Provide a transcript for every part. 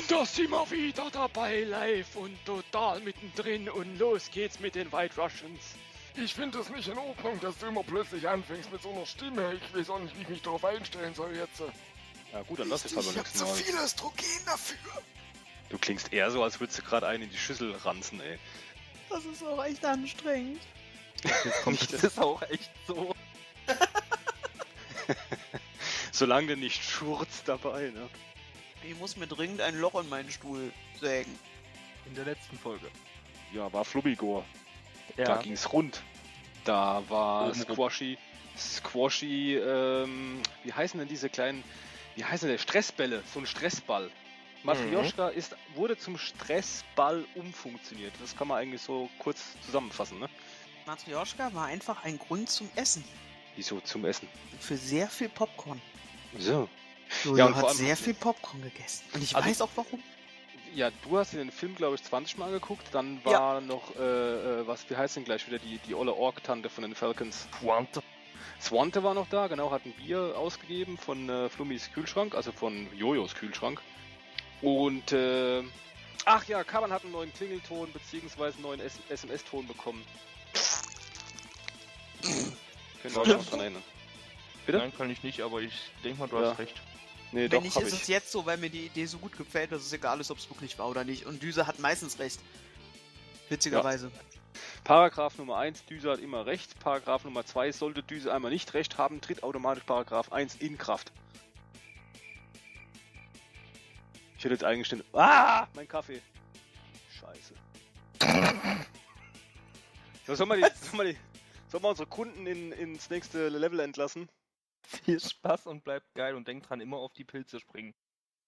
Und da sind wir wieder dabei, live und total mittendrin und los geht's mit den White Russians. Ich finde es nicht in Ordnung, dass du immer plötzlich anfängst mit so einer Stimme. Ich weiß auch nicht, wie ich mich darauf einstellen soll jetzt. Ja gut, dann lass es aber Ich hab nächsten zu Mal. viel Östrogen dafür. Du klingst eher so, als würdest du gerade einen in die Schüssel ranzen, ey. Das ist auch echt anstrengend. Jetzt kommt das ist auch echt so. Solange du nicht schurzt dabei, ne? Ich muss mir dringend ein Loch in meinen Stuhl sägen. In der letzten Folge. Ja, war Flubbigor. Da Ja. ging's rund. Da war Oben Squashy, wie heißen denn diese kleinen, wie heißen der Stressbälle? So ein Stressball. Matryoshka wurde zum Stressball umfunktioniert. Das kann man eigentlich so kurz zusammenfassen, ne? Matryoshka war einfach ein Grund zum Essen. Wieso zum Essen? Für sehr viel Popcorn. So. Jojo Ja, und vor hat allem- sehr viel Popcorn gegessen. Und ich Also- weiß auch warum. Ja, du hast den Film, glaube ich, 20 Mal geguckt. Dann war noch, wie heißt denn gleich wieder die olle Ork-Tante von den Falcons? Swante war noch da, genau, hat ein Bier ausgegeben von Flummis Kühlschrank, also von Jojos Kühlschrank. Und, ach ja, Kaban hat einen neuen Klingelton, beziehungsweise einen neuen SMS-Ton bekommen. Können wir euch noch dran erinnern? Bitte? Nein, kann ich nicht, aber ich denke mal, du Ja. hast recht. Nee, Wenn doch, nicht, hab ist es jetzt so, weil mir die Idee so gut gefällt, dass es egal ist, ob es wirklich war oder nicht. Und Düse hat meistens recht. Witzigerweise. Paragraph Nummer 1, Düse hat immer recht. Paragraph Nummer 2, sollte Düse einmal nicht recht haben, tritt automatisch Paragraph 1 in Kraft. Ich hätte jetzt eingestellt. Ah, mein Kaffee. Scheiße. So, sollen wir unsere Kunden ins nächste Level entlassen? Viel Spaß und bleibt geil und denkt dran, immer auf die Pilze springen.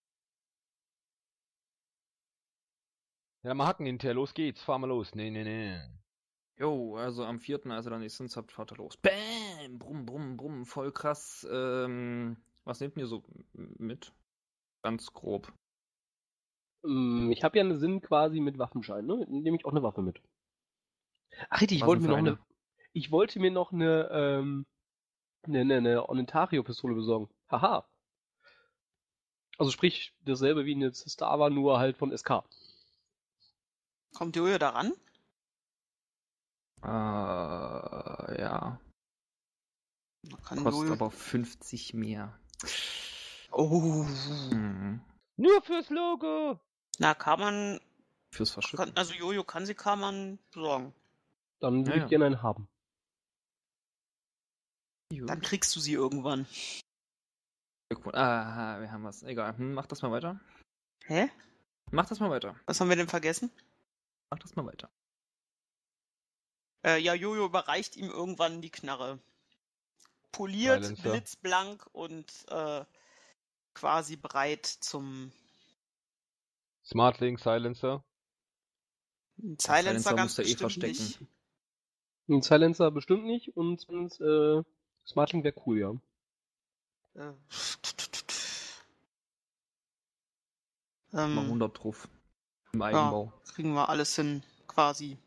Ja, dann mal hacken hinterher, los geht's, fahren wir los. Nee. Jo, also am 4., als ihr dann die Sins habt, fahrt ihr los. Bäm! Brumm, brumm, brumm, voll krass. Was nehmt ihr so mit? Ganz grob. Ich habe ja einen Sinn quasi mit Waffenschein, ne? Nehme ich auch eine Waffe mit. Ach richtig, Was denn für eine? ich wollte mir noch eine Onentario-Pistole besorgen. Haha. Also sprich, dasselbe wie eine Zistava, nur halt von SK. Kommt Jojo da ran? Ja. Da kann Kostet Jojo... aber 50 mehr. Oh. Mhm. Nur fürs Logo! Na, kann man... Fürs Verschiffen. Also Jojo kann man besorgen. Dann würde Ja, ich ja. gerne einen haben. Dann kriegst du sie irgendwann. Aha, wir haben was. Egal. Mach das mal weiter. Hä? Mach das mal weiter. Was haben wir denn vergessen? Mach das mal weiter. Ja, Jojo überreicht ihm irgendwann die Knarre. Poliert, Silencer. blitzblank und quasi bereit zum Smartlink, Silencer. Silencer ganz musst du bestimmt verstecken. nicht. Ein Silencer bestimmt nicht und Smartlink wäre cool, ja. Äh, Mal 100 drauf. Im ja, Eigenbau. kriegen wir alles hin, quasi.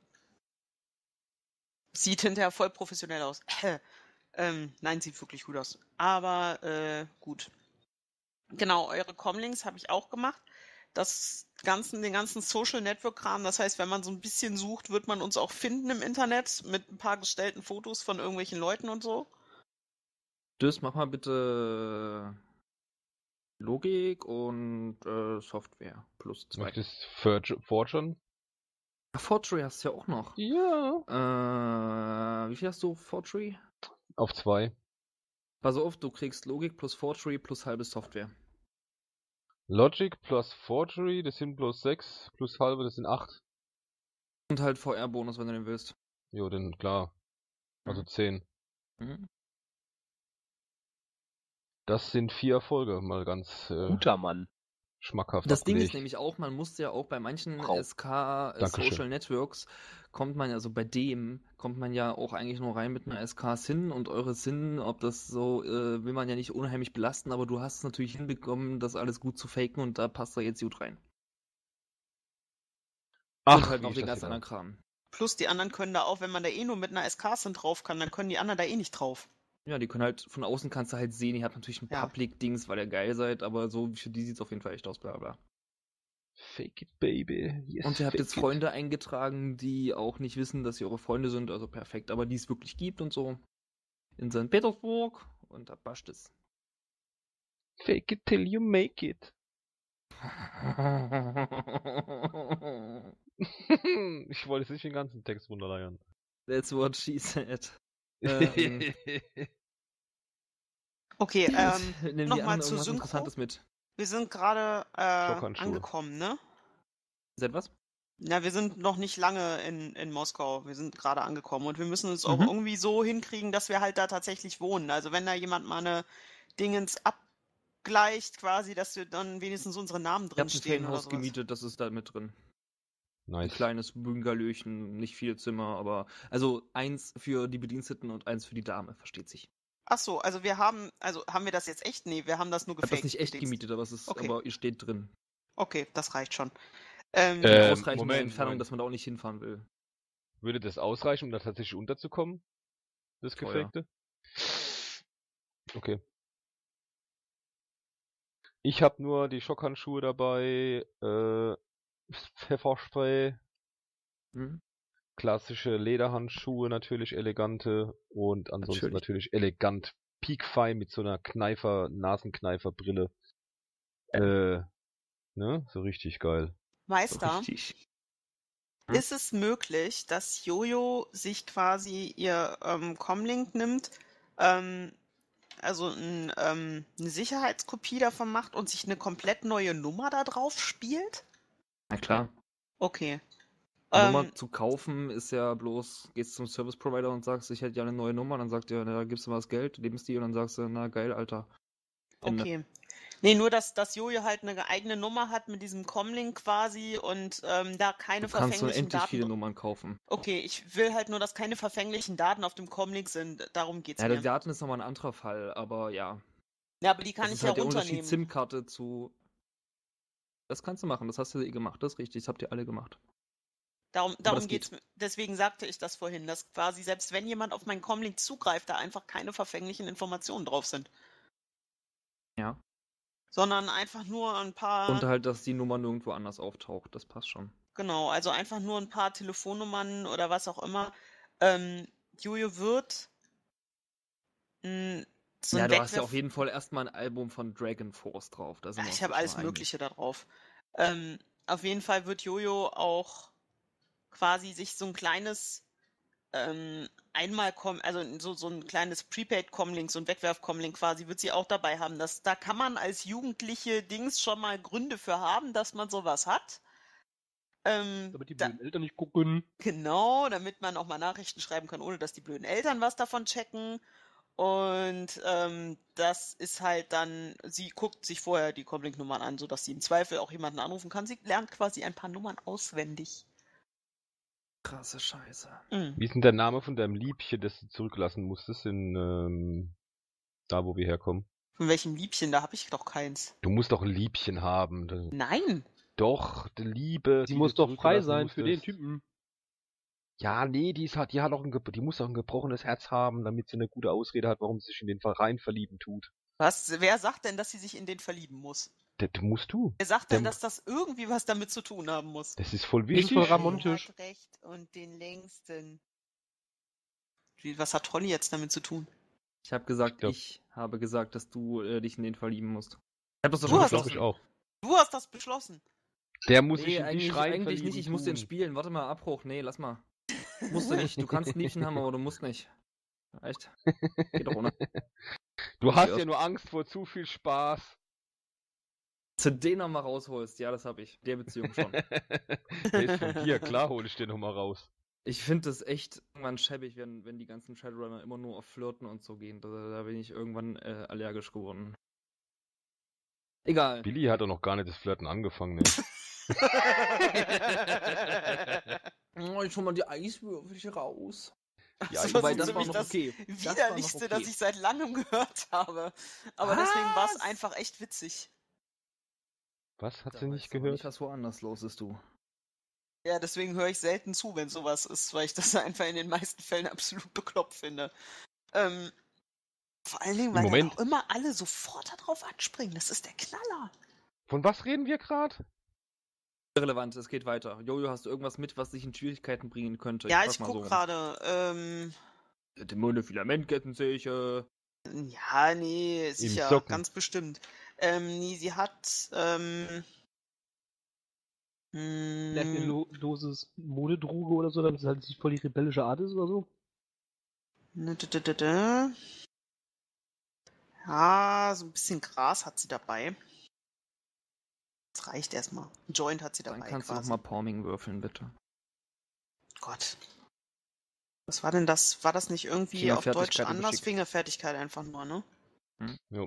Sieht hinterher voll professionell aus. Nein, sieht wirklich gut aus. Aber gut. Genau, eure Comlinks habe ich auch gemacht. Den ganzen Social Network Kram. Das heißt, wenn man so ein bisschen sucht, wird man uns auch finden im Internet mit ein paar gestellten Fotos von irgendwelchen Leuten und so. Das mach mal bitte Logik und Software plus 2. Möchtest Fortune? Forgery hast du ja auch noch. Ja. Wie viel hast du Forgery? Auf 2. Pass auf, du kriegst Logik plus Forgery plus halbe Software. Logic plus Forgery, das sind bloß 6, plus halbe, das sind 8. Und halt VR-Bonus, wenn du den willst. Jo, dann klar. Also 10. Mhm. Das sind 4 Erfolge, mal ganz Guter Mann. schmackhaft Das Ding ist abgelegt. nämlich auch, man muss ja auch bei manchen Frau. SK Dankeschön. Social Networks kommt man ja auch eigentlich nur rein mit einer SK SIN und eure SIN, ob das so, will man ja nicht unheimlich belasten, aber du hast es natürlich hinbekommen, das alles gut zu faken und da passt er jetzt gut rein. Und halt wie noch ist den das ganzen egal. anderen Kram. Plus die anderen können da auch, wenn man da eh nur mit einer SK-Sin drauf kann, dann können die anderen da eh nicht drauf. Ja, die können halt, von außen kannst du halt sehen, ihr habt natürlich ein Ja. Public-Dings, weil ihr geil seid, aber so für die sieht's auf jeden Fall echt aus, bla bla. Fake it, baby. Yes, Und ihr habt fake jetzt it. Freunde eingetragen, die auch nicht wissen, dass sie eure Freunde sind, also perfekt, aber die es wirklich gibt und so. In St. Petersburg und da passt es. Fake it till you make it. Ich wollte jetzt nicht den ganzen Text runterleiern. That's what she said. Okay, Nehmen die nochmal anderen zu irgendwas Synchro. Interessantes mit. Wir sind gerade Schockhandschuhe. angekommen, ne? Seid was? Na, wir sind noch nicht lange in Moskau. Wir sind gerade angekommen und wir müssen es auch Mhm. irgendwie so hinkriegen, dass wir halt da tatsächlich wohnen. Also wenn da jemand mal eine Dingens abgleicht, quasi, dass wir dann wenigstens unsere Namen Ich drin habe ein stehen oder Ferienhaus sowas. gemietet, das ist da mit drin. Ein Nice. kleines Büngerlöchen, nicht viele Zimmer, aber also eins für die Bediensteten und eins für die Dame, versteht sich. Ach so, also haben wir das jetzt echt? Nee, wir haben das nur Ich habe das gefaked. nicht echt gedingst. gemietet, aber es ist, Okay. aber ihr steht drin. Okay, das reicht schon. In Ähm, ausreichender Moment, Entfernung, Moment. dass man da auch nicht hinfahren will. Würde das ausreichen, um da tatsächlich unterzukommen? Das Teuer. Gefakte? Okay. Ich habe nur die Schockhandschuhe dabei, Pfefferspray, Hm? klassische Lederhandschuhe natürlich, elegante und ansonsten Natürlich. natürlich elegant piekfein mit so einer Nasenkneifer-Brille. Ne? So richtig geil. So Meister, richtig. ist es möglich, dass Jojo sich quasi ihr Comlink nimmt, also eine Sicherheitskopie davon macht und sich eine komplett neue Nummer da drauf spielt? Na klar. Okay. Die Nummer zu kaufen ist ja bloß, gehst zum Service Provider und sagst, ich hätte ja eine neue Nummer, dann sagt er, da gibst du mal das Geld, nimmst die und dann sagst du, na geil, Alter. Ende. Okay. Nee, nur dass Jojo halt eine eigene Nummer hat mit diesem Comlink quasi und da keine Du kannst verfänglichen unendlich Daten. viele Nummern kaufen. Okay, ich will halt nur, dass keine verfänglichen Daten auf dem Comlink sind. Darum geht's Ja, mir. die Daten ist nochmal ein anderer Fall, aber ja. Ja, aber die kann Das ich ist ja halt der Unterschied runternehmen. SIM-Karte zu. Das kannst du machen, das hast du eh gemacht, das ist richtig, das habt ihr alle gemacht. Darum das geht's mir. Deswegen sagte ich das vorhin, dass quasi selbst wenn jemand auf meinen Comlink zugreift, da einfach keine verfänglichen Informationen drauf sind. Ja. Sondern einfach nur ein paar. Und halt, dass die Nummer nirgendwo anders auftaucht, das passt schon. Genau, also einfach nur ein paar Telefonnummern oder was auch immer. Jojo wird so Ja, ein du hast ja Wegwerf. auf jeden Fall erstmal ein Album von Dragon Force drauf. Da sind wir Ich uns habe ja alles schon einig. Mögliche da drauf. Auf jeden Fall wird Jojo auch quasi sich so ein kleines also so ein kleines Prepaid-Comlink, so ein Wegwerf-Comlink quasi, wird sie auch dabei haben. Da kann man als jugendliche Dings schon mal Gründe für haben, dass man sowas hat. Damit die blöden Eltern nicht gucken. Genau, damit man auch mal Nachrichten schreiben kann, ohne dass die blöden Eltern was davon checken. Und das ist halt dann, sie guckt sich vorher die Comlink-Nummern an, sodass sie im Zweifel auch jemanden anrufen kann. Sie lernt quasi ein paar Nummern auswendig. Krasse Scheiße. Wie ist denn der Name von deinem Liebchen, das du zurücklassen musstest da, wo wir herkommen? Von welchem Liebchen? Da habe ich doch keins. Du musst doch ein Liebchen haben. Nein! Doch, die Liebe. Sie die muss du doch frei zurücklassen sein für den musstest. Typen. Ja, nee, die muss auch ein gebrochenes Herz haben, damit sie eine gute Ausrede hat, warum sie sich in den Verein verlieben tut. Was? Wer sagt denn, dass sie sich in den verlieben muss? Das musst du. Wer sagt denn, dass das irgendwie was damit zu tun haben muss? Das ist voll Klingt wichtig. voll ramontisch. Hat recht und den längsten. Was hat Trolli jetzt damit zu tun? Ich habe gesagt, glaub- ich habe gesagt, dass du dich in den verlieben musst. Ich hab das doch Du schon hast Glaub beschlossen. ich auch. Du hast das beschlossen. Der muss sich Nee, in dich eigentlich rein nicht. Ich muss den spielen. Warte mal, Abbruch. Nee, lass mal. Musst du nicht. Du kannst ein Liebchen haben, aber du musst nicht. Echt? Geht doch ohne. Du hast Ja. ja nur Angst vor zu viel Spaß. Dass du den nochmal rausholst. Ja, das habe ich. Der Beziehung schon. Der ist von dir, klar hole ich den nochmal raus. Ich finde das echt irgendwann schäbig, wenn die ganzen Shadowrunner immer nur auf Flirten und so gehen. Da bin ich irgendwann allergisch geworden. Egal. Billy hat doch noch gar nicht das Flirten angefangen, ne? Oh, ich hol mal die Eiswürfel raus. Ja, Das Wobei, war das so war ziemlich noch das okay. Das war noch Widerlichste, das okay. ich seit langem gehört habe. Aber deswegen war es einfach echt witzig. Was hat Da sie weißt nicht du aber gehört? nicht, was woanders los ist, du. Ja, deswegen höre ich selten zu, wenn sowas ist, weil ich das einfach in den meisten Fällen absolut bekloppt finde. Vor allen Dingen, weil dann auch immer alle sofort darauf anspringen. Das ist der Knaller. Von was reden wir gerade? Irrelevant, es geht weiter. Jojo, hast du irgendwas mit, was dich in Schwierigkeiten bringen könnte? Ja, frag ich mal guck so. gerade. Monofilamentkettensäge. Ja, nee, sicher, Socken. ganz bestimmt. Nee, sie hat. Vielleicht eine Dosis Modedroge oder so, damit es halt nicht voll die rebellische Art ist oder so. Ja, so ein bisschen Gras hat sie dabei. Das reicht erstmal. Ein Joint hat sie dabei. Dann kannst quasi. du nochmal Palming würfeln, bitte. Gott. Was war denn das? War das nicht irgendwie auf Deutsch Fingerfertigkeit oder anders? Geschick? Fingerfertigkeit einfach nur, ne? Jo.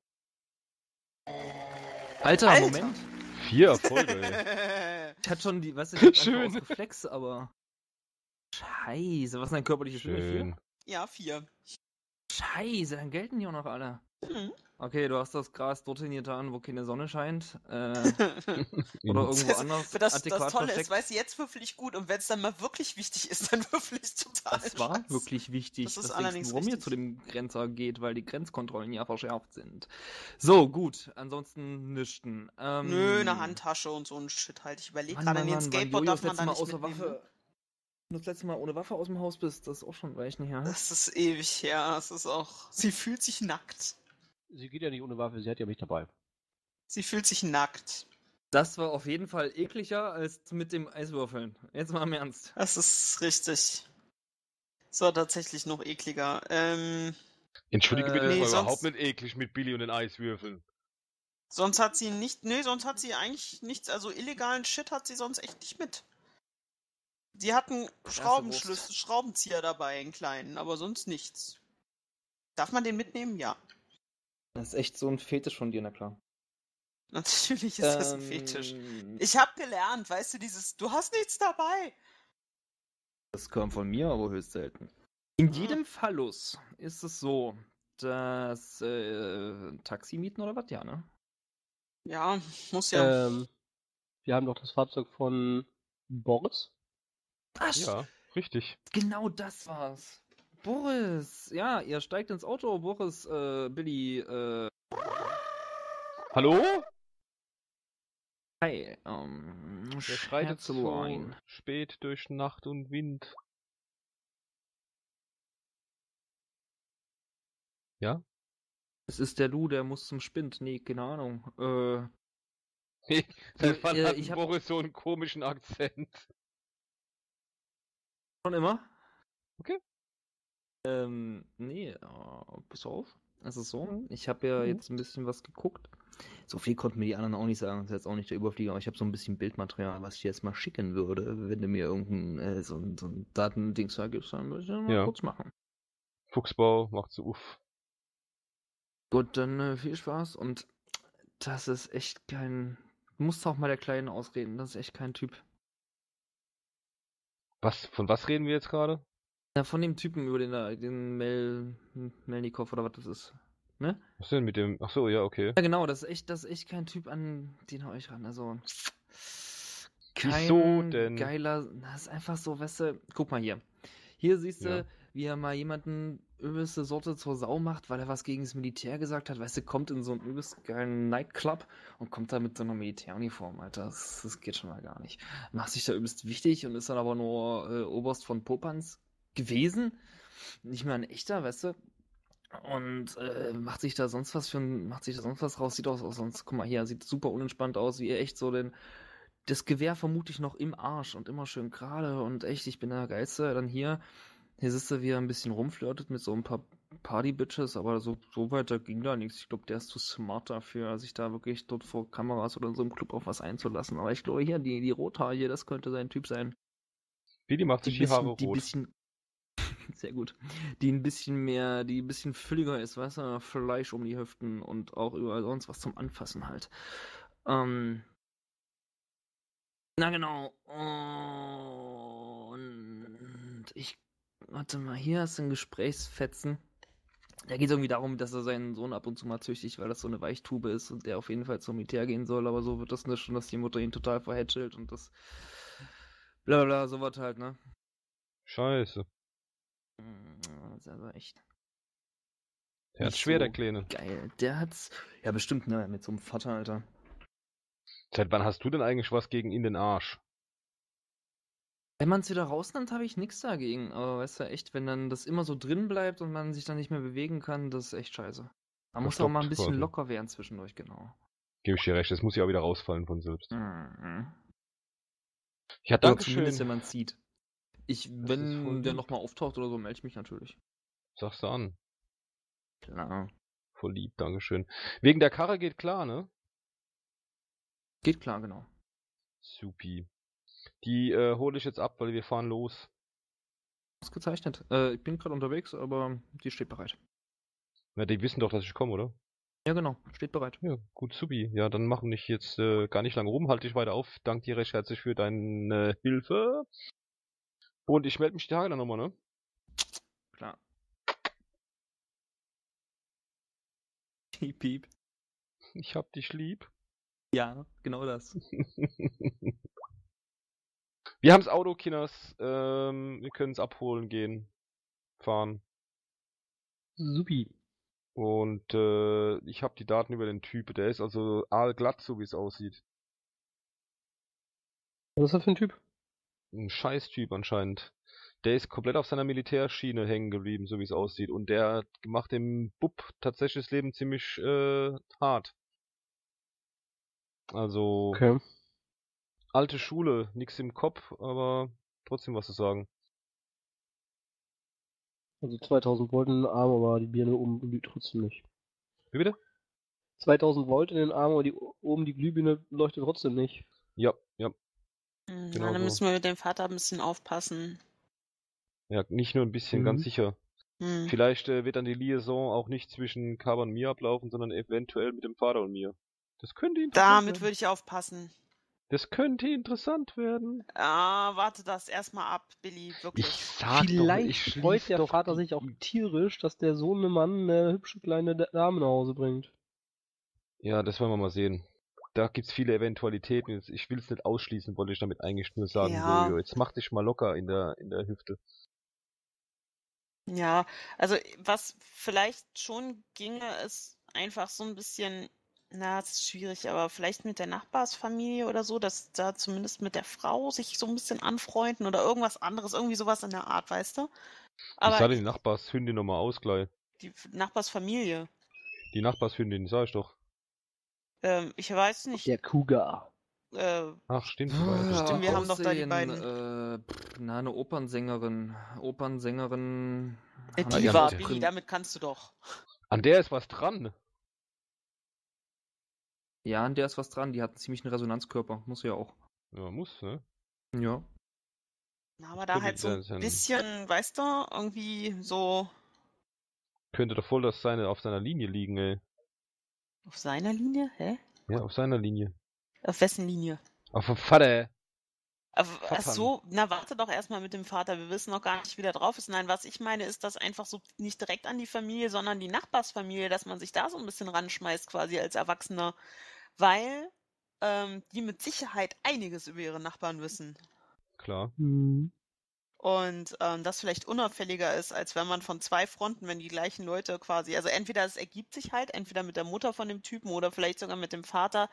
Alter, Moment. 4 Erfolge, ey. Ich hatte schon die, weißt du, ich hab Schön. einfach aus Reflex, aber. Scheiße, was ist dein körperliches Limit? 4? Schön. Ja, 4. Scheiße, dann gelten die auch noch alle. Mhm. Okay, du hast das Gras dorthin getan, wo keine Sonne scheint. Oder In- irgendwo anders Das adäquat Tolle versteckt. ist, weißt du, jetzt würfel ich gut und wenn es dann mal wirklich wichtig ist, dann würfel ich total Das war scheiße. wirklich wichtig. Das ist Was denkst allerdings du, warum ihr richtig. zu dem Grenzer geht, weil die Grenzkontrollen ja verschärft sind. So, gut. Ansonsten nischten. Nö, eine Handtasche und so ein Shit halt. Ich überlege Mann, gerade, Mann, den Mann, wann Skateboard Jojo darf das man letzte da Mal nicht außer mitnehmen. Waffe. Ne? Wenn du das letzte Mal ohne Waffe aus dem Haus bist, das ist auch schon ein Weilchen her. Das ist ewig her. Es ist auch. Sie fühlt sich nackt. Sie geht ja nicht ohne Waffe, sie hat ja mich dabei. Sie fühlt sich nackt. Das war auf jeden Fall ekliger als mit dem Eiswürfeln. Jetzt mal im Ernst. Das ist richtig. Es war tatsächlich noch ekliger. Entschuldige bitte, das Nee, war sonst- überhaupt nicht eklig mit Billy und den Eiswürfeln. Sonst hat sie nicht. Nee, sonst hat sie eigentlich nichts. Also illegalen Shit hat sie sonst echt nicht mit. Sie hat einen Wurst. Schraubenzieher dabei, einen kleinen, aber sonst nichts. Darf man den mitnehmen? Ja. Das ist echt so ein Fetisch von dir, na klar. Natürlich ist das ein Fetisch. Ich hab gelernt, weißt du, du hast nichts dabei. Das kommt von mir, aber höchst selten. In jedem Fallus ist es so, dass Taxi mieten oder was? Ja, ne? Ja, muss ja. Wir haben doch das Fahrzeug von Boris. Ach, Ja, richtig. genau das war's. Boris, ja, ihr steigt ins Auto. Boris, Billy, Hallo? hi, Wer schreitet so Scherzelein. spät durch Nacht und Wind? Ja? Es ist der Lou, der muss zum Spind. Nee, keine Ahnung. Seit wann hat ich hab- Boris so einen komischen Akzent? Schon immer? Okay. Nee, pass auf. Es ist so, ich habe ja jetzt ein bisschen was geguckt. So viel konnten mir die anderen auch nicht sagen, das ist jetzt auch nicht der Überflieger, aber ich habe so ein bisschen Bildmaterial, was ich dir jetzt mal schicken würde, wenn du mir irgendein so ein Datendings da gibst, dann würde ich das mal Ja. kurz machen. Fuchsbau macht so uff. Gut, dann viel Spaß und das ist echt kein... Du musst auch mal der Kleinen ausreden, das ist echt kein Typ. Von was reden wir jetzt gerade? Ja, von dem Typen, über den Melnikov oder was das ist. Ne? Was denn mit dem? Ach so, ja, okay. Ja, genau, das ist echt kein Typ, an den hau ich ran. Also. Wieso denn? Geiler. Das ist einfach so, weißt du, guck mal hier. Hier siehst du, Ja. wie er mal jemanden übelste Sorte zur Sau macht, weil er was gegen das Militär gesagt hat. Weißt du, kommt in so einen übelst geilen Nightclub und kommt da mit so einer Militäruniform, Alter. Das geht schon mal gar nicht. Macht sich da übelst wichtig und ist dann aber nur Oberst von Popanz gewesen. Nicht mehr ein echter, weißt du. Und macht sich da sonst was raus, sieht auch sonst, guck mal hier, sieht super unentspannt aus, wie er echt so das Gewehr vermutlich noch im Arsch und immer schön gerade und echt, ich bin der Geilste. Dann hier sitzt er, wie er ein bisschen rumflirtet mit so ein paar Party-Bitches, aber so weit, da ging da nichts. Ich glaube, der ist zu smart dafür, sich da wirklich dort vor Kameras oder in so einem Club auf was einzulassen. Aber ich glaube hier, die Rothaarige, das könnte sein Typ sein. Billy macht sich die Haare rot. Sehr gut. Die ein bisschen fülliger ist, weißt du, Fleisch um die Hüften und auch überall sonst was zum Anfassen halt. Na genau. Und warte mal, hier hast du einen Gesprächsfetzen. Da geht es irgendwie darum, dass er seinen Sohn ab und zu mal züchtigt, weil das so eine Weichtube ist und der auf jeden Fall zum Militär gehen soll, aber so wird das nicht schon, dass die Mutter ihn total verhätschelt und das bla bla, so was halt, ne? Scheiße. Das ist also echt. Der hat nicht schwer, so der Kleine. Geil. Der hat's. Ja, bestimmt, ne? Mit so einem Vater, Alter. Seit wann hast du denn eigentlich was gegen in den Arsch? Wenn man es wieder rausnimmt, habe ich nichts dagegen. Aber weißt du, echt, wenn dann das immer so drin bleibt und man sich dann nicht mehr bewegen kann, das ist echt scheiße. Man muss auch mal ein Verstoppt bisschen quasi. locker werden zwischendurch, genau. Gebe ich dir recht, das muss ja auch wieder rausfallen von selbst. Mhm. Ja, Oder zumindest, wenn Dankeschön. man es sieht. ist voll Wenn der lieb. nochmal auftaucht oder so, melde ich mich natürlich. Sagst du an. Klar. Voll lieb, Dankeschön. Wegen der Karre geht klar, ne? Geht klar, genau. Supi. Die hole ich jetzt ab, weil wir fahren los. Ausgezeichnet. Ich bin gerade unterwegs, aber die steht bereit. Ja, die wissen doch, dass ich komme, oder? Ja, genau, steht bereit. Ja, gut, supi. Ja, dann machen wir jetzt gar nicht lange rum, halte dich weiter auf. Danke dir recht herzlich für deine Hilfe. Und ich melde mich die Tage dann nochmal, ne? Klar. Piep, piep. Ich hab dich lieb. Ja, genau das. Wir haben's Auto, Kinders. Wir können's abholen gehen. Fahren. Supi. Und ich habe die Daten über den Typ. Der ist also aalglatt, so wie es aussieht. Was ist das für ein Typ? Ein Scheiß-Typ anscheinend. Der ist komplett auf seiner Militärschiene hängen geblieben, so wie es aussieht. Und der macht dem Bub tatsächlich das Leben ziemlich hart. Also, Okay. alte Schule, nix im Kopf, aber trotzdem was zu sagen. Also 2000 Volt in den Arm, aber die Birne oben glüht trotzdem nicht. Wie bitte? 2000 Volt in den Arm, aber oben die Glühbirne leuchtet trotzdem nicht. Ja, ja. Na, Genau dann so. müssen wir mit dem Vater ein bisschen aufpassen. Ja, nicht nur ein bisschen, ganz sicher. Hm. Vielleicht wird dann die Liaison auch nicht zwischen Kaba und mir ablaufen, sondern eventuell mit dem Vater und mir. Das könnte interessant Damit werden. würde ich aufpassen. Das könnte interessant werden. Warte das erstmal ab, Billy, wirklich. Ich sag Vielleicht doch, freut der Vater sich auch tierisch, dass der Sohnemann eine hübsche kleine Dame nach Hause bringt. Ja, das wollen wir mal sehen. Da gibt's viele Eventualitäten. Ich will es nicht ausschließen, wollte ich damit eigentlich nur sagen, Ja. Jojo, jetzt mach dich mal locker in der Hüfte. Ja, also was vielleicht schon ginge, ist einfach so ein bisschen, na, es ist schwierig, aber vielleicht mit der Nachbarsfamilie oder so, dass da zumindest mit der Frau sich so ein bisschen anfreunden oder irgendwas anderes, irgendwie sowas in der Art, weißt du? Ich Aber sah die Nachbarshündin nochmal aus gleich. die Nachbarsfamilie, Die Nachbarshündin, sag ich doch. ich weiß nicht, Der Cougar. Ach, stimmt, die war ja da. Stimmt, wir haben doch da die Na, eine Opernsängerin. Opernnsängerin. die Ah, ja, war, mit- Billy, damit kannst du doch. An der ist was dran. Ja, an der ist was dran. Die hat einen ziemlichen Resonanzkörper. Muss ja auch. Ja, muss, ne? Ja. Na, aber da Könnte halt so das ein ein- bisschen, weißt du, irgendwie so Könnte doch voll auf seiner Linie liegen, ey. auf seiner Linie? Hä? Ja, auf seiner Linie. Auf wessen Linie? Auf dem Vater. Ach Vattern. so, na warte doch erstmal mit dem Vater. Wir wissen noch gar nicht, wie der drauf ist. Nein, was ich meine, ist das einfach so nicht direkt an die Familie, sondern die Nachbarsfamilie, dass man sich da so ein bisschen ranschmeißt quasi als Erwachsener, weil die mit Sicherheit einiges über ihre Nachbarn wissen. Klar. Und das vielleicht unauffälliger ist, als wenn man von zwei Fronten, wenn die gleichen Leute quasi, also entweder es ergibt sich halt, entweder mit der Mutter von dem Typen oder vielleicht sogar mit dem Vater,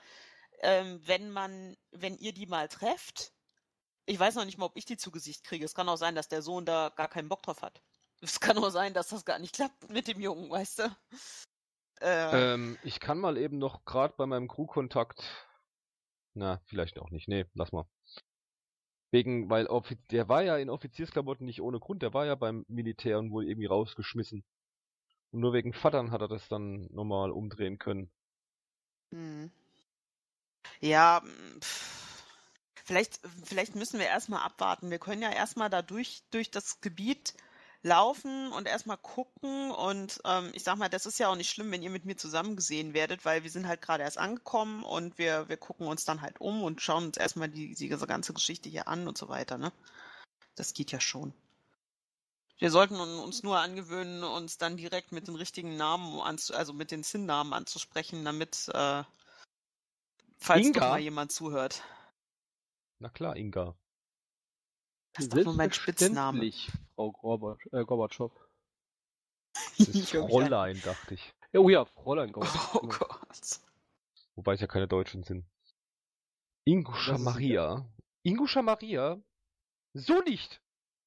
wenn ihr die mal trefft. Ich weiß noch nicht mal, ob ich die zu Gesicht kriege. Es kann auch sein, dass der Sohn da gar keinen Bock drauf hat. Es kann auch sein, dass das gar nicht klappt mit dem Jungen, weißt du? Ich kann mal eben noch gerade bei meinem Crew-Kontakt. Na, vielleicht auch nicht. Nee, lass mal. Weil der war ja in Offiziersklamotten nicht ohne Grund. Der war ja beim Militär und wurde irgendwie rausgeschmissen. Und nur wegen Vatern hat er das dann nochmal umdrehen können. Hm. Ja, vielleicht müssen wir erstmal abwarten. Wir können ja erstmal da durch das Gebiet laufen und erstmal gucken. Und ich sag mal, das ist ja auch nicht schlimm, wenn ihr mit mir zusammen gesehen werdet, weil wir sind halt gerade erst angekommen und wir gucken uns dann halt um und schauen uns erstmal diese ganze Geschichte hier an und so weiter, ne? Das geht ja schon. Wir sollten uns nur angewöhnen, uns dann direkt mit den richtigen Namen, also mit den Sinnnamen anzusprechen, damit, falls doch Inga? mal jemand zuhört. Na klar, Inga. Das ist doch nur mein Spitzname. Selbstverständlich, Frau Gorbatschow. Das ist Ich hör mich Fräulein, dachte ich. Ja, oh ja, Fräulein Gorbatschow. Oh Gott. Wobei es ja keine Deutschen sind. Inguscha Das ist Maria. Inguscha Maria? So nicht!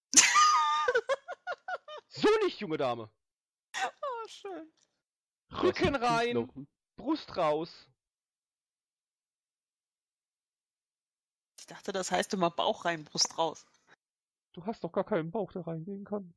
So nicht, junge Dame! Oh, schön. Rücken rein, Knochen. Brust raus. Ich dachte, das heißt immer Bauch rein, Brust raus. Du hast doch gar keinen Bauch, der reingehen kann.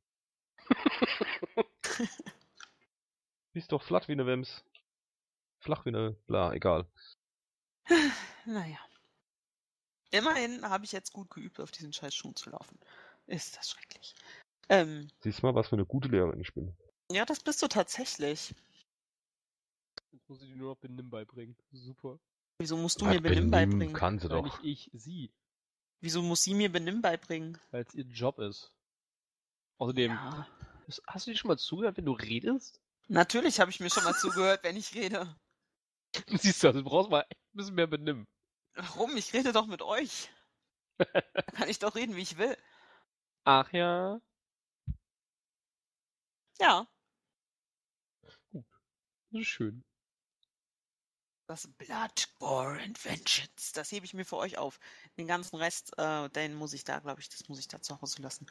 Bist doch flatt wie eine Wems. Flach wie eine... Bla, egal. Naja. Immerhin habe ich jetzt gut geübt, auf diesen scheiß Schuhen zu laufen. Ist das schrecklich. Siehst mal, was für eine gute Lehrerin ich bin. Ja, das bist du tatsächlich. Jetzt muss ich dir nur noch Benimm beibringen. Super. Wieso musst du Hat mir Benimm beibringen? Kann sie Nein, doch. nicht ich, sie. Wieso muss sie mir Benimm beibringen? Weil es ihr Job ist. Außerdem, Ja. hast du dir schon mal zugehört, wenn du redest? Natürlich habe ich mir schon mal zugehört, wenn ich rede. Siehst du, du brauchst mal echt ein bisschen mehr Benimm. Warum? Ich rede doch mit euch. Da kann ich doch reden, wie ich will. Ach ja. Ja. Das ist schön. Das Blood, Gore and Vengeance. Das hebe ich mir für euch auf. Den ganzen Rest, den muss ich da, glaube ich, das muss ich da zu Hause lassen.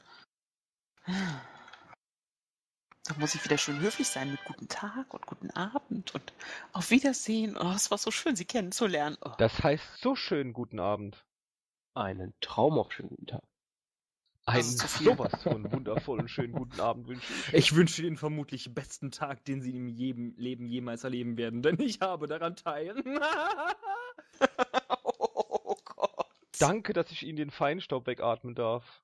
Da muss ich wieder schön höflich sein mit guten Tag und guten Abend und auf Wiedersehen. Oh, es war so schön, Sie kennenzulernen. Oh. Das heißt so schön guten Abend. Einen traumhaft schönen guten Tag. Einen ist zu viel. sowas von wundervollen schönen guten Abend wünsche ich. Ich wünsche den vermutlich besten Tag, den Sie in Ihrem Leben jemals erleben werden, denn ich habe daran teil. Oh Gott. Danke, dass ich Ihnen den Feinstaub wegatmen darf.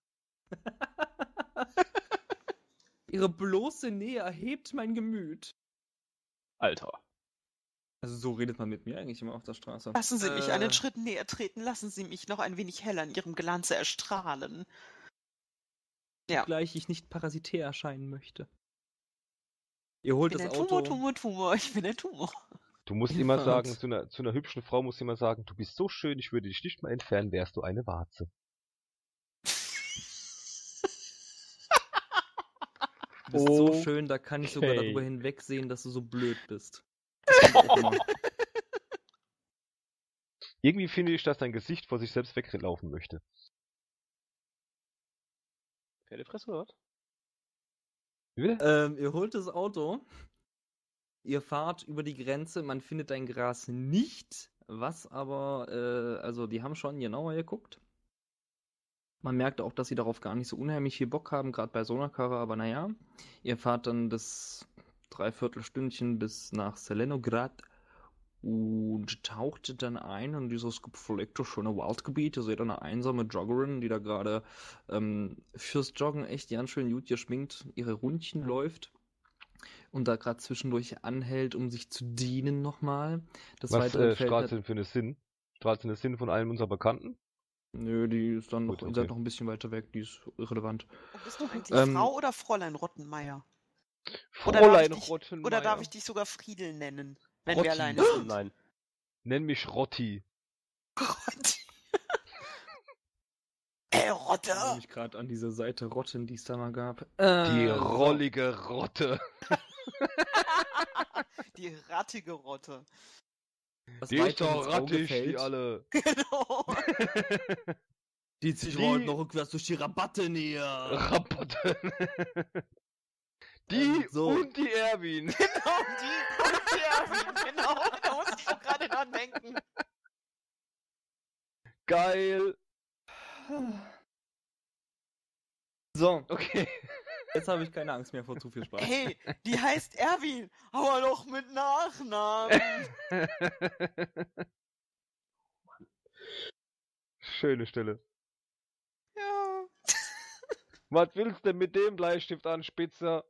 Ihre bloße Nähe erhebt mein Gemüt. Alter. Also so redet man mit mir eigentlich immer auf der Straße. Lassen Sie mich einen Schritt näher treten. Lassen Sie mich noch ein wenig heller in Ihrem Glanze erstrahlen. Ja. Obgleich ich nicht parasitär erscheinen möchte. Ihr holt Ich bin das ein Auto. Tumor. Ich bin ein Tumor. Du musst immer sagen, zu einer hübschen Frau musst du immer sagen, du bist so schön, ich würde dich nicht mal entfernen, wärst du eine Warze. Du bist so schön, da kann ich sogar darüber Okay. hinwegsehen, dass du so blöd bist. Das kommt auch immer. Irgendwie finde ich, dass dein Gesicht vor sich selbst weglaufen möchte. Pferdefresse oder was? Wie bitte? Ihr holt das Auto. Ihr fahrt über die Grenze. Man findet dein Gras nicht. Was aber, also die haben schon genauer geguckt. Man merkt auch, dass sie darauf gar nicht so unheimlich viel Bock haben, gerade bei so einer Karre, aber naja. Ihr fahrt dann das Dreiviertelstündchen bis nach Selenograd und taucht dann ein in dieses gepflegte, schöne Waldgebiet. Ihr seht eine einsame Joggerin, die da gerade fürs Joggen echt ganz schön gut geschminkt ihre Rundchen läuft und da gerade zwischendurch anhält, um sich zu dienen nochmal. Des Was Weiteren fällt strahlt sie denn für eine Sinn? Strahlt sie eine Sinn von einem unserer Bekannten? Nö, die ist dann noch, Gut, ihr seid okay. noch ein bisschen weiter weg, die ist irrelevant. Und bist du eigentlich Frau oder Fräulein Rottenmeier? Fräulein Oder darf ich dich sogar Friedel nennen, wenn Rotti. wir alleine sind? Nein. Nenn mich Rotti. Rotti. Ich erinnere Rotte! mich gerade an diese Seite Rotten, die es da mal gab. Die So. rollige Rotte. Die rattige Rotte. Was Die ist weiter doch ins Auge rattig, die fällt, alle. Genau. die sich Die- heute noch rückwärts durch die Rabatte näher. Rabatte. Die So. und die Erwin. Genau, die und die Erwin. Genau, da musste ich doch gerade dran denken. Geil. So, Okay. jetzt habe ich keine Angst mehr vor zu viel Spaß. Hey, die heißt Erwin, aber doch mit Nachnamen. Schöne Stelle. Ja. Was willst du mit dem Bleistift an, Spitzer?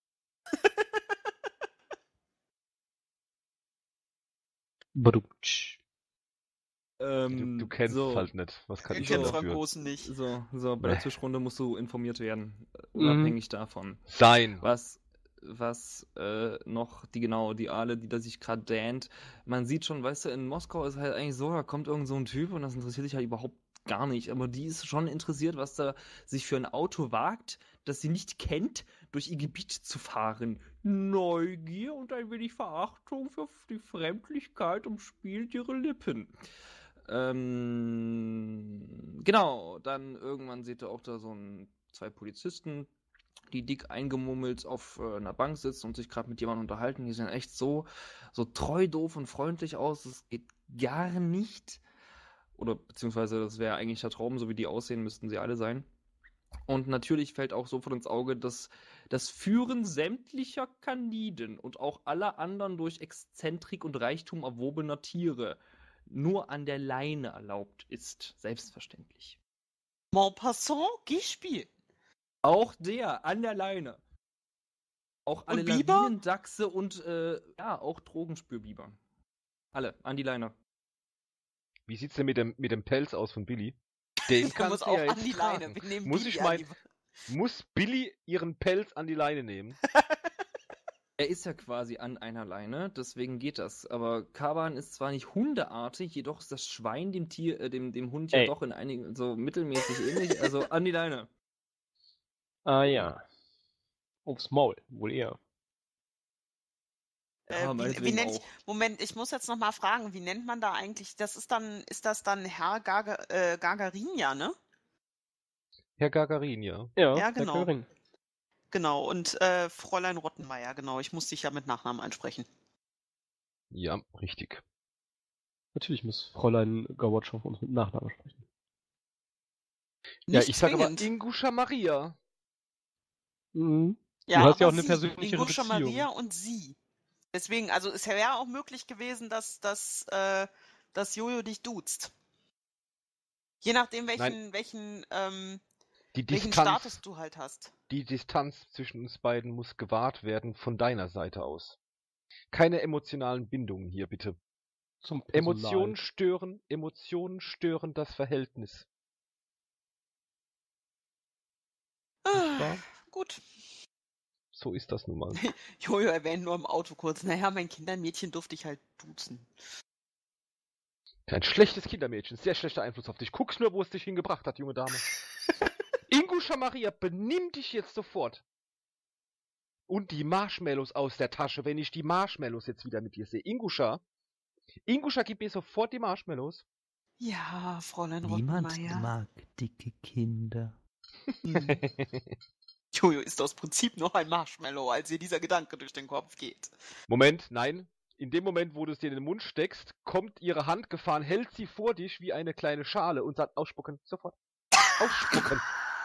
Badumtsch. Du kennst so, es halt nicht. Was kann Ich ich kenne denn dafür? Frankosen nicht. so, bei der Zwischenrunde musst du informiert werden, Mhm. unabhängig davon. Sein. Was noch die Aale, die da sich gerade dähnt. Man sieht schon, weißt du, in Moskau ist halt eigentlich so, da kommt irgend so ein Typ und das interessiert dich halt überhaupt gar nicht. Aber die ist schon interessiert, was da sich für ein Auto wagt, das sie nicht kennt, durch ihr Gebiet zu fahren. Neugier und ein wenig Verachtung für die Fremdlichkeit umspielt ihre Lippen. Genau, dann irgendwann seht ihr auch da zwei Polizisten, die dick eingemummelt auf einer Bank sitzen und sich gerade mit jemandem unterhalten. Die sehen echt so treu, doof und freundlich aus. Das geht gar nicht. Oder beziehungsweise das wäre eigentlich der Traum, so wie die aussehen, müssten sie alle sein. Und natürlich fällt auch sofort ins Auge, dass das Führen sämtlicher Kaniden und auch aller anderen durch Exzentrik und Reichtum erworbener Tiere nur an der Leine erlaubt ist. Selbstverständlich. Maupassant, geh spielen. Auch der an der Leine. Auch alle Und Biber? Lawinendachse und auch Drogenspürbiber. Alle an die Leine. Wie sieht's denn mit dem Pelz aus von Billy? Den Der kannst muss du auch ja an jetzt die Leine. tragen. Wir nehmen Muss Billy ich an mein- die- Muss Billy ihren Pelz an die Leine nehmen? Er ist ja quasi an einer Leine, deswegen geht das. Aber Kaban ist zwar nicht hundeartig, jedoch ist das Schwein dem Hund ja Ey. doch in einigen so mittelmäßig ähnlich. Also an die Leine. Ah ja. Aufs Maul, wohl eher. Ja, wie meinetwegen nennt auch. Moment, ich muss jetzt noch mal fragen, wie nennt man da eigentlich, ist das dann Herr Gagarin, ne? Herr Gagarin, ja. Ja, Ja, Herr genau. Gagarin. Genau, und Fräulein Rottenmeier, genau. Ich muss dich ja mit Nachnamen ansprechen. Ja, richtig. Natürlich muss Fräulein Gorbatschow uns mit Nachnamen sprechen. Ja, Nicht ich sag aber zwingend. Inguscha Maria. Mhm. Ja, Du hast ja aber auch eine sie, persönlichere Inguscha Beziehung. Maria und sie. Deswegen, also es wäre auch möglich gewesen, dass Jojo dich duzt. Je nachdem, welchen Die Status Distanz, du halt hast. die Distanz zwischen uns beiden muss gewahrt werden von deiner Seite aus. Keine emotionalen Bindungen hier, bitte. Zum Personal. Emotionen stören das Verhältnis. Ah, wahr? gut. So ist das nun mal. Jojo erwähnt nur im Auto kurz. Naja, mein Kindermädchen durfte ich halt duzen. Ein schlechtes Kindermädchen, sehr schlechter Einfluss auf dich. Guck's nur, wo es dich hingebracht hat, junge Dame. Inguscha Maria, benimm dich jetzt sofort. Und die Marshmallows aus der Tasche, wenn ich die Marshmallows jetzt wieder mit dir sehe. Inguscha, gib mir sofort die Marshmallows. Ja, Fräulein Niemand Rottenmeier. mag dicke Kinder. Hm. Jojo ist aus Prinzip noch ein Marshmallow, als ihr dieser Gedanke durch den Kopf geht. Moment, nein. In dem Moment, wo du es dir in den Mund steckst, kommt ihre Hand gefahren, hält sie vor dich wie eine kleine Schale und sagt, ausspucken, sofort. Ausspucken.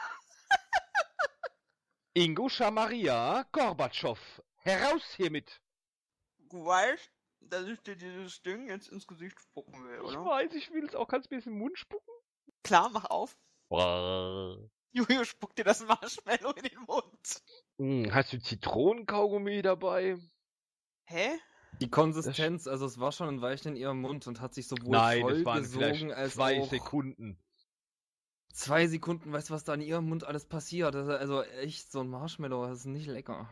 Inguscha Maria Gorbatschow, heraus hiermit. Du weißt, dass ich dir dieses Ding jetzt ins Gesicht spucken will, Ich oder? weiß, ich will es auch. Kannst du mir das in den Mund spucken? Klar, mach auf. Jojo spuckt dir das Marshmallow in den Mund. Hast du Zitronenkaugummi dabei? Hä? Die Konsistenz, also es war schon ein Weilchen in ihrem Mund und hat sich sowohl Nein, das waren vollgesogen vielleicht als 2 auch Sekunden. 2 Sekunden, weißt du, was da in ihrem Mund alles passiert? Also echt, so ein Marshmallow, das ist nicht lecker.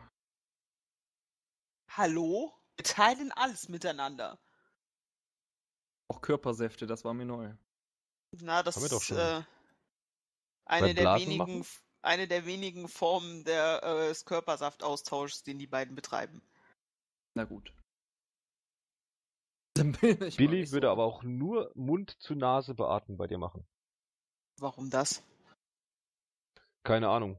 Hallo? Wir teilen alles miteinander. Auch Körpersäfte, das war mir neu. Na, das Haben wir doch ist schon. eine Beim der Blasen wenigen, machen? eine der wenigen Formen des Körpersaftaustauschs, den die beiden betreiben. Na gut. Dann bin ich mal Billy nicht würde so. aber auch nur Mund zu Nase beatmen bei dir machen. Warum das? Keine Ahnung.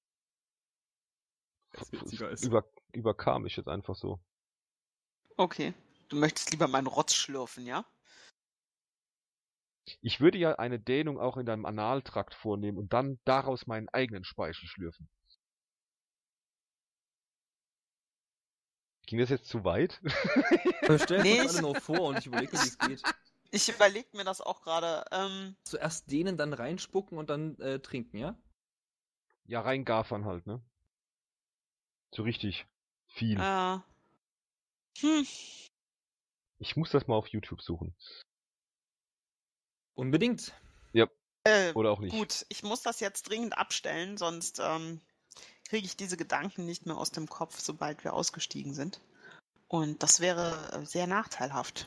Was witziger ist. Überkam ich jetzt einfach so. Okay. Du möchtest lieber meinen Rotz schlürfen, ja? Ich würde ja eine Dehnung auch in deinem Analtrakt vornehmen und dann daraus meinen eigenen Speichel schlürfen. Ging das jetzt zu weit? Wir stellen Nee, uns alle noch vor und ich überlege mir, wie es geht. Ich überlege mir das auch gerade. Zuerst dehnen, dann reinspucken und dann trinken, ja? Ja, rein gaffern halt, ne? So richtig viel. Ich muss das mal auf YouTube suchen. Unbedingt. Oder auch nicht. Gut, ich muss das jetzt dringend abstellen, sonst kriege ich diese Gedanken nicht mehr aus dem Kopf, sobald wir ausgestiegen sind. Und das wäre sehr nachteilhaft.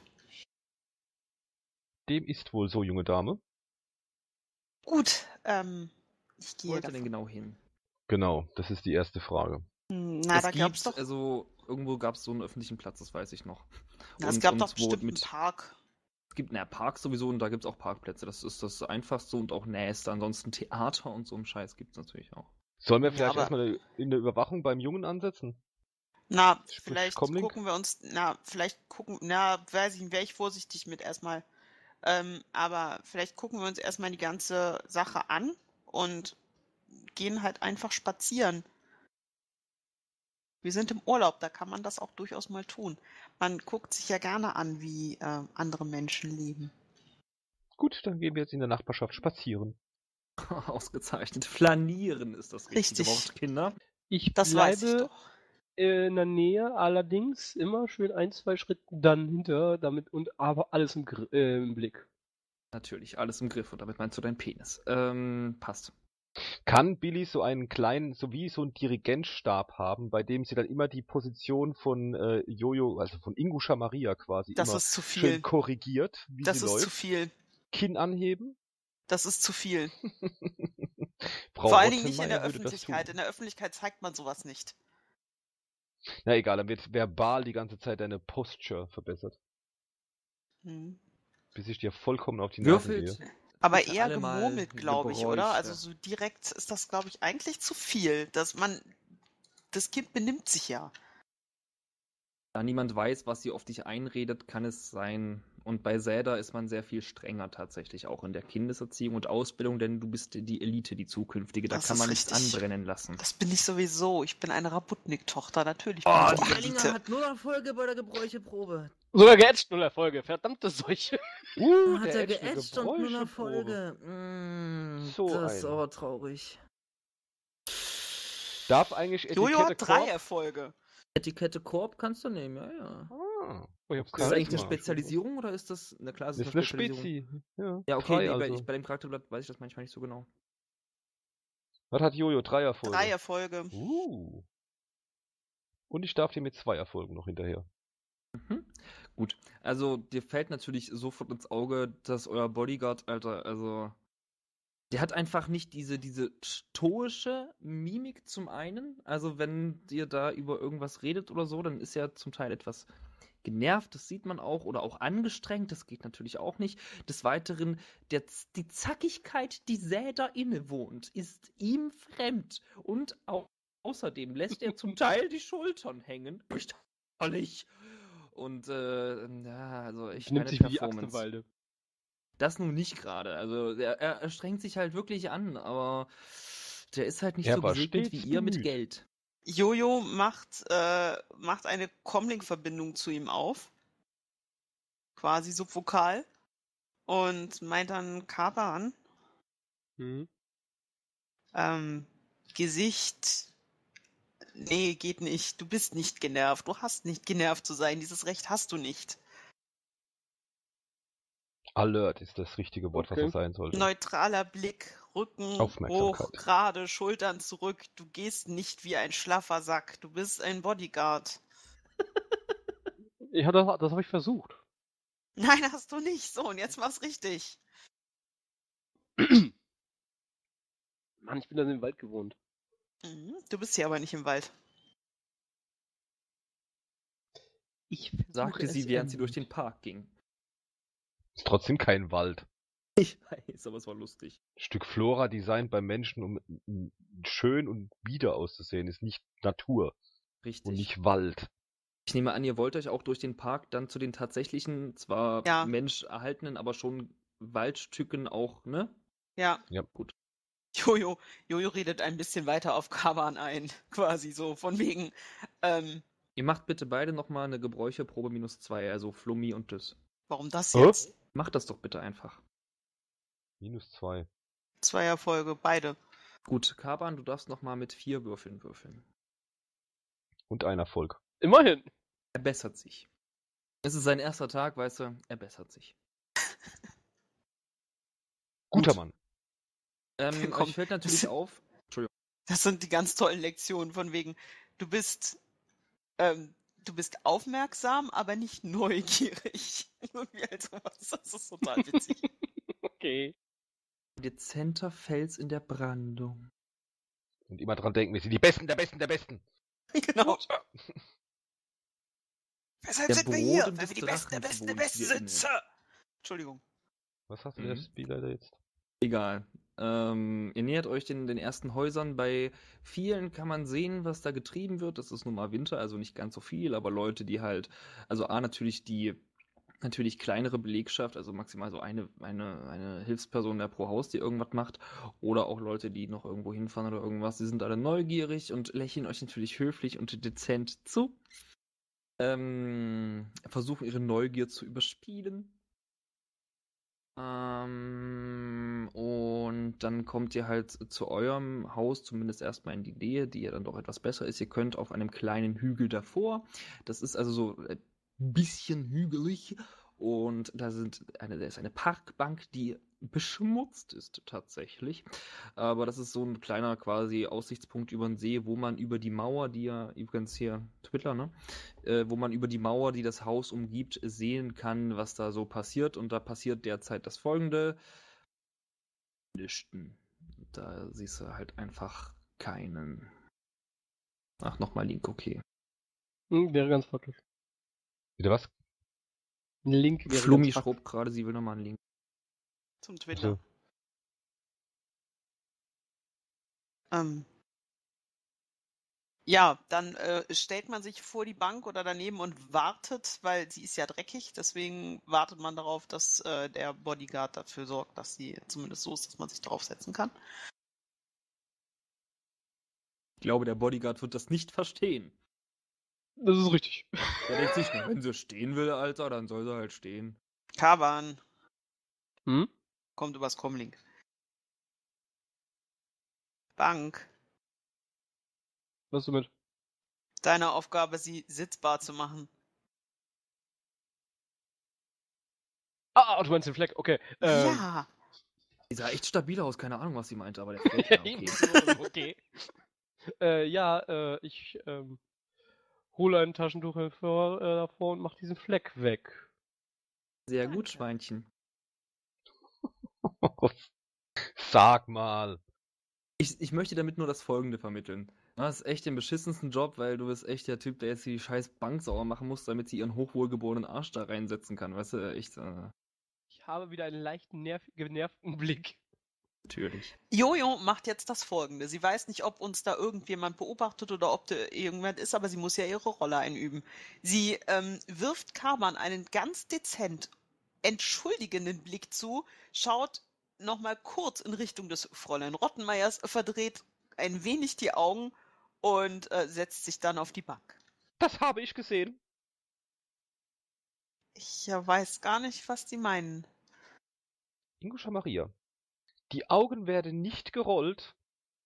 Dem ist wohl so, junge Dame. Gut, ich Wo gehe wollt ihr denn davon. genau hin? Genau, das ist die erste Frage. Na, da gab's doch. Also irgendwo gab es so einen öffentlichen Platz, das weiß ich noch. Na, es Und- gab und doch wo bestimmt einen mit- Park. Es gibt Parks sowieso und da gibt es auch Parkplätze. Das ist das Einfachste und auch Nächste. Ansonsten Theater und so ein Scheiß gibt es natürlich auch. Sollen wir Ja, vielleicht aber- erstmal in der Überwachung beim Jungen ansetzen? Na, Sprich, vielleicht Comlink? gucken wir uns, weiß ich nicht, wäre ich vorsichtig mit erstmal. Aber vielleicht gucken wir uns erstmal die ganze Sache an und gehen halt einfach spazieren. Wir sind im Urlaub, da kann man das auch durchaus mal tun. Man guckt sich ja gerne an, wie andere Menschen leben. Gut, dann gehen wir jetzt in der Nachbarschaft spazieren. Ausgezeichnet. Flanieren ist das richtige Richtig. Wort, Kinder. Ich Das weiß ich bleibe doch. in der Nähe, allerdings immer schön 1, 2 Schritte dann hinter, aber alles im Blick. Natürlich, alles im Griff und damit meinst du deinen Penis. Passt. Kann Billy so einen kleinen, so wie so einen Dirigentstab haben, bei dem sie dann immer die Position von Jojo, also von Ingusha Maria quasi, Das immer ist zu schön viel. korrigiert, wie Das sie ist läuft? zu viel. Kinn anheben? Das ist zu viel. Frau Vor allen Dingen nicht in der Rottenmeier würde das Öffentlichkeit. tun. In der Öffentlichkeit zeigt man sowas nicht. Na egal, dann wird verbal die ganze Zeit deine Posture verbessert, Hm. bis ich dir vollkommen auf die Nase Würfelt. gehe. Aber bitte eher alle mal gemurmelt, glaube ich, oder? Gebräuche. Also so direkt ist das, glaube ich, eigentlich zu viel. Das Kind benimmt sich ja. Da niemand weiß, was sie auf dich einredet, kann es sein. Und bei Zelda ist man sehr viel strenger tatsächlich, auch in der Kindeserziehung und Ausbildung, denn du bist die Elite, die zukünftige. Da Das kann ist man nichts richtig. anbrennen lassen. Das bin ich sowieso. Ich bin eine Rabutnik-Tochter. Natürlich bin Oh, ich die Erlinger Elite. hat 0 Erfolge bei der Gebräucheprobe. Sogar geätscht 0 Erfolge, verdammte Seuche. Hat der er ätzende geätscht und 0 Gebräucheprobe. Erfolge. So Das ist ein- aber traurig. Darf eigentlich Jojo Etikette hat 3 Korb? Erfolge. Etikette Korb kannst du nehmen, ja, ja. Ah, oh, ich hab's Ist das eigentlich eine Charisma. Spezialisierung oder ist das, na klar, es Das ist ist eine Spezialisierung. Spezi. Ja, Ja, okay, 3 nee, also. bei dem Charakterblatt weiß ich das manchmal nicht so genau. Was hat Jojo? 3 Erfolge. 3 Erfolge. Und ich darf dir mit 2 Erfolgen noch hinterher. Mhm. Gut, also dir fällt natürlich sofort ins Auge, dass euer Bodyguard, Alter, also der hat einfach nicht diese stoische Mimik zum einen. Also wenn ihr da über irgendwas redet oder so, dann ist er zum Teil etwas genervt, das sieht man auch, oder auch angestrengt, das geht natürlich auch nicht. Des Weiteren, die Zackigkeit, die Zelda innewohnt, ist ihm fremd. Und auch außerdem lässt er zum Teil die Schultern hängen. Fürchterlich. Und ja, also echt Nimmt keine sich wie die Axt im Performance. Walde. Das nun nicht gerade. Also er strengt sich halt wirklich an, aber der ist halt nicht Er so war gesegnet wie stets ihr mit bemüht. Geld. Jojo macht eine Comlink-Verbindung zu ihm auf. Quasi subvokal. Und meint dann Kappa an. Mhm. Gesicht. Nee, geht nicht. Du bist nicht genervt. Du hast nicht genervt zu sein. Dieses Recht hast du nicht. Alert ist das richtige Wort, was Okay. das sein sollte. Neutraler Blick, Rücken Aufmerksamkeit. hoch, gerade, Schultern zurück. Du gehst nicht wie ein schlaffer Sack. Du bist ein Bodyguard. Ja, das habe ich versucht. Nein, hast du nicht. So, und jetzt mach's richtig. Mann, ich bin da im Wald gewohnt. Mhm, du bist hier aber nicht im Wald. Ich Sagte sie, während sie durch den Park ging. Ist trotzdem kein Wald. Ich weiß, aber es war lustig. Stück Flora designt beim Menschen, um schön und bieder auszusehen, ist nicht Natur Richtig. und nicht Wald. Ich nehme an, ihr wollt euch auch durch den Park dann zu den tatsächlichen, zwar Ja. menscherhaltenen, aber schon Waldstücken auch, ne? Ja. Ja. Gut. Jojo redet ein bisschen weiter auf Kaban ein. Quasi so, von wegen. Ihr macht bitte beide nochmal eine Gebräucheprobe -2, also Flummi und Düss. Warum das Hä? jetzt? Macht das doch bitte einfach. -2. 2 Erfolge, beide. Gut, Kaban, du darfst nochmal mit 4 Würfeln würfeln. Und ein Erfolg. Immerhin. Er bessert sich. Es ist sein erster Tag, weißt du, er bessert sich. Guter Gut. Mann. Komm, Euch fällt natürlich auf, Das sind die ganz tollen Lektionen, von wegen, du bist aufmerksam, aber nicht neugierig. Irgendwie halt sowas. Das ist total witzig. Okay. dezenter Fels in der Brandung. Und immer dran denken, wir sind die Besten, der Besten, der Besten. Genau. Weshalb Der sind wir hier? Boden Weil des wir die Besten der Drachens Besten der wohnt Besten hier sind, innen. Sir. Entschuldigung. Was hast du der Spielleiter jetzt? Egal. Ihr nähert euch den ersten Häusern. Bei vielen kann man sehen, was da getrieben wird. Das ist nun mal Winter, also nicht ganz so viel, aber Leute, die halt, also natürlich natürlich kleinere Belegschaft, also maximal so eine Hilfsperson der pro Haus, die irgendwas macht, oder auch Leute, die noch irgendwo hinfahren oder irgendwas, die sind alle neugierig und lächeln euch natürlich höflich und dezent zu. Versuchen ihre Neugier zu überspielen. Und dann kommt ihr halt zu eurem Haus, zumindest erstmal in die Nähe, die ja dann doch etwas besser ist. Ihr könnt auf einem kleinen Hügel davor. Das ist also so ein bisschen hügelig. Und da ist eine Parkbank, die beschmutzt ist tatsächlich. Aber das ist so ein kleiner quasi Aussichtspunkt über den See, wo man über die Mauer, die ja übrigens hier Twitter, ne? Wo man über die Mauer, die das Haus umgibt, sehen kann, was da so passiert. Und da passiert derzeit das Folgende. Listen. Da siehst du halt einfach keinen. Ach, nochmal Link, okay. Wäre ganz praktisch. Wieder was? Ein Link wäre Flummi ganz praktisch. schraubt gerade, sie will nochmal einen Link. Zum Twitter. Ja, dann stellt man sich vor die Bank oder daneben und wartet, weil sie ist ja dreckig, deswegen wartet man darauf, dass der Bodyguard dafür sorgt, dass sie zumindest so ist, dass man sich draufsetzen kann. Ich glaube, der Bodyguard wird das nicht verstehen. Das ist richtig. Der denkt sich, na, wenn sie stehen will, Alter, dann soll sie halt stehen. Kaban Hm? kommt übers Comlink. Bank. Was damit? Deine Aufgabe, sie sitzbar zu machen. Ah, du meinst den Fleck, okay. Ja. Die sah echt stabil aus, keine Ahnung, was sie meinte, aber der Fleck, ja, okay. okay. Ich hole ein Taschentuch davor und mach diesen Fleck weg. Sehr gut, Schweinchen. Sag mal. Ich möchte damit nur das Folgende vermitteln. Du hast echt den beschissensten Job, weil du bist echt der Typ, der jetzt die scheiß Bank sauer machen muss, damit sie ihren hochwohlgeborenen Arsch da reinsetzen kann. Weißt du, echt. Ich habe wieder einen leichten, genervten Blick. Natürlich. Jojo macht jetzt das Folgende. Sie weiß nicht, ob uns da irgendjemand beobachtet oder ob da irgendjemand ist, aber sie muss ja ihre Rolle einüben. Sie wirft Kaban einen ganz dezent entschuldigenden Blick zu, schaut nochmal kurz in Richtung des Fräulein Rottenmeiers, verdreht ein wenig die Augen und setzt sich dann auf die Bank. Das habe ich gesehen. Ich weiß gar nicht, was die meinen. Inguscha Maria. Die Augen werden nicht gerollt.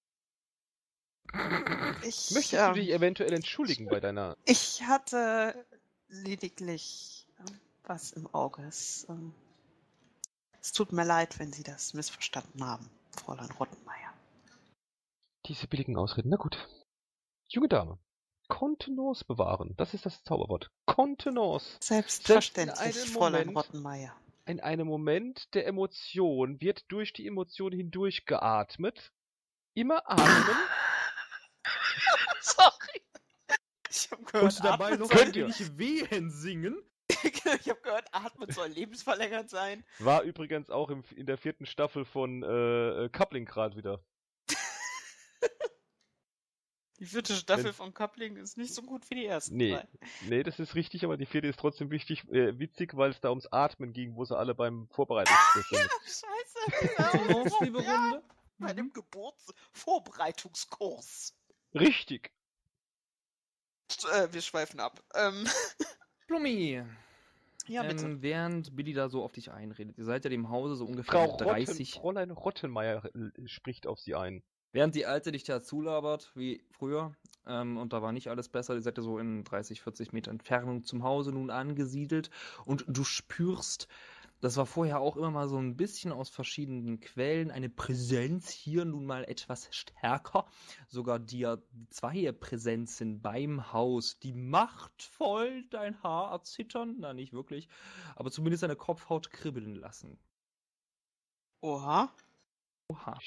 Möchtest du dich eventuell entschuldigen bei deiner... Ich hatte lediglich was im Auge. Es tut mir leid, wenn Sie das missverstanden haben, Fräulein Rottenmeier. Diese billigen Ausreden. Na gut. Junge Dame. Kontenance bewahren. Das ist das Zauberwort. Kontenance. Selbstverständlich, Selbst in einem Fräulein Moment- Rottenmeier. In einem Moment der Emotion wird durch die Emotion hindurch geatmet. Immer atmen. Sorry. Ich habe gehört, Und dabei atmen noch soll- ein wenig Wehen singen. Ich habe gehört, atmen soll lebensverlängernd sein. War übrigens auch in der 4. Staffel von Coupling gerade wieder. Die 4. Staffel von Coupling ist nicht so gut wie die ersten drei. Nee, das ist richtig, aber die 4. ist trotzdem witzig, weil es da ums Atmen ging, wo sie alle beim Vorbereitungskurs sind. Scheiße. Liebe Runde. Bei dem Geburtsvorbereitungskurs. Richtig. Wir schweifen ab. Flummi. Ja, bitte. Während Billy da so auf dich einredet, ihr seid ja dem Hause so ungefähr Frau mit 30. Fräulein Rottenmeier spricht auf sie ein. Während die Alte dich da zulabert, wie früher, und da war nicht alles besser, ihr seid ja so in 30, 40 Meter Entfernung zum Hause nun angesiedelt und du spürst, das war vorher auch immer mal so ein bisschen aus verschiedenen Quellen, eine Präsenz hier nun mal etwas stärker, sogar die zwei Präsenzen beim Haus, die machtvoll dein Haar erzittern, na nicht wirklich, aber zumindest deine Kopfhaut kribbeln lassen. Oha. Oha.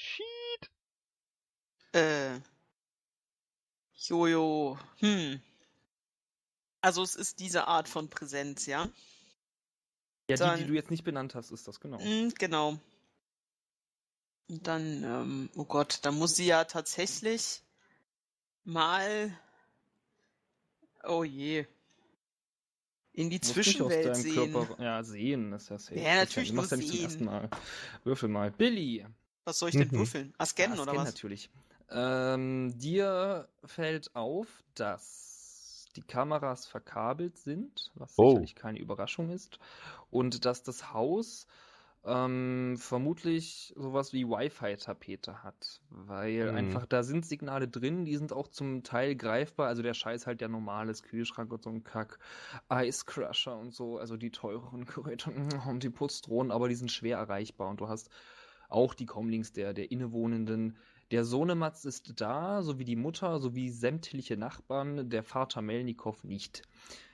Jojo. Also es ist diese Art von Präsenz, ja? Ja, die Dann, du jetzt nicht benannt hast, ist das, genau. Genau. Und dann, oh Gott, da muss sie ja tatsächlich mal, oh je, in die Musst nicht aus Zwischenwelt deinem sehen. Körper. Ja, sehen ist ja safe. Ja, natürlich Du nur machst ja nicht zum ersten sehen. Mal. Würfel mal. Billy. Was soll ich denn Mhm. würfeln? Scannen oder was? Natürlich. Dir fällt auf, dass die Kameras verkabelt sind, was Oh. sicherlich keine Überraschung ist, und dass das Haus vermutlich sowas wie Wi-Fi-Tapete hat, weil einfach da sind Signale drin, die sind auch zum Teil greifbar, also der Scheiß halt der normales Kühlschrank und so ein Kack, Ice Crusher und so, also die teureren Geräte und die Putzdrohnen, aber die sind schwer erreichbar und du hast auch die Comlinks der Innewohnenden. Der Sohnematz ist da, sowie die Mutter, sowie sämtliche Nachbarn, der Vater Melnikow nicht.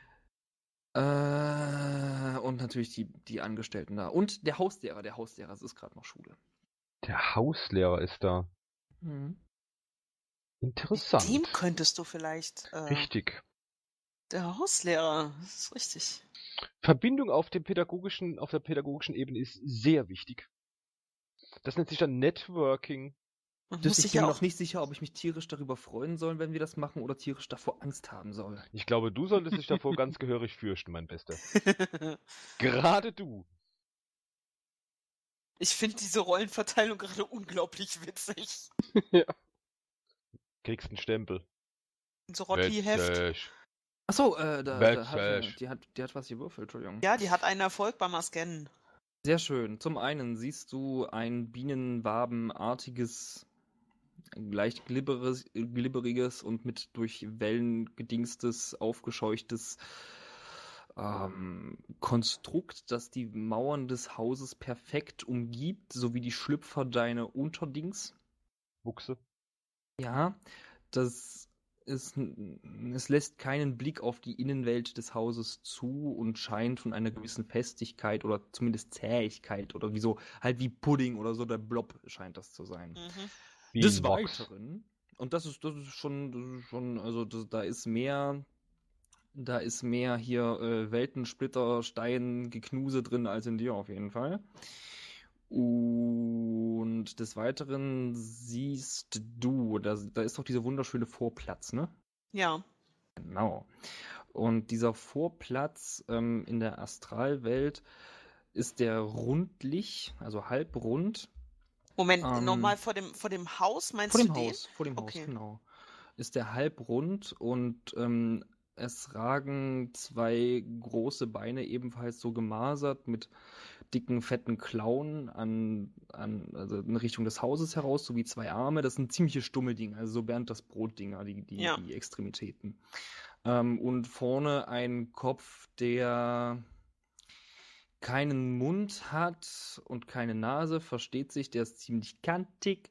Und natürlich die Angestellten da. Und der Hauslehrer, es ist gerade noch Schule. Der Hauslehrer ist da. Mhm. Mit Interessant. dem könntest du vielleicht, Richtig. der Hauslehrer, das ist richtig. Verbindung auf der pädagogischen Ebene ist sehr wichtig. Das nennt sich dann Networking. Man muss Ich sich bin ja mir auch, noch nicht sicher, ob ich mich tierisch darüber freuen soll, wenn wir das machen, oder tierisch davor Angst haben soll. Ich glaube, du solltest dich davor ganz gehörig fürchten, mein Bester. Gerade du. Ich finde diese Rollenverteilung gerade unglaublich witzig. Kriegst einen Stempel. So Rotti-Heft. Witzig. Achso, Witzig. die hat was gewürfelt, Entschuldigung. Ja, die hat einen Erfolg beim Scannen. Sehr schön. Zum einen siehst du ein bienenwabenartiges, leicht glibberiges und mit durch Wellen gedingstes, aufgescheuchtes Konstrukt, das die Mauern des Hauses perfekt umgibt, sowie die Schlüpfer deine Unterdings. Buchse. Ja, es lässt keinen Blick auf die Innenwelt des Hauses zu und scheint von einer gewissen Festigkeit oder zumindest Zähigkeit oder halt wie Pudding oder so, der Blob scheint das zu sein. Mhm. Wie Des ein Mox. Weiteren, und das ist schon, also da ist mehr hier Weltensplitter, Stein, Geknuse drin als in dir auf jeden Fall. Und des Weiteren siehst du, da ist doch dieser wunderschöne Vorplatz, ne? Ja. Genau. Und dieser Vorplatz in der Astralwelt ist der rundlich, also halbrund. Moment, nochmal vor dem Haus, meinst Vor du dem den? Haus, Okay. genau. Ist der halbrund und es ragen zwei große Beine, ebenfalls so gemasert, mit dicken, fetten Klauen also in Richtung des Hauses heraus, sowie zwei Arme. Das sind ziemliche Stummeldinger, also so Bernd das Brotdinger, Ja. die Extremitäten. Und vorne ein Kopf, der keinen Mund hat und keine Nase, versteht sich, der ist ziemlich kantig.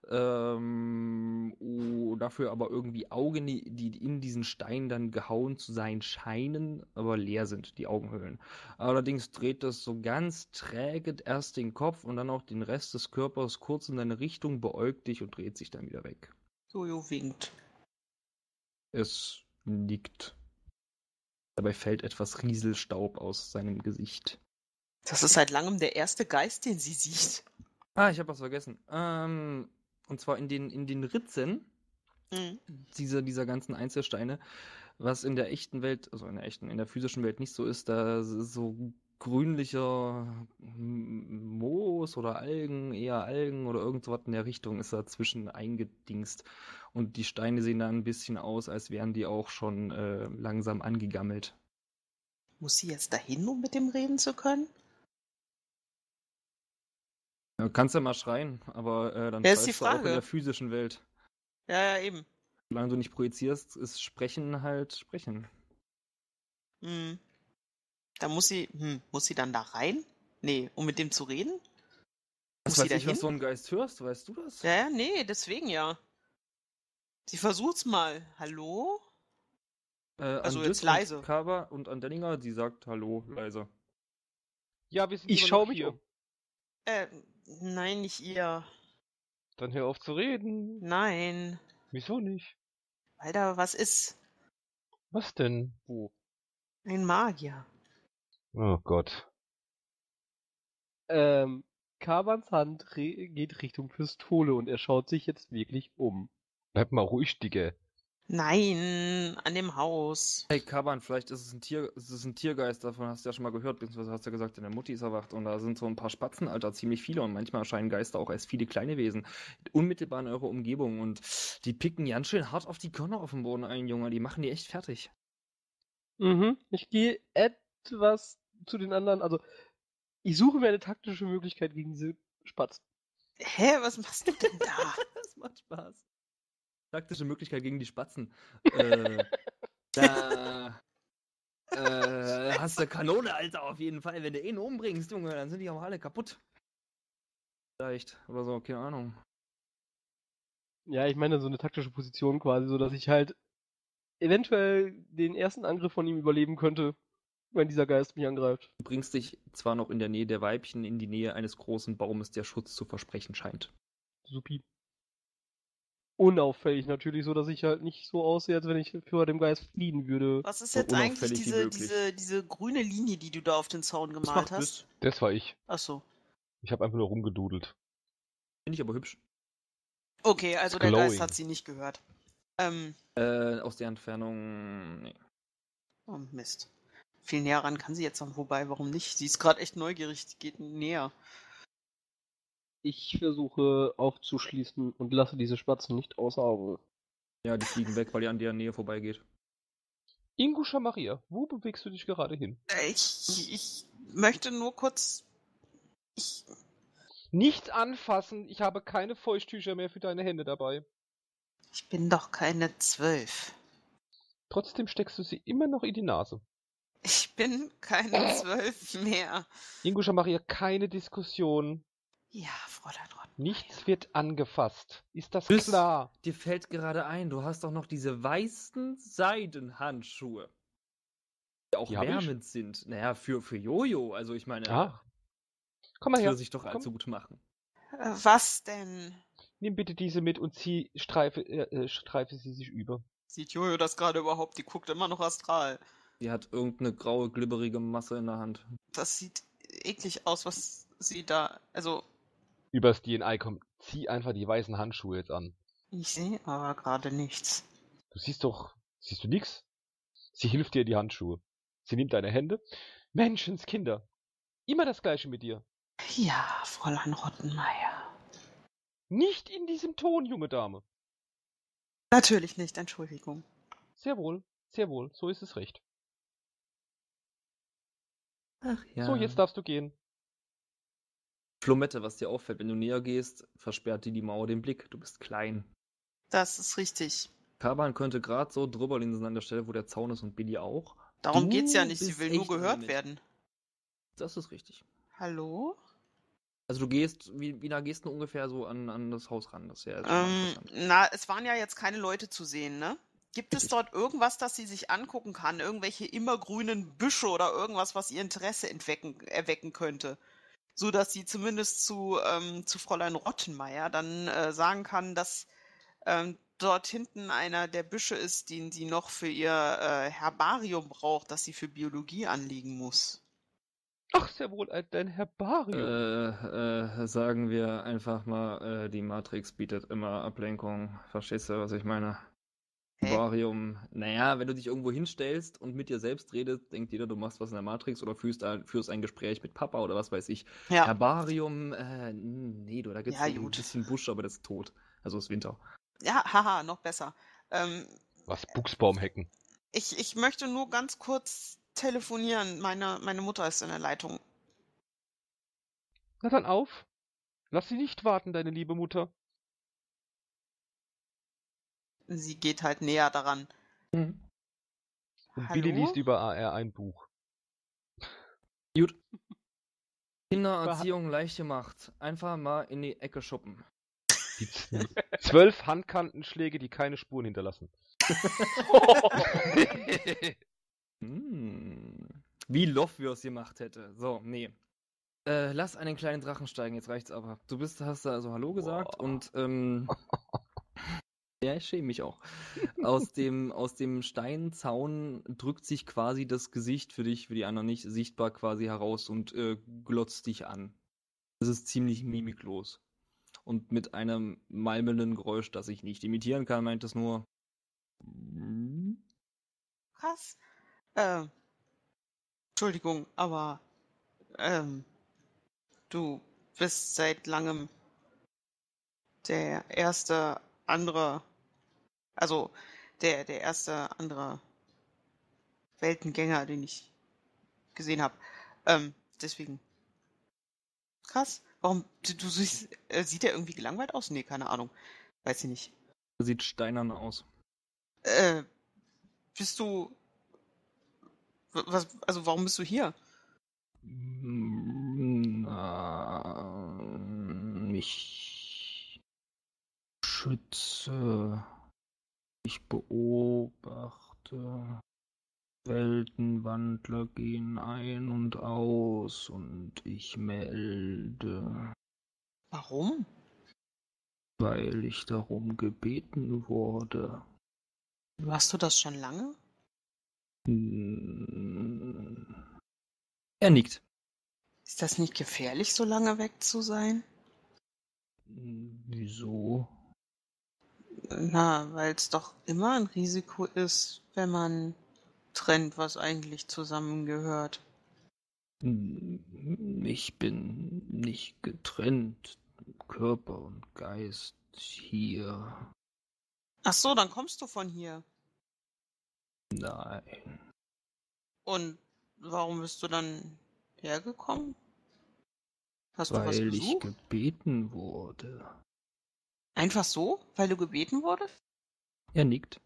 Dafür aber irgendwie Augen, die in diesen Stein dann gehauen zu sein scheinen, aber leer sind, die Augenhöhlen. Allerdings dreht das so ganz träge erst den Kopf und dann auch den Rest des Körpers kurz in deine Richtung, beäugt dich und dreht sich dann wieder weg. Jojo winkt. Es nickt. Dabei fällt etwas Rieselstaub aus seinem Gesicht. Das ist seit langem der erste Geist, den sie sieht. Ich habe was vergessen. Und zwar in den Ritzen Mhm. dieser ganzen Einzelsteine, was in der echten Welt, also in der physischen Welt nicht so ist, da ist so grünlicher Moos oder eher Algen oder irgendwas in der Richtung ist dazwischen eingedingst. Und die Steine sehen da ein bisschen aus, als wären die auch schon langsam angegammelt. Muss sie jetzt dahin, um mit dem reden zu können? Ja, kannst ja mal schreien, aber dann Ja, ist die schreist du auch in Frage. der physischen Welt. Ja, eben. Solange du nicht projizierst, ist Sprechen halt Sprechen. Hm. Da muss sie dann da rein? Nee, um mit dem zu reden? Was Muss sie weiß ich, dahin? was so ein Geist hörst, weißt du das? Ja, nee, deswegen ja. Sie versucht's mal. Hallo? Also An jetzt Düss leise. und Kava und an Denninger, sie sagt Hallo, leise. Ja, wir sind Ich immer schaue noch mich hier. um. Nein, nicht ihr. Dann hör auf zu reden. Nein. Wieso nicht? Weil da was ist. Was denn? Wo? Ein Magier. Oh Gott. Kabans Hand geht Richtung Pistole und er schaut sich jetzt wirklich um. Bleib mal ruhig, Digga. Nein, an dem Haus. Hey Kaban, vielleicht ist es ein Tiergeist, davon hast du ja schon mal gehört, beziehungsweise hast du ja gesagt, deine Mutti ist erwacht und da sind so ein paar Spatzen, Alter, ziemlich viele und manchmal erscheinen Geister auch als viele kleine Wesen, unmittelbar in eurer Umgebung und die picken ganz schön hart auf die Körner auf dem Boden ein, Junge, die machen die echt fertig. Ich gehe etwas zu den anderen, also ich suche mir eine taktische Möglichkeit gegen diese Spatzen. Hä, was machst du denn da? Das macht Spaß. Taktische Möglichkeit gegen die Spatzen. Da hast du Kanone, Alter, auf jeden Fall. Wenn du ihn umbringst, Junge, dann sind die auch alle kaputt. Vielleicht. Oder so, keine Ahnung. Ja, ich meine so eine taktische Position quasi, so dass ich halt eventuell den ersten Angriff von ihm überleben könnte, wenn dieser Geist mich angreift. Du bringst dich zwar noch in der Nähe der Weibchen, in die Nähe eines großen Baumes, der Schutz zu versprechen scheint. Supi. Unauffällig natürlich, so dass ich halt nicht so aussehe, als wenn ich vor dem Geist fliehen würde. Was ist So jetzt eigentlich unauffällig wie möglich. diese grüne Linie, die du da auf den Zaun Das gemalt macht hast? Biss. Das war ich. Ach so. Ich habe einfach nur rumgedudelt. Finde ich aber hübsch. Okay, also It's der Geist glowing. hat sie nicht gehört. Aus der Entfernung. Nee. Oh Mist. Viel näher ran kann sie jetzt noch, wobei, warum nicht? Sie ist gerade echt neugierig, die geht näher. Ich versuche aufzuschließen und lasse diese Spatzen nicht außer Auge. Ja, die fliegen weg, weil ihr an der Nähe vorbeigeht. Inguscha Maria, wo bewegst du dich gerade hin? Ich möchte nur kurz. Nichts anfassen, ich habe keine Feuchttücher mehr für deine Hände dabei. Ich bin doch keine 12. Trotzdem steckst du sie immer noch in die Nase. Ich bin keine 12 mehr. Inguscha Maria, keine Diskussion. Ja, Fräulein Rott. Nichts wird angefasst. Ist das Bis- klar? Dir fällt gerade ein, du hast doch noch diese weißen Seidenhandschuhe. Die auch Die hab ich. wärmend sind. Naja, für Jojo. Also ich meine, Ach. Komm mal das her. würde sich doch Komm. allzu gut machen. Was denn? Nimm bitte diese mit und streife sie sich über. Sieht Jojo das gerade überhaupt? Die guckt immer noch astral. Die hat irgendeine graue, glibberige Masse in der Hand. Das sieht eklig aus, was sie da. Also, Übers DNI, komm, zieh einfach die weißen Handschuhe jetzt an. ich sehe aber gerade nichts. Du siehst du nix? Sie hilft dir in die Handschuhe. Sie nimmt deine Hände. Menschenskinder. Immer das Gleiche mit dir. Ja, Fräulein Rottenmeier. Nicht in diesem Ton, junge Dame. Natürlich nicht, Entschuldigung. Sehr wohl, so ist es recht. Ach ja. So, jetzt darfst du gehen. Flomette, was dir auffällt, wenn du näher gehst, versperrt dir die Mauer den Blick. Du bist klein. Das ist richtig. Kaban könnte gerade so drüber linsen an der Stelle, wo der Zaun ist und Billy auch. Darum Du geht's ja nicht, sie bist will nur echt gehört wenig. werden. Das ist richtig. Hallo? Also du gehst, wie nah gehst du ungefähr so an das Haus ran? Das ist ja jetzt schon mal interessant. Na, es waren ja jetzt keine Leute zu sehen, ne? Gibt es Richtig. dort irgendwas, das sie sich angucken kann? Irgendwelche immergrünen Büsche oder irgendwas, was ihr Interesse erwecken könnte? So dass sie zumindest zu Fräulein Rottenmeier dann sagen kann, dass dort hinten einer der Büsche ist, den sie noch für ihr Herbarium braucht, das sie für Biologie anlegen muss. Ach, sehr wohl, dein Herbarium. Sagen wir einfach mal, die Matrix bietet immer Ablenkung. Verstehst du, was ich meine? Hä? Herbarium. Naja, wenn du dich irgendwo hinstellst und mit dir selbst redest, denkt jeder, du machst was in der Matrix oder führst ein Gespräch mit Papa oder was weiß ich. Ja. Herbarium, nee, da gibt's Ja, so ein gut. bisschen Busch, aber das ist tot. Also ist Winter. Ja, haha, noch besser. Was, Buchsbaumhecken? Ich möchte nur ganz kurz telefonieren. Meine Mutter ist in der Leitung. Na dann auf. Lass sie nicht warten, deine liebe Mutter. Sie geht halt näher daran. Und Hallo? Billy liest über AR ein Buch. Gut. Kindererziehung leicht gemacht. Einfach mal in die Ecke schuppen. Die 12 Handkantenschläge, die keine Spuren hinterlassen. Wie Lofwür es gemacht hätte. So, nee. Lass einen kleinen Drachen steigen, jetzt reicht's aber. Hast da also Hallo gesagt und ja, ich schäme mich auch. Aus dem Steinzaun drückt sich quasi das Gesicht für dich, für die anderen nicht, sichtbar quasi heraus und glotzt dich an. Es ist ziemlich mimiklos. Und mit einem malmenden Geräusch, das ich nicht imitieren kann, meint es nur. Krass. Entschuldigung, aber du bist seit langem der erste andere, also der erste andere Weltengänger, den ich gesehen habe. Deswegen. Krass. Warum? Du siehst, sieht er irgendwie gelangweilt aus? Nee, keine Ahnung. Weiß ich nicht. Sieht steinern aus. Bist du. Also warum bist du hier? Ich schütze. Ich beobachte. Weltenwandler gehen ein und aus und ich melde, Warum? weil ich darum gebeten wurde. Machst du das schon lange? Er nickt. Ist das nicht gefährlich, so lange weg zu sein? Wieso? Na, weil es doch immer ein Risiko ist, wenn man trennt, was eigentlich zusammengehört. Ich bin nicht getrennt, Körper und Geist hier. Ach so, dann kommst du von hier. Nein. Und warum bist du dann hergekommen? Hast du was Weil ich gesucht? gebeten wurde. Einfach so? Weil du gebeten wurdest? Er nickt.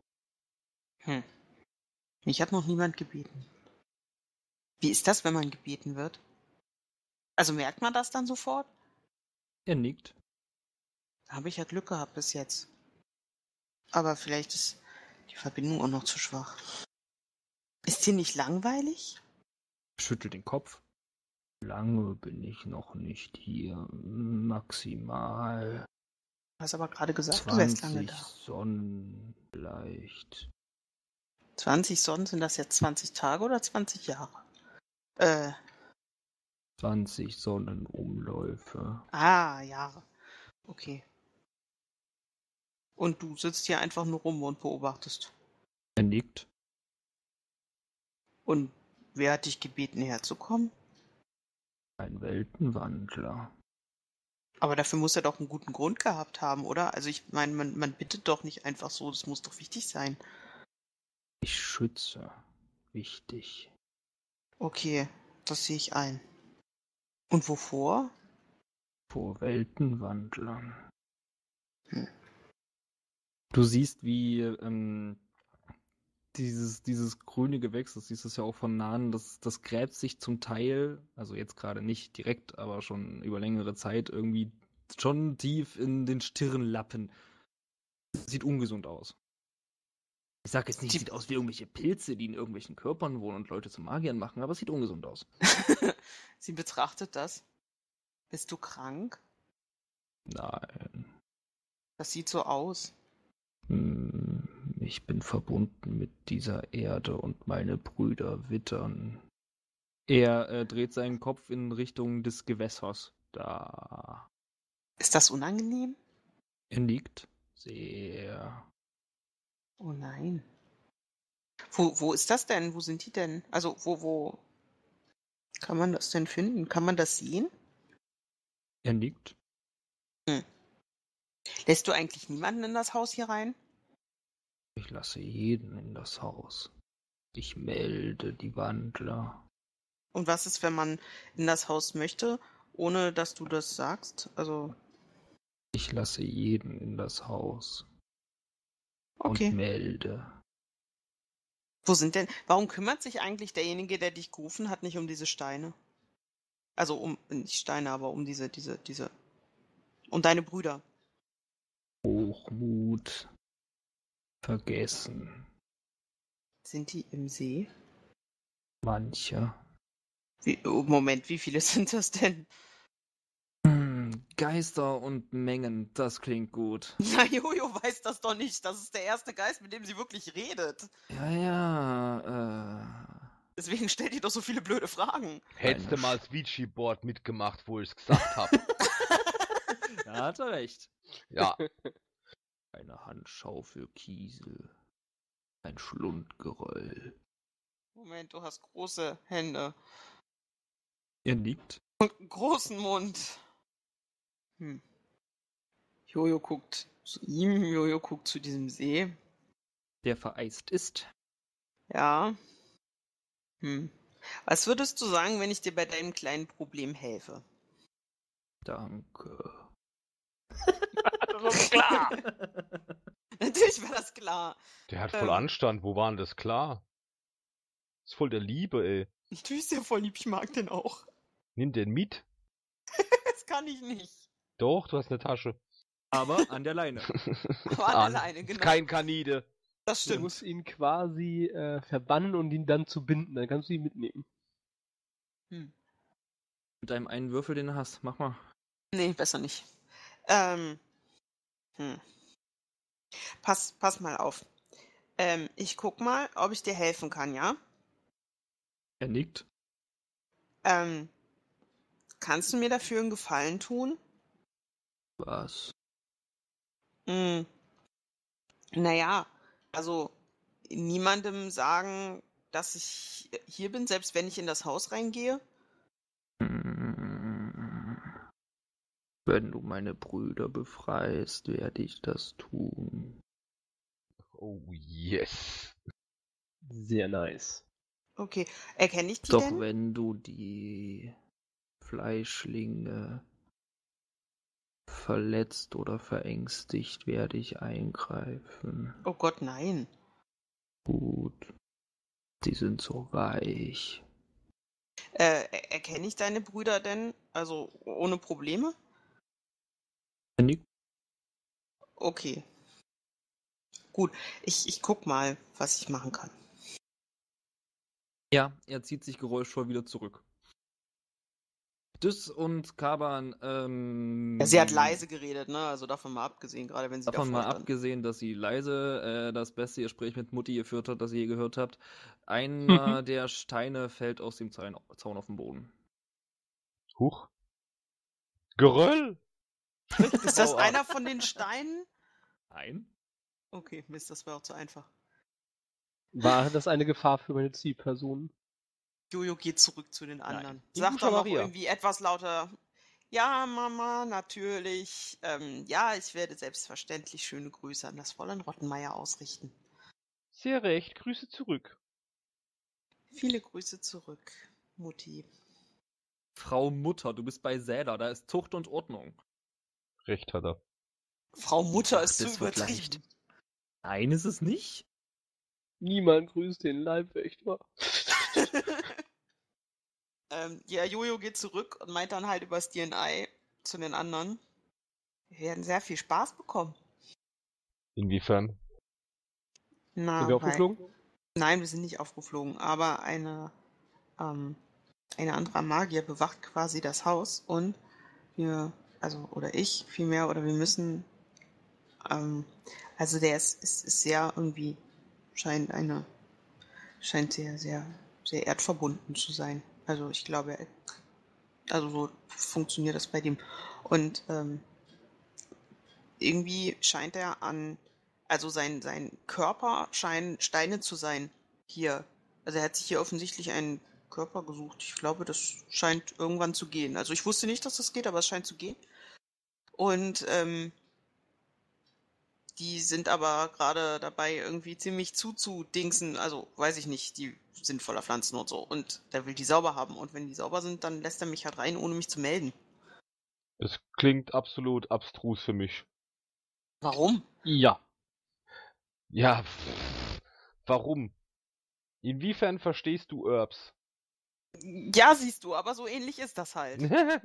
Mich hat noch niemand gebeten. Wie ist das, wenn man gebeten wird? Also merkt man das dann sofort? Er nickt. Da habe ich ja Glück gehabt bis jetzt. Aber vielleicht ist die Verbindung auch noch zu schwach. Ist dir nicht langweilig? Schüttelt den Kopf. Lange bin ich noch nicht hier. Maximal Du hast aber gerade gesagt, du wärst lange 20 da. Sonnen vielleicht. 20 Sonnen, sind das jetzt 20 Tage oder 20 Jahre? 20 Sonnenumläufe. Jahre. Okay. Und du sitzt hier einfach nur rum und beobachtest. Er nickt. Und wer hat dich gebeten, herzukommen? Ein Weltenwandler. Aber dafür muss er doch einen guten Grund gehabt haben, oder? Also ich meine, man bittet doch nicht einfach so, das muss doch wichtig sein. Ich schütze. Wichtig. Okay, das sehe ich ein. Und wovor? Vor Weltenwandlern. Hm. Du siehst, wie dieses grüne Gewächs, das siehst du ja auch von nahen, das gräbt sich zum Teil, also jetzt gerade nicht direkt, aber schon über längere Zeit irgendwie schon tief in den Stirnlappen. Sieht ungesund aus. Ich sag jetzt nicht, sieht aus wie irgendwelche Pilze, die in irgendwelchen Körpern wohnen und Leute zu Magiern machen, aber es sieht ungesund aus. Sie betrachtet das. Bist du krank? Nein. Das sieht so aus. Ich bin verbunden mit dieser Erde und meine Brüder wittern. Er dreht seinen Kopf in Richtung des Gewässers. Da. Ist das unangenehm? Er nickt. Sehr. Oh nein. Wo ist das denn? Wo sind die denn? Also, wo kann man das denn finden? Kann man das sehen? Er nickt. Lässt du eigentlich niemanden in das Haus hier rein? Ich lasse jeden in das Haus. Ich melde die Wandler. Und was ist, wenn man in das Haus möchte, ohne dass du das sagst? Also, Ich lasse jeden in das Haus. okay. Und melde. Warum kümmert sich eigentlich derjenige, der dich gerufen hat, nicht um diese Steine? Also nicht Steine, aber um um deine Brüder. Hochmut. Vergessen. Sind die im See? Manche. Moment, wie viele sind das denn? Geister und Mengen, das klingt gut. Na, Jojo weiß das doch nicht. Das ist der erste Geist, mit dem sie wirklich redet. Ja, Deswegen stellt ihr doch so viele blöde Fragen. Hättest du mal das Ouija-Board mitgemacht, wo ich's gesagt habe. Da hat er recht. Ja. Eine Handschaufel Kiesel. Ein Schlundgeröll. Moment, du hast große Hände. Er nickt. Und einen großen Mund. Jojo guckt zu ihm, Jojo guckt zu diesem See. Der vereist ist. Ja. Was würdest du sagen, wenn ich dir bei deinem kleinen Problem helfe? Danke. Das ist klar. Natürlich war das klar. Der hat voll Anstand. Wo war denn das klar? Das ist voll der Liebe, ey. Natürlich ist der voll lieb, ich mag den auch. Nimm den mit. Das kann ich nicht. Doch, du hast eine Tasche. Aber an der Leine. Aber alleine, genau. Kein Kanide. Das Du stimmt. musst ihn quasi verbannen und ihn dann zu binden. Dann kannst du ihn mitnehmen. Mit deinem einen Würfel, den du hast. Mach mal. Nee, besser nicht. Pass mal auf. Ich guck mal, ob ich dir helfen kann, ja? Er nickt. Kannst du mir dafür einen Gefallen tun? Was? Naja, also niemandem sagen, dass ich hier bin, selbst wenn ich in das Haus reingehe? Wenn du meine Brüder befreist, werde ich das tun. Oh, yes. Sehr nice. Okay, erkenne ich die Doch denn? wenn du die Fleischlinge verletzt oder verängstigt, werde ich eingreifen. Oh Gott, nein. Gut. Sie sind so weich. Erkenne ich deine Brüder denn? Also ohne Probleme? Er nickt. Okay. Gut, ich guck mal, was ich machen kann. Ja, er zieht sich geräuschvoll wieder zurück. Dys und Kaban, Ja, sie hat leise geredet, ne? Also davon mal abgesehen, gerade wenn sie davon davor mal stand. abgesehen, dass sie leise das beste Gespräch mit Mutti geführt hat, das ihr je gehört habt. Einer der Steine fällt aus dem Zaun auf den Boden. Huch. Geröll! Ist das einer von den Steinen? Nein? Okay, Mist, das war auch zu einfach. War das eine Gefahr für meine Zielperson? Jojo geht zurück zu den anderen. Die Sagt Dusche doch noch Maria. irgendwie etwas lauter. Ja, Mama, natürlich. Ja, ich werde selbstverständlich schöne Grüße an das Fräulein Rottenmeier ausrichten. Sehr recht, Grüße zurück. Viele Grüße zurück, Mutti. Frau Mutter, du bist bei Säder, da ist Zucht und Ordnung. Recht hat er. Frau Mutter Ach, ist zu das wird übertrieben. leicht. Nein, ist es nicht? Niemand grüßt den Leibwächter. Ja, Jojo geht zurück und meint dann halt übers DNI zu den anderen. Wir werden sehr viel Spaß bekommen. Inwiefern? Na, Sind wir aufgeflogen? Nein, wir sind nicht aufgeflogen, aber eine andere Magier bewacht quasi das Haus und wir, also, oder ich vielmehr, oder wir müssen, also der ist sehr irgendwie, scheint sehr, sehr, sehr erdverbunden zu sein. Also ich glaube, also so funktioniert das bei dem. Und irgendwie scheint er also sein Körper scheinen Steine zu sein hier. Also er hat sich hier offensichtlich einen Körper gesucht. Ich glaube, das scheint irgendwann zu gehen. Also ich wusste nicht, dass das geht, aber es scheint zu gehen. Und die sind aber gerade dabei, irgendwie ziemlich zuzudingsen. Also weiß ich nicht, die sind voller Pflanzen und so. Und der will die sauber haben. Und wenn die sauber sind, dann lässt er mich halt rein, ohne mich zu melden. Das klingt absolut abstrus für mich. Warum? Ja. Ja, warum? Inwiefern verstehst du Herbs? Ja, siehst du, aber so ähnlich ist das halt.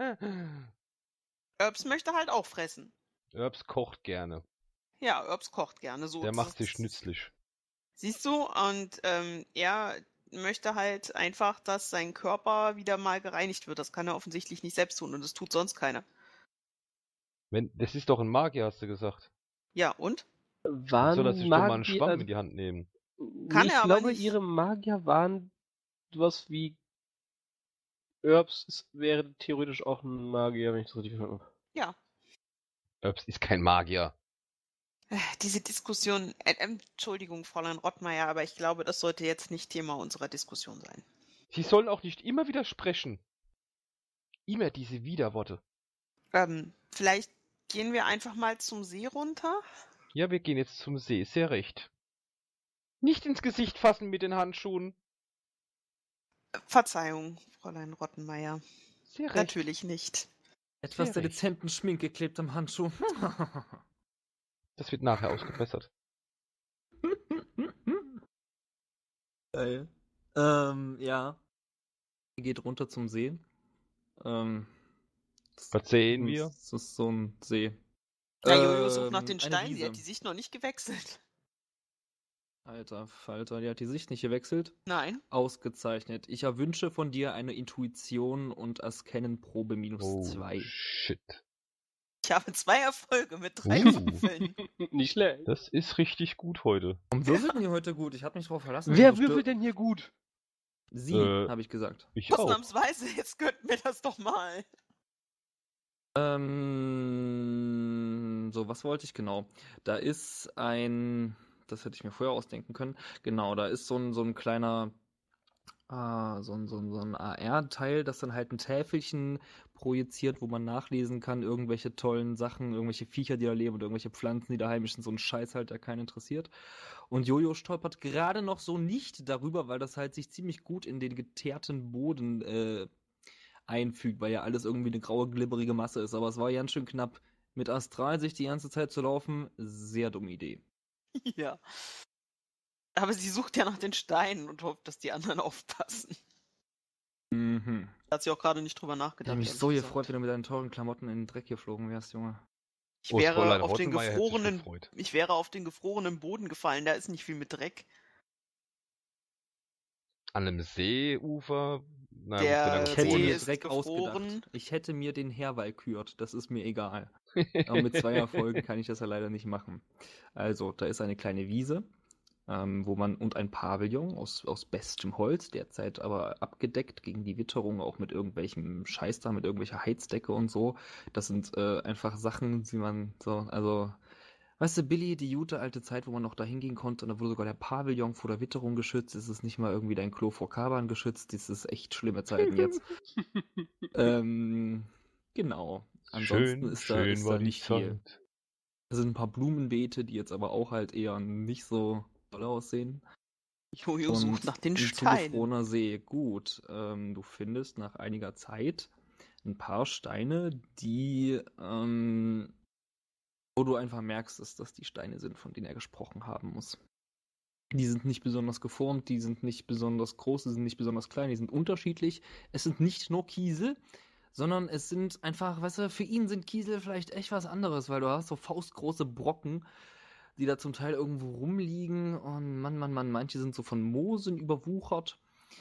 Herbs möchte halt auch fressen. Herbs kocht gerne. Ja, Herbs kocht gerne so. Der macht sich nützlich. Siehst du, und er möchte halt einfach, dass sein Körper wieder mal gereinigt wird. Das kann er offensichtlich nicht selbst tun und das tut sonst keiner. Das ist doch ein Magier, hast du gesagt. Ja, und? Waren Soll er sich doch mal einen Magier- Schwamm in die Hand nehmen? Kann ich er aber glaube, nicht. ihre Magier waren was wie Herbs wäre theoretisch auch ein Magier, wenn ich das richtig verstanden habe. Ja. Herbs ist kein Magier. Diese Diskussion, Entschuldigung, Fräulein Rottmeier, aber ich glaube, das sollte jetzt nicht Thema unserer Diskussion sein. Sie sollen auch nicht immer widersprechen. Immer diese Widerworte. Vielleicht gehen wir einfach mal zum See runter? Ja, wir gehen jetzt zum See, sehr recht. Nicht ins Gesicht fassen mit den Handschuhen. Verzeihung, Fräulein Rottenmeier. Sehr recht. Natürlich nicht. Etwas Sehr der recht. dezenten Schminke klebt am Handschuh. Das wird nachher ausgebessert. Geil. Ja. Ihr geht runter zum See. Was sehen wir? Das ist so ein See. Ja, Jojo sucht nach den eine Steinen, sie Wiese. hat die Sicht noch nicht gewechselt. Alter Falter, die hat die Sicht nicht gewechselt. Nein. Ausgezeichnet. Ich erwünsche von dir eine Intuition und Askennenprobe -2. Shit. Ich habe 2 Erfolge mit 3 Uh. Würfeln. Nicht schlecht. Das ist richtig gut heute. Warum würfeln die heute gut? Ich habe mich drauf verlassen. Wer dass du würfelt denn hier gut? Sie, habe ich gesagt. Ich auch. Ausnahmsweise, jetzt könnten wir das doch mal. So, was wollte ich genau? Da ist das hätte ich mir vorher ausdenken können. Genau, da ist so ein kleiner, so ein AR-Teil, das dann halt ein Täfelchen projiziert, wo man nachlesen kann, irgendwelche tollen Sachen, irgendwelche Viecher, die da leben und irgendwelche Pflanzen, die da heimisch sind, so ein Scheiß halt, der keinen interessiert. Und Jojo stolpert gerade noch so nicht darüber, weil das halt sich ziemlich gut in den geteerten Boden einfügt, weil ja alles irgendwie eine graue, glibberige Masse ist. Aber es war ganz schön knapp. Mit Astralsicht die ganze Zeit zu laufen, sehr dumme Idee. Ja. Aber sie sucht ja nach den Steinen und hofft, dass die anderen aufpassen. Mhm. Da hat sie auch gerade nicht drüber Ich nachgedacht. habe mich ehrlich so gesagt. gefreut, wenn du mit deinen teuren Klamotten in den Dreck geflogen wärst, Junge. Ich Oh, wäre Fräulein auf den Rottenmeier hätte sich gefrorenen, gefreut. ich wäre auf den gefrorenen Boden gefallen, da ist nicht viel mit Dreck. An einem Seeufer. Na, Der gut, wenn er Ich hätte See mir gefroren ist Dreck gefroren. ausgedacht. Ich hätte mir den herwalkürt, das ist mir egal. Aber mit 2 Erfolgen kann ich das ja leider nicht machen. Also, da ist eine kleine Wiese, und ein Pavillon aus bestem Holz, derzeit aber abgedeckt gegen die Witterung, auch mit irgendwelchem Scheiß da, mit irgendwelcher Heizdecke und so. Das sind einfach Sachen, die man so, also, weißt du, Billy, die gute alte Zeit, wo man noch da hingehen konnte, und da wurde sogar der Pavillon vor der Witterung geschützt. Es ist nicht mal irgendwie dein Klo vor Kaban geschützt. Das ist echt schlimme Zeiten jetzt. Genau. Ansonsten ist da war die nicht viel. Zeit. Da sind ein paar Blumenbeete, die jetzt aber auch halt eher nicht so toll aussehen. Jojo sucht nach den ein Steinen. zugefrorener See. Gut, du findest nach einiger Zeit ein paar Steine, die, wo du einfach merkst, dass das die Steine sind, von denen er gesprochen haben muss. Die sind nicht besonders geformt, die sind nicht besonders groß, die sind nicht besonders klein, die sind unterschiedlich. Es sind nicht nur Kiesel, sondern es sind einfach, weißt du, für ihn sind Kiesel vielleicht echt was anderes, weil du hast so faustgroße Brocken, die da zum Teil irgendwo rumliegen und Mann, manche sind so von Moosen überwuchert,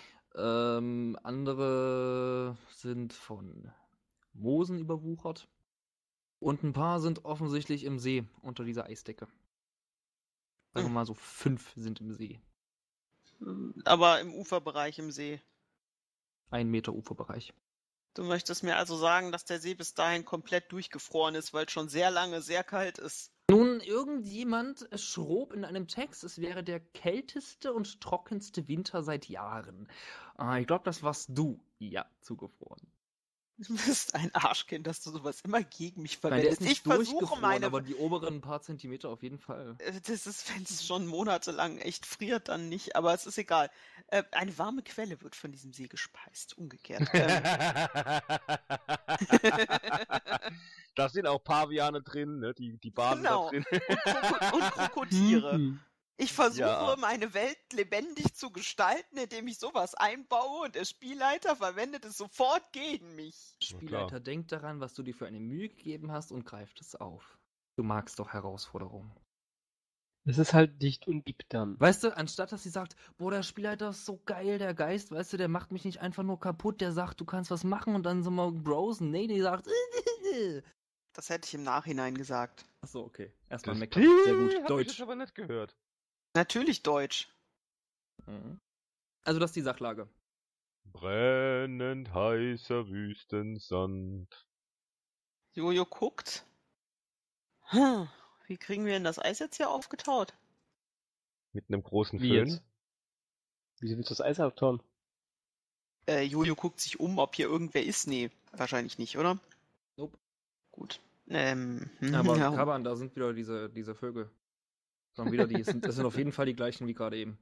andere sind von Moosen überwuchert und ein paar sind offensichtlich im See unter dieser Eisdecke. Sagen wir mal so 5 sind im See. Aber im Uferbereich im See. 1 Meter Uferbereich. Du möchtest mir also sagen, dass der See bis dahin komplett durchgefroren ist, weil es schon sehr lange sehr kalt ist. Nun, irgendjemand schrob in einem Text, es wäre der kälteste und trockenste Winter seit Jahren. Ich glaube, das warst du. Ja, zugefroren. Du bist ein Arschkind, dass du sowas immer gegen mich Nein, der ist verwendest. nicht Ich versuche durchgefroren, meine... aber die oberen paar Zentimeter auf jeden Fall. Das ist, wenn es schon monatelang echt friert, dann nicht, aber es ist egal. Eine warme Quelle wird von diesem See gespeist, umgekehrt. Da sind auch Paviane drin, ne? Die baden Genau. da drin. Und Krokodile. Mhm. Ich versuche, Ja. meine Welt lebendig zu gestalten, indem ich sowas einbaue und der Spielleiter verwendet es sofort gegen mich. Spielleiter, denk daran, was du dir für eine Mühe gegeben hast und greift es auf. Du magst doch Herausforderungen. Es ist halt dicht und dieb dann. Weißt du, anstatt dass sie sagt, boah, der Spielleiter ist so geil, der Geist, weißt du, der macht mich nicht einfach nur kaputt, der sagt, du kannst was machen und dann so mal brosen. Nee, die sagt, Das hätte ich im Nachhinein gesagt. achso, okay. Erstmal Das meckern. Sehr gut. hab ich Deutsch. jetzt aber nicht gehört. Natürlich Deutsch. Mhm. Also das ist die Sachlage. Brennend heißer Wüstensand. Jojo guckt. Wie kriegen wir denn das Eis jetzt hier aufgetaut? Mit einem großen Wie Föhn. jetzt? Wieso willst du das Eis abtauen? Jojo guckt sich um, ob hier irgendwer ist. Nee, wahrscheinlich nicht, oder? Nope. Gut. Aber ja. Kaban, da sind wieder diese Vögel. Das sind auf jeden Fall die gleichen wie gerade eben.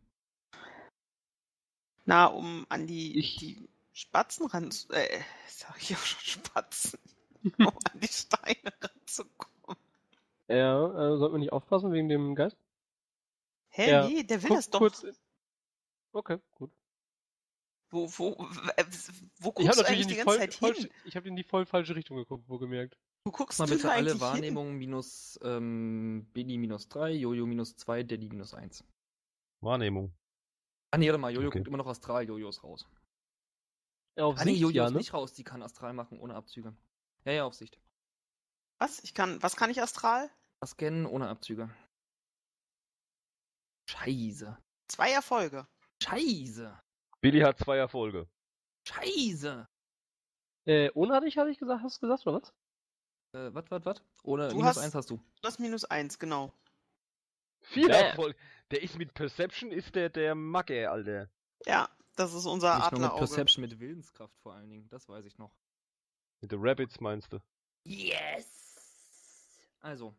Na, um an die Ich- Spatzen sag ich auch schon Spatzen. Um an die Steine ranzukommen. Ja, sollten wir nicht aufpassen wegen dem Geist? Hä, Ja, nee, der will guck das doch. kurz. Okay, gut. Wo Ich habe guckst du natürlich eigentlich in die die ganze Zeit hin? ich habe in die voll falsche Richtung geguckt, wohlgemerkt. Wo guckst Mal du bitte da alle eigentlich Wahrnehmungen minus Billy minus 3, Jojo minus 2, Daddy minus 1. Wahrnehmung. Ah nee, warte mal, Jojo Okay. guckt immer noch Astral, Jojo ist raus. Ja, auf Ah nee, Sicht, Jojo ja, ist ne? nicht raus, die kann Astral machen ohne Abzüge. Ja, auf Sicht. hin? Was kann ich astral? Scannen ohne Abzüge. Scheiße. 2 Erfolge. Scheiße. Billy hat 2 Erfolge. Scheiße. Ohne hatte ich gesagt, hast du gesagt, oder was? Was? Ohne Du minus hast- 1 hast du. Das -1, genau. 4 Bam. Erfolge. Der ist mit Perception, ist der Macke, Alter. Ja, das ist unser Nicht nur mit Adlerauge. Perception, mit Willenskraft vor allen Dingen. Das weiß ich noch. Mit den Rabbits meinst du? Yes! Also.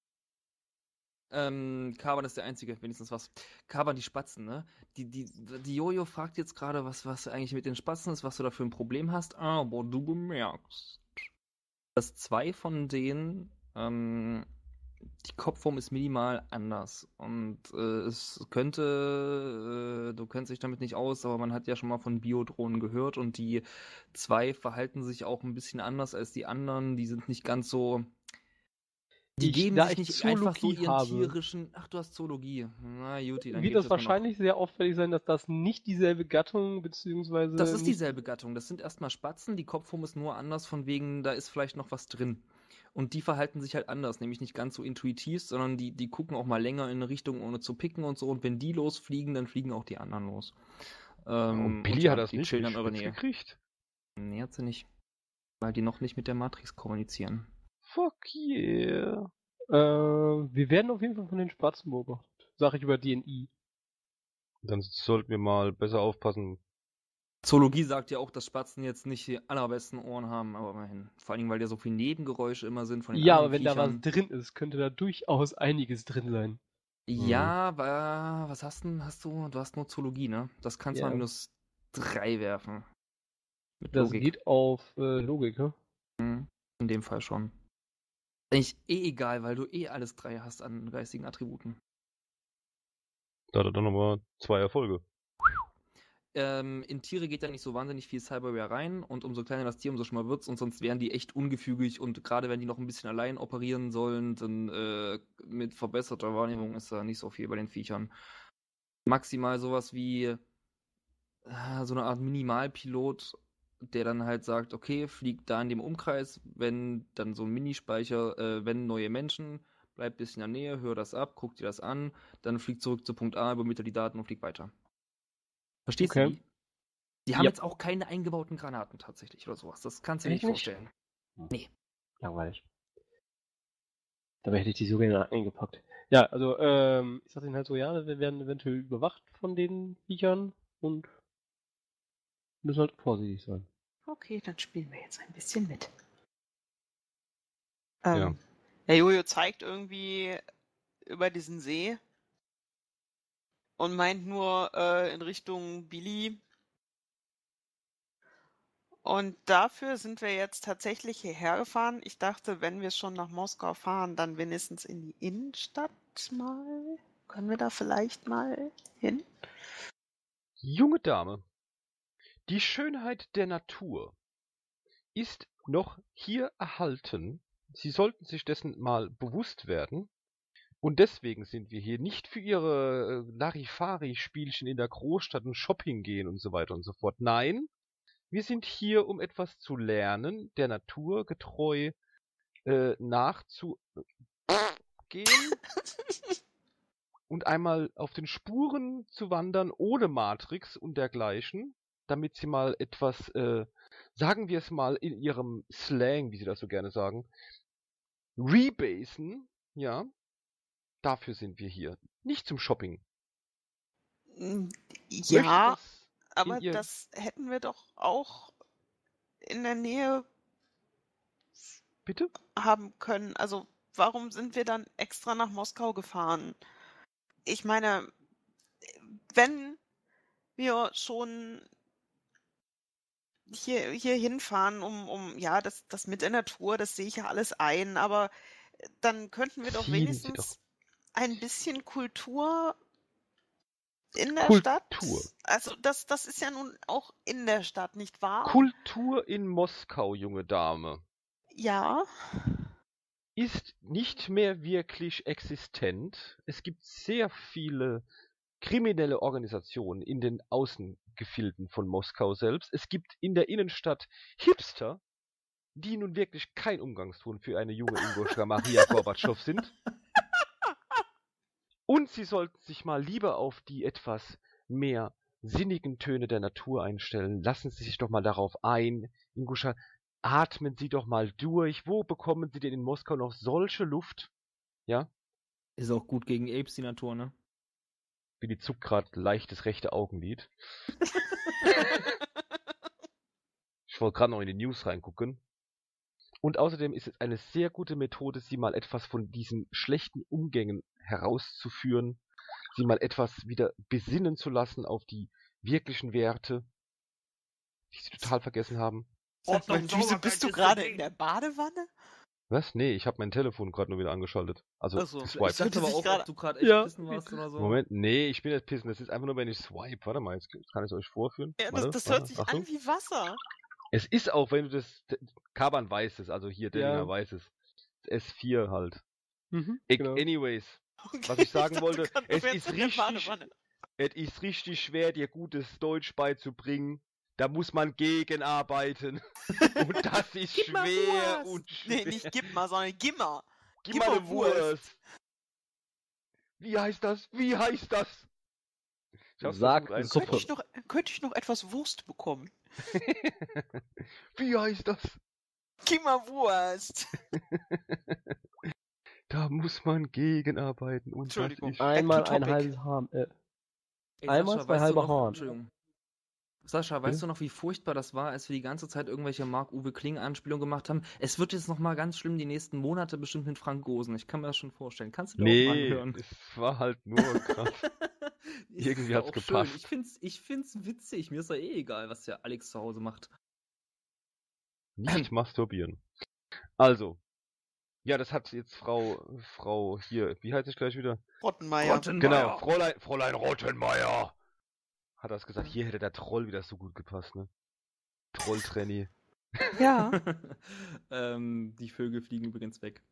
Kaban ist der Einzige, wenigstens was. Kaban, die Spatzen, ne? Die Jojo fragt jetzt gerade, was eigentlich mit den Spatzen ist, was du da für ein Problem hast. Aber du bemerkst, dass 2 von denen, die Kopfform ist minimal anders. Und es könnte, du kennst dich damit nicht aus, aber man hat ja schon mal von Biodrohnen gehört und die 2 verhalten sich auch ein bisschen anders als die anderen. Die sind nicht ganz so. Die geben da sich ich nicht einfach so Zoologie ihren habe, tierischen. Ach, du hast Zoologie. Na, Juti, dann wird gebe ich das das mal noch. wahrscheinlich sehr auffällig sein, dass das nicht dieselbe Gattung, beziehungsweise. Das ist nicht- dieselbe Gattung. Das sind erstmal Spatzen. Die Kopfform ist nur anders, von wegen, da ist vielleicht noch was drin. Und die verhalten sich halt anders, nämlich nicht ganz so intuitiv, sondern die gucken auch mal länger in eine Richtung, ohne zu picken und so. Und wenn die losfliegen, dann fliegen auch die anderen los. Und Billy ja, hat das die nicht chillen in eurer gespitzt Nähe. gekriegt. Nee, hat sie nicht. Weil die noch nicht mit der Matrix kommunizieren. Fuck yeah. Wir werden auf jeden Fall von den Spatzen beobachtet. Sag ich über DNI. Dann sollten wir mal besser aufpassen. Zoologie sagt ja auch, dass Spatzen jetzt nicht die allerbesten Ohren haben, aber immerhin. Vor allem, weil ja so viele Nebengeräusche immer sind von den Ja, anderen aber wenn da was Viechern. drin ist, könnte da durchaus einiges drin sein. Ja, aber was hast du? Du hast nur Zoologie, ne? Das kannst du Ja. mal -3 werfen. Mit Das Logik. geht auf Logik, ne? In dem Fall schon. Eigentlich egal, weil du alles 3 hast an geistigen Attributen. Da hat er dann nochmal 2 Erfolge. In Tiere geht da nicht so wahnsinnig viel Cyberware rein und umso kleiner das Tier, umso schlimmer wird's und sonst wären die echt ungefügig und gerade wenn die noch ein bisschen allein operieren sollen, dann mit verbesserter Wahrnehmung ist da nicht so viel bei den Viechern. Maximal sowas wie so eine Art Minimalpilot, der dann halt sagt, okay, fliegt da in dem Umkreis, wenn dann so ein Minispeicher, wenn neue Menschen, bleibt ein bisschen in der Nähe, hör das ab, guck dir das an, dann fliegt zurück zu Punkt A, übermittelt die Daten und fliegt weiter. Verstehst Okay. du die? Die haben Ja. jetzt auch keine eingebauten Granaten tatsächlich oder sowas. Das kannst du dir Echt nicht nicht? vorstellen. Langweilig. Dabei hätte ich die so gerne eingepackt. Ja, also, ich sag denen halt so, ja, wir werden eventuell überwacht von den Viechern und müssen halt vorsichtig sein. Okay, dann spielen wir jetzt ein bisschen mit. Ja. Der Jojo zeigt irgendwie über diesen See und meint nur in Richtung Billy. Und dafür sind wir jetzt tatsächlich hierher gefahren. Ich dachte, wenn wir schon nach Moskau fahren, dann wenigstens in die Innenstadt mal. Können wir da vielleicht mal hin? Junge Dame, die Schönheit der Natur ist noch hier erhalten. Sie sollten sich dessen mal bewusst werden. Und deswegen sind wir hier nicht für Ihre Larifari-Spielchen in der Großstadt und Shopping gehen und so weiter und so fort. Nein, wir sind hier, um etwas zu lernen, der Natur getreu nachzugehen und einmal auf den Spuren zu wandern ohne Matrix und dergleichen. damit sie mal etwas, sagen wir es mal in ihrem Slang, wie sie das so gerne sagen, rebasen, ja, dafür sind wir hier. Nicht zum Shopping. Möchte Ja, das aber in ihr... das hätten wir doch auch in der Nähe Bitte? haben können. Also warum sind wir dann extra nach Moskau gefahren? Ich meine, wenn wir schon hier hinfahren, ja, das mit in der Tour, das sehe ich ja alles ein, aber dann könnten wir doch Ziehen Sie doch. wenigstens ein bisschen Kultur in der Kultur. Stadt. Also das ist ja nun auch in der Stadt, nicht wahr? Kultur in Moskau, junge Dame, Ja. ist nicht mehr wirklich existent. Es gibt sehr viele kriminelle Organisationen in den Außengefilden von Moskau selbst. Es gibt in der Innenstadt Hipster, die nun wirklich kein Umgangston für eine junge Ingoschka Maria Gorbatschow sind. Und sie sollten sich mal lieber auf die etwas mehr sinnigen Töne der Natur einstellen. Lassen Sie sich doch mal darauf ein. Inguscha, atmen Sie doch mal durch. Wo bekommen Sie denn in Moskau noch solche Luft? Ja? Ist auch gut gegen Apes, die Natur, ne? Billy zuckt gerade leicht das rechte Augenlid. Ich wollte gerade noch in die News reingucken. Und außerdem ist es eine sehr gute Methode, sie mal etwas von diesen schlechten Umgängen herauszuführen, sie mal etwas wieder besinnen zu lassen auf die wirklichen Werte, die sie total vergessen haben. Ordnung, wieso bist du gerade in der Badewanne? Was? Nee, ich habe mein Telefon gerade nur wieder angeschaltet. Also Ach so. Ich geswiped. dachte aber sich auch, grad- ob du gerade echt Ja. pissen warst oder so. Moment, nee, ich bin nicht pissen. Das ist einfach nur, wenn ich swipe. Warte mal, jetzt kann ich es euch vorführen. Ja, Warte, das warte, hört sich Achtung. an wie Wasser. Es ist auch, wenn du das... Kaban weiß es, also hier, Delina Ja. weiß es. S4 halt. Genau. Anyways, Okay, was ich sagen dachte, wollte, du kannst es doch jetzt ist in der richtig, Badewanne. es ist richtig schwer, dir gutes Deutsch beizubringen. Da muss man gegenarbeiten. Und das ist Gib mal schwer Wurst. und schwer. Nee, nicht gib mal, sondern gimmer. Gib gib mal mal eine Wurst. Wie heißt das? Wie heißt das? Ich hab's Sag versucht Suppe. Könnte ich noch etwas Wurst bekommen? Wie heißt das? Gib mal Wurst. Da muss man gegenarbeiten und das Entschuldigung. ist Einmal Back to ein topic. halbes Haar. Ey, Einmal Sascha, zwei weißt du halbe noch, Hahn. Entschuldigung. Sascha, weißt du noch, wie furchtbar das war, als wir die ganze Zeit irgendwelche Marc-Uwe Kling-Anspielungen gemacht haben? Es wird jetzt nochmal ganz schlimm die nächsten Monate bestimmt mit Frank Gosen. Ich kann mir das schon vorstellen. Kannst du dir auch mal Nee, anhören? es war halt nur gerade. Ist Irgendwie doch hat's auch gepasst. Schön. Ich find's witzig. Mir ist ja eh egal, was der Alex zu Hause macht. Nicht masturbieren. Also. Ja, das hat jetzt Frau hier, wie heißt es gleich wieder? Rottenmeier. Genau, Fräulein Rottenmeier. Hat das gesagt, hier hätte der Troll wieder so gut gepasst, ne? Troll-Trenny. Ja. Die Vögel fliegen übrigens weg.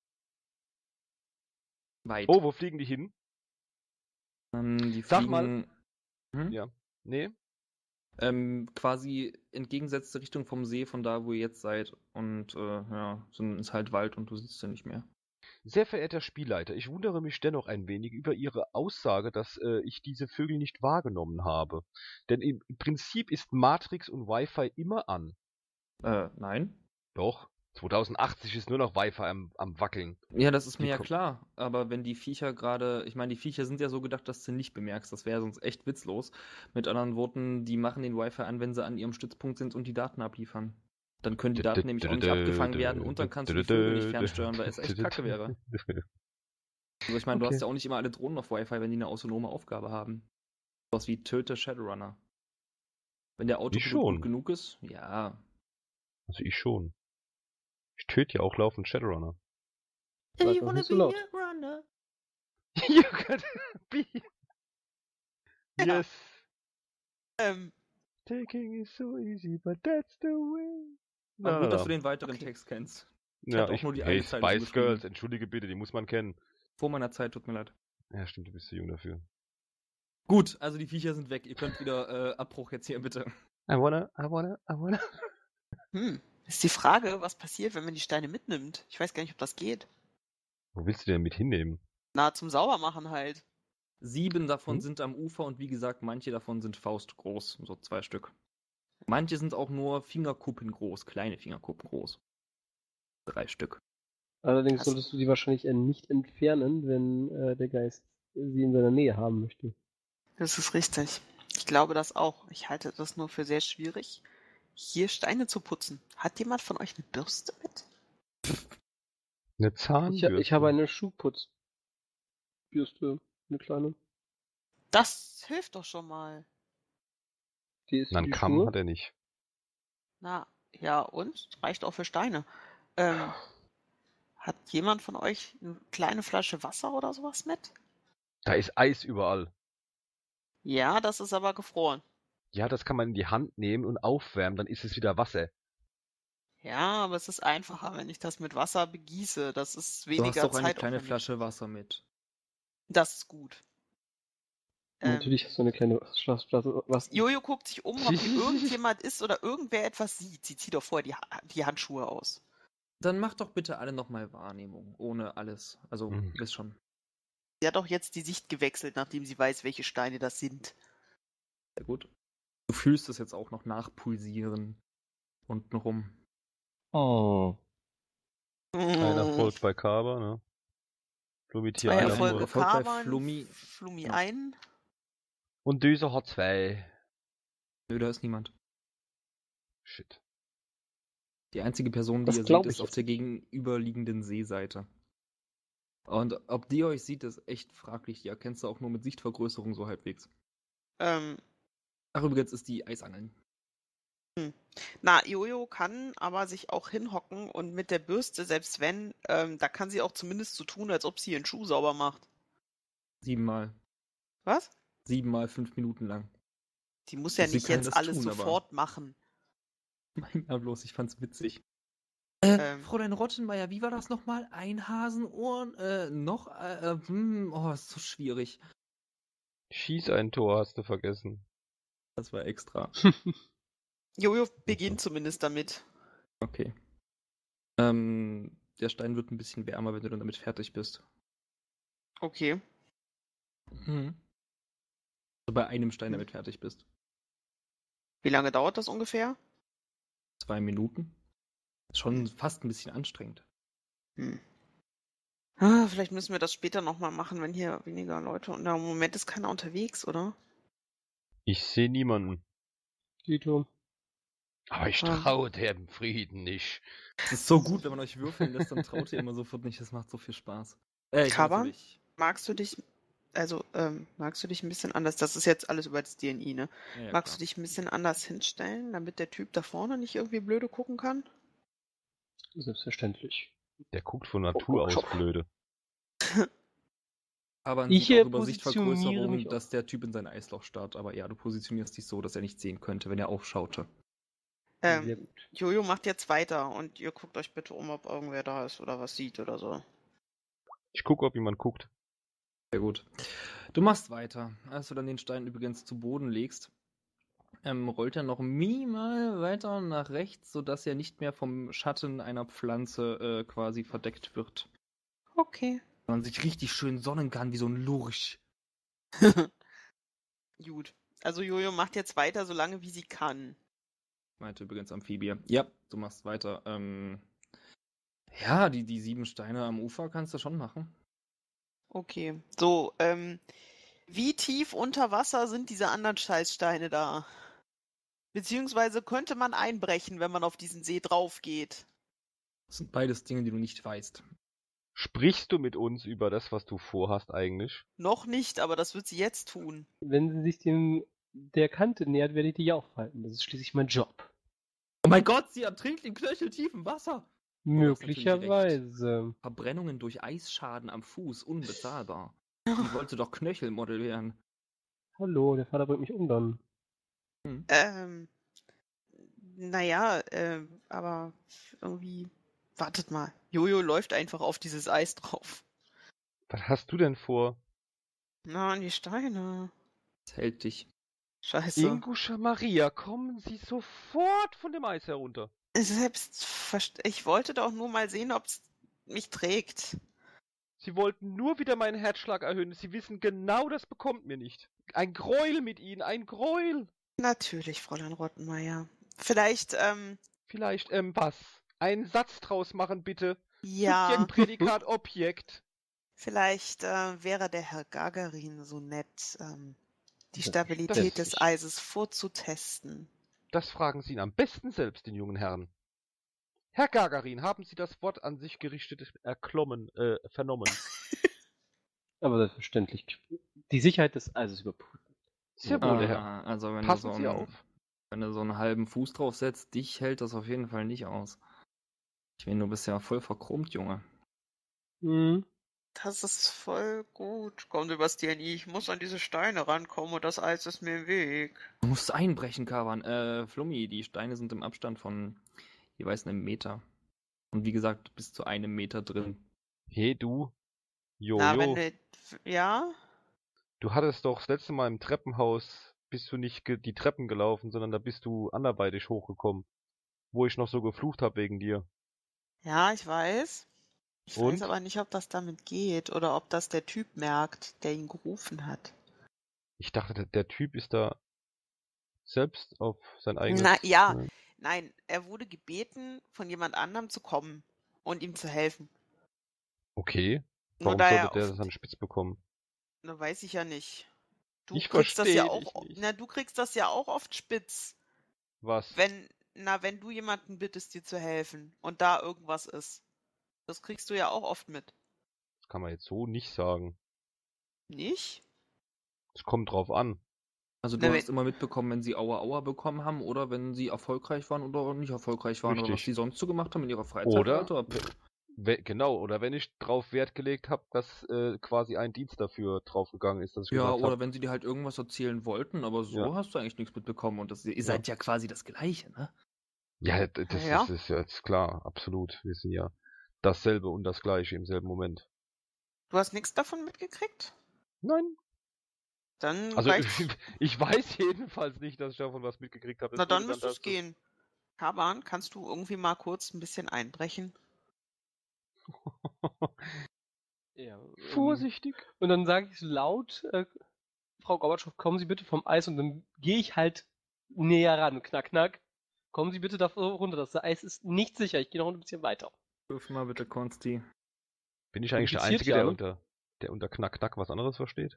Weit. Oh, wo fliegen die hin? Die Sag fliegen mal. Hm? Ja. Nee? Quasi entgegengesetzte Richtung vom See, von da, wo ihr jetzt seid. Und ja, ist halt Wald und du sitzt ja nicht mehr. Sehr verehrter Spielleiter, ich wundere mich dennoch ein wenig über Ihre Aussage, dass ich diese Vögel nicht wahrgenommen habe. Denn im Prinzip ist Matrix und Wi-Fi immer an. Nein. Doch. 2080 ist nur noch Wi-Fi am Wackeln. Ja, das ist mir Die ja ko- klar. Aber wenn die Viecher gerade, ich meine, die Viecher sind ja so gedacht, dass du nicht bemerkst. Das wäre sonst echt witzlos. Mit anderen Worten, die machen den Wi-Fi an, wenn sie an ihrem Stützpunkt sind und die Daten abliefern. Dann können die Daten nämlich auch nicht abgefangen werden und dann kannst du die Vögel nicht fernsteuern, weil es echt kacke wäre. Also ich meine, du Okay. hast ja auch nicht immer alle Drohnen auf Wi-Fi, wenn die eine autonome Aufgabe haben. Sowas wie töte Shadowrunner. Wenn der Autopilot schon. gut genug ist, ja. Also ich schon. Ich töte ja auch laufend Shadowrunner. Sag doch nicht so laut. runner. You could be. Ja. Yes. Ähm, Taking is so easy, but that's the way. Aber gut, dass du den weiteren Okay. Text kennst. Ja, hatte auch ich, nur die hey, eine Zeile Spice zugeschrieben. Girls, entschuldige bitte, die muss man kennen. Vor meiner Zeit, tut mir leid. Ja, stimmt, du bist zu jung dafür. Gut, also die Viecher sind weg. Ihr könnt wieder Abbruch jetzt hier, bitte. I wanna. ist die Frage, was passiert, wenn man die Steine mitnimmt. Ich weiß gar nicht, ob das geht. Wo willst du denn mit hinnehmen? Na, zum Saubermachen halt. 7 davon Hm? sind am Ufer und wie gesagt, manche davon sind faustgroß. So 2 Stück. Manche sind auch nur Fingerkuppen groß, kleine Fingerkuppen groß. 3 Stück. Allerdings Krass. solltest du sie wahrscheinlich eher nicht entfernen, wenn der Geist sie in seiner Nähe haben möchte. Das ist richtig. Ich glaube das auch. Ich halte das nur für sehr schwierig, hier Steine zu putzen. Hat jemand von euch eine Bürste mit? Eine Zahnbürste. Ich habe eine Schuhputzbürste, eine kleine. Das hilft doch schon mal. Die ist für Einen die Kamm Schuhe. hat er nicht. Na, ja, und? Reicht auch für Steine. Hat jemand von euch eine kleine Flasche Wasser oder sowas mit? Da ist Eis überall. Ja, das ist aber gefroren. Ja, das kann man in die Hand nehmen und aufwärmen, dann ist es wieder Wasser. Ja, aber es ist einfacher, wenn ich das mit Wasser begieße. Das ist Du hast weniger doch eine kleine zeitaufwendig. Flasche Wasser mit. Das ist gut. Natürlich hast du eine kleine Flasche. Was? Jojo guckt sich um, ob hier irgendjemand ist oder irgendwer etwas sieht. Sie zieht doch vorher die Handschuhe aus. Dann macht doch bitte alle nochmal Wahrnehmung, ohne alles. Also, Mhm. wisst schon. Sie hat doch jetzt die Sicht gewechselt, nachdem sie weiß, welche Steine das sind. Sehr gut. Du fühlst es jetzt auch noch nachpulsieren. Untenrum. Oh. Ein Erfolg bei Kaba, ne? Flummi hier 2 einer Erfolge nur. Erfolg bei Kavan, Flummi. Flummi Ja. ein. Und Düser hat 2. Nö, da ist niemand. Shit. Die einzige Person, die Das ihr glaub seht, ich ist auf jetzt der nicht. gegenüberliegenden Seeseite. Und ob die euch sieht, ist echt fraglich. Die erkennst du auch nur mit Sichtvergrößerung so halbwegs. Ach, übrigens ist die Eisangeln. Na, Jojo kann aber sich auch hinhocken und mit der Bürste, selbst wenn, da kann sie auch zumindest so tun, als ob sie ihren Schuh sauber macht. 7 Mal. Was? 7 Mal 5 Minuten lang. Die muss ja Sie nicht kann jetzt das alles tun, aber- sofort machen. Mein ja bloß, ich fand's witzig. Ähm. Fräulein Rottenmeier, wie war das nochmal? Ein Hasenohren, ist so schwierig. Schieß ein Tor, hast du vergessen. Das war extra. Jojo beginnt zumindest damit. Okay. Der Stein wird ein bisschen wärmer, wenn du dann damit fertig bist. Okay. Also bei einem Stein damit fertig bist. Wie lange dauert das ungefähr? 2 Minuten. Ist schon fast ein bisschen anstrengend. Vielleicht müssen wir das später nochmal machen, wenn hier weniger Leute. Und im Moment ist keiner unterwegs, oder? Ich sehe niemanden. Dito. Aber ich traue dem Frieden nicht. Es ist so gut, wenn man euch würfeln lässt, dann traut ihr immer sofort nicht. Das macht so viel Spaß. Kaba? Magst du dich ein bisschen anders, das ist jetzt alles über das DNI, ne? Ja, Magst du dich ein bisschen anders hinstellen, damit der Typ da vorne nicht irgendwie blöde gucken kann? Selbstverständlich. Der guckt von Natur aus blöde. Aber man Ich sieht auch über positioniere Sichtvergrößerung, mich dass der Typ in sein Eisloch starrt. Aber ja, du positionierst dich so, dass er nicht sehen könnte, wenn er aufschaute. Sehr gut. Jojo macht jetzt weiter und ihr guckt euch bitte um, ob irgendwer da ist oder was sieht oder so. Ich gucke, ob jemand guckt. Sehr gut. Du machst weiter. Als du dann den Stein übrigens zu Boden legst, rollt er noch minimal weiter nach rechts, sodass er nicht mehr vom Schatten einer Pflanze quasi verdeckt wird. Okay. Man sich richtig schön sonnen kann, wie so ein Lurch. Gut. Also Jojo macht jetzt weiter, solange wie sie kann. Meinte übrigens Amphibie. Ja, du machst weiter. Ja, die 7 Steine am Ufer kannst du schon machen. Okay. So, wie tief unter Wasser sind diese anderen Scheißsteine da? Beziehungsweise könnte man einbrechen, wenn man auf diesen See drauf geht? Das sind beides Dinge, die du nicht weißt. Sprichst du mit uns über das, was du vorhast eigentlich? Noch nicht, aber das wird sie jetzt tun. Wenn sie sich der Kante nähert, werde ich dich aufhalten. Das ist schließlich mein Job. Oh mein Gott, sie ertrinkt in knöcheltiefem Wasser! Möglicherweise. Verbrennungen durch Eisschaden am Fuß, unbezahlbar. Die wollte doch Knöchelmodel werden. Hallo, der Vater bringt mich um dann. Naja, aber irgendwie. Wartet mal. Jojo läuft einfach auf dieses Eis drauf. Was hast du denn vor? Na, an die Steine. Das hält dich. Scheiße. Inguscha Maria, kommen Sie sofort von dem Eis herunter. Ich wollte doch nur mal sehen, ob es mich trägt. Sie wollten nur wieder meinen Herzschlag erhöhen. Sie wissen genau, das bekommt mir nicht. Ein Gräuel mit Ihnen, ein Gräuel. Natürlich, Fräulein Rottenmeier. Vielleicht, Vielleicht, was? Einen Satz draus machen, bitte. ja, Subjekt, Prädikat, Objekt. vielleicht wäre der Herr Gagarin so nett, die Das- Stabilität des das- Eises vorzutesten. Das fragen Sie ihn am besten selbst, den jungen Herrn. Herr Gagarin, haben Sie das Wort an sich gerichtet vernommen? Aber selbstverständlich. Die Sicherheit des Eises überprüfen. Sehr wohl, Herr. Also wenn Passen Sie auf. wenn du so einen halben Fuß drauf setzt, dich hält das auf jeden Fall nicht aus. Ich meine, du bist ja voll verchromt, Junge. Mhm. Das ist voll gut. Komm, Sebastian, ich muss an diese Steine rankommen und das Eis ist mir im Weg. Du musst einbrechen, Kavan. Flummi, die Steine sind im Abstand von jeweils einem Meter. Und wie gesagt, bis zu 1 Meter drin. Hey, du. Na, wenn Jojo. wir, ja, Du hattest doch das letzte Mal im Treppenhaus, bist du nicht die Treppen gelaufen, sondern da bist du anderweitig hochgekommen. Wo ich noch so geflucht habe wegen dir. ja, ich weiß. Ich weiß Und? aber nicht, ob das damit geht oder ob das der Typ merkt, der ihn gerufen hat. Ich dachte, der Typ ist da selbst auf sein eigenes... Na ja, nein, er wurde gebeten, von jemand anderem zu kommen und ihm zu helfen. Okay. Nur Warum da sollte er der auf, das an Spitz bekommen? na, weiß ich ja nicht. Du Ich kriegst das ja versteh dich auch, nicht. na, du kriegst das ja auch oft spitz, Was? wenn du jemanden bittest, dir zu helfen und da irgendwas ist. Das kriegst du ja auch oft mit. Das kann man jetzt so nicht sagen. Nicht? Es kommt drauf an. Also Na, du wenn- hast immer mitbekommen, wenn sie Aua Aua bekommen haben oder wenn sie erfolgreich waren oder nicht erfolgreich waren oder was Richtig. sie sonst so gemacht haben in ihrer Freizeit. Oder? Alter. Genau, oder wenn ich drauf Wert gelegt habe, dass quasi ein Dienst dafür draufgegangen ist, dass ich Ja, gesagt oder habe, wenn sie dir halt irgendwas erzählen wollten, aber so Ja. hast du eigentlich nichts mitbekommen und ihr Ja. seid ja quasi das Gleiche, ne? ja, das Ja. ist jetzt klar, absolut. Wir sind ja dasselbe und das Gleiche im selben Moment. Du hast nichts davon mitgekriegt? Nein. Dann Also reicht's. ich weiß jedenfalls nicht, dass ich davon was mitgekriegt habe. Na, dann müsste es gehen. Kaban, kannst du irgendwie mal kurz ein bisschen einbrechen? Ja, Vorsichtig. Und dann sage ich so laut, Frau Gorbatschow, kommen Sie bitte vom Eis und dann gehe ich halt näher ran. Knack, knack. Kommen Sie bitte da runter. Das Eis ist nicht sicher. Ich gehe noch ein bisschen weiter. Wirf mal bitte Konsti. Bin ich eigentlich der Kompliziert, Einzige, ja, der unter Knack Knack was anderes versteht?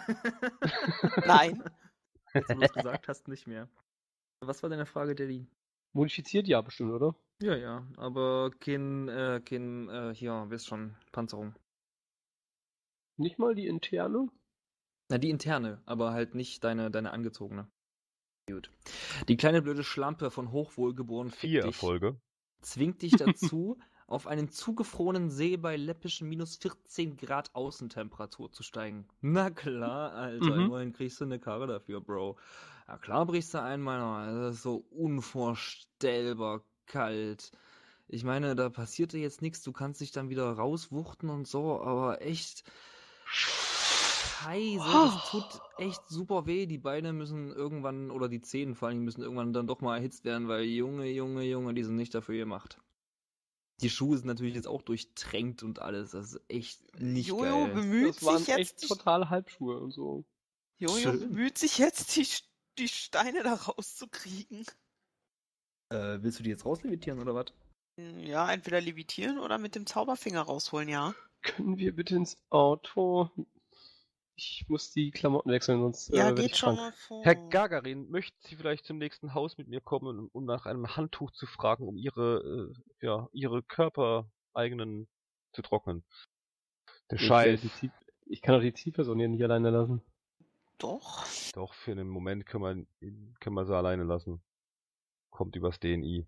Nein. Jetzt, wo du es gesagt hast, nicht mehr. Was war deine Frage, Daddy? Modifiziert ja bestimmt, oder? Ja, ja, aber hier, wisst schon, Panzerung. Nicht mal die interne? Na, die interne, aber halt nicht deine angezogene. Gut. Die kleine blöde Schlampe von Hochwohlgeboren 4 Erfolge. zwingt dich dazu, auf einen zugefrorenen See bei läppischen minus 14 Grad Außentemperatur zu steigen. Na klar, Alter, Mhm. immerhin kriegst du eine Karre dafür, Bro. Na klar brichst du ein, meiner. Das ist so unvorstellbar kalt. Ich meine, da passiert dir jetzt nichts, du kannst dich dann wieder rauswuchten und so, aber echt scheiße, das tut echt super weh. Die Beine müssen irgendwann, oder die Zehen vor allem, müssen irgendwann dann doch mal erhitzt werden, weil Junge, die sind nicht dafür gemacht. Die Schuhe sind natürlich jetzt auch durchtränkt und alles. Das ist echt nicht Jojo geil. bemüht Das waren sich echt jetzt, totale Halbschuhe und so. Jojo Schön. bemüht sich jetzt, die Steine da rauszukriegen. Willst du die jetzt rauslevitieren oder was? Ja, entweder levitieren oder mit dem Zauberfinger rausholen, ja. Können wir bitte ins Auto? Ich muss die Klamotten wechseln, sonst Ja, werde geht ich schon krank. mal vor. Herr Gagarin, möchten Sie vielleicht zum nächsten Haus mit mir kommen, um nach einem Handtuch zu fragen, um Ihre körpereigenen zu trocknen? Der Scheiß. Ich kann doch die Zielperson hier nicht alleine lassen. Doch. Doch, für einen Moment können wir sie alleine lassen. Kommt übers DNI.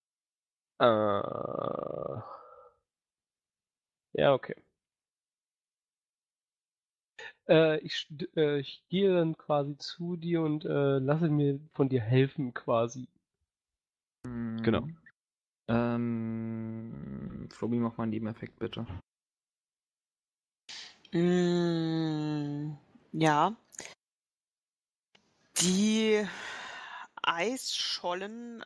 Ja, okay. Ich gehe dann quasi zu dir und lasse mir von dir helfen, quasi. Genau. Flobi, mach mal einen Nebeneffekt, bitte. Ja. Die Eisschollen,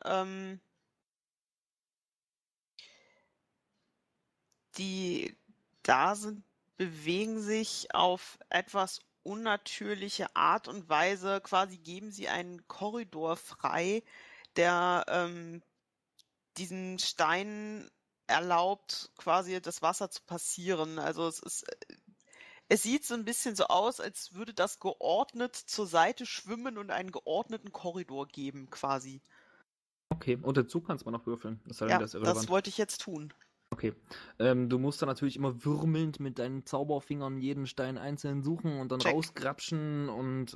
die da sind, bewegen sich auf etwas unnatürliche Art und Weise quasi geben sie einen Korridor frei, der diesen Stein erlaubt, quasi das Wasser zu passieren. Also es sieht so ein bisschen so aus, als würde das geordnet zur Seite schwimmen und einen geordneten Korridor geben, quasi. Okay, und dazu kannst du mal noch würfeln. Das sei denn, Ja, das ist das irrelevant. wollte ich jetzt tun. Okay. Du musst dann natürlich immer würmelnd mit deinen Zauberfingern jeden Stein einzeln suchen und dann Check. rausgrapschen und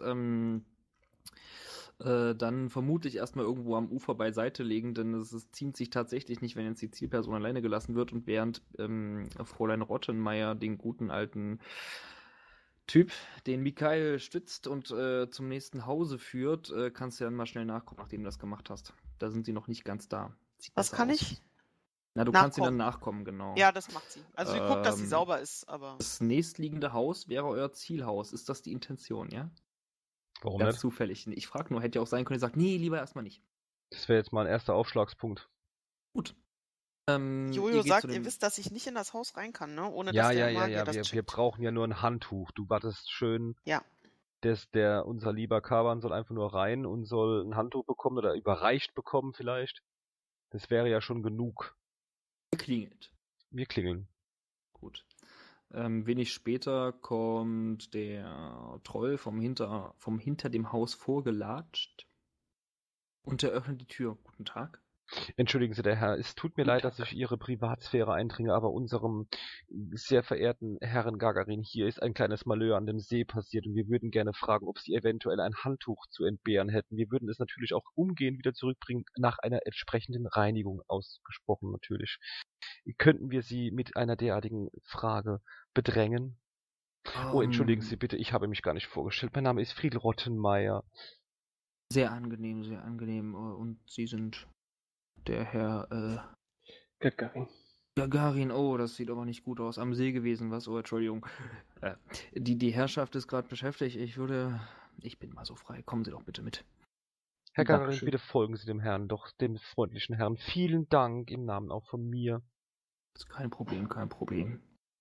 dann vermutlich erstmal irgendwo am Ufer beiseite legen, denn es ziemt sich tatsächlich nicht, wenn jetzt die Zielperson alleine gelassen wird und während Fräulein Rottenmeier den guten alten Typ, den Mikael stützt und zum nächsten Hause führt, kannst du dann mal schnell nachgucken, nachdem du das gemacht hast. Da sind sie noch nicht ganz da. Sieht Was besser kann aus. ich? Na, du kannst ihnen dann nachkommen, genau. Ja, das macht sie. Also sie guckt, dass sie Ähm, sauber ist, aber Das nächstliegende Haus wäre euer Zielhaus. Ist das die Intention, ja? Warum Ganz nicht? zufällig. Ich frage nur, hätte ja auch sein können, ihr sagt, nee, lieber erstmal nicht. Das wäre jetzt mal ein erster Aufschlagspunkt. Gut. Jojo ihr geht sagt, zu dem- ihr wisst, dass ich nicht in das Haus rein kann, ne? Ohne Ja, dass der ja, ja, Magier ja. das Wir checkt. brauchen ja nur ein Handtuch. Du wartest schön. Ja. Unser lieber Kaban soll einfach nur rein und soll ein Handtuch bekommen oder überreicht bekommen vielleicht. Das wäre ja schon genug. klingelt. Wir klingeln. Gut. Wenig später kommt der Troll hinter dem Haus vorgelatscht und er öffnet die Tür. Guten Tag. Entschuldigen Sie, der Herr, es tut mir Guten leid, Tag. dass ich Ihre Privatsphäre eindringe, aber unserem sehr verehrten Herrn Gagarin hier ist ein kleines Malheur an dem See passiert und wir würden gerne fragen, ob Sie eventuell ein Handtuch zu entbehren hätten. Wir würden es natürlich auch umgehend wieder zurückbringen, nach einer entsprechenden Reinigung ausgesprochen natürlich. Könnten wir Sie mit einer derartigen Frage bedrängen? Oh, entschuldigen Sie bitte, ich habe mich gar nicht vorgestellt. Mein Name ist Friedel Rottenmeier. Sehr angenehm, sehr angenehm. Und Sie sind der Herr Gagarin. Gagarin. Oh, das sieht aber nicht gut aus. Am See gewesen, was? Oh, Entschuldigung. Die Herrschaft ist gerade beschäftigt. Ich bin mal so frei. Kommen Sie doch bitte mit. Herr Gagarin, Dankeschön. bitte folgen Sie dem Herrn, doch dem freundlichen Herrn. Vielen Dank im Namen auch von mir. Ist kein Problem, kein Problem.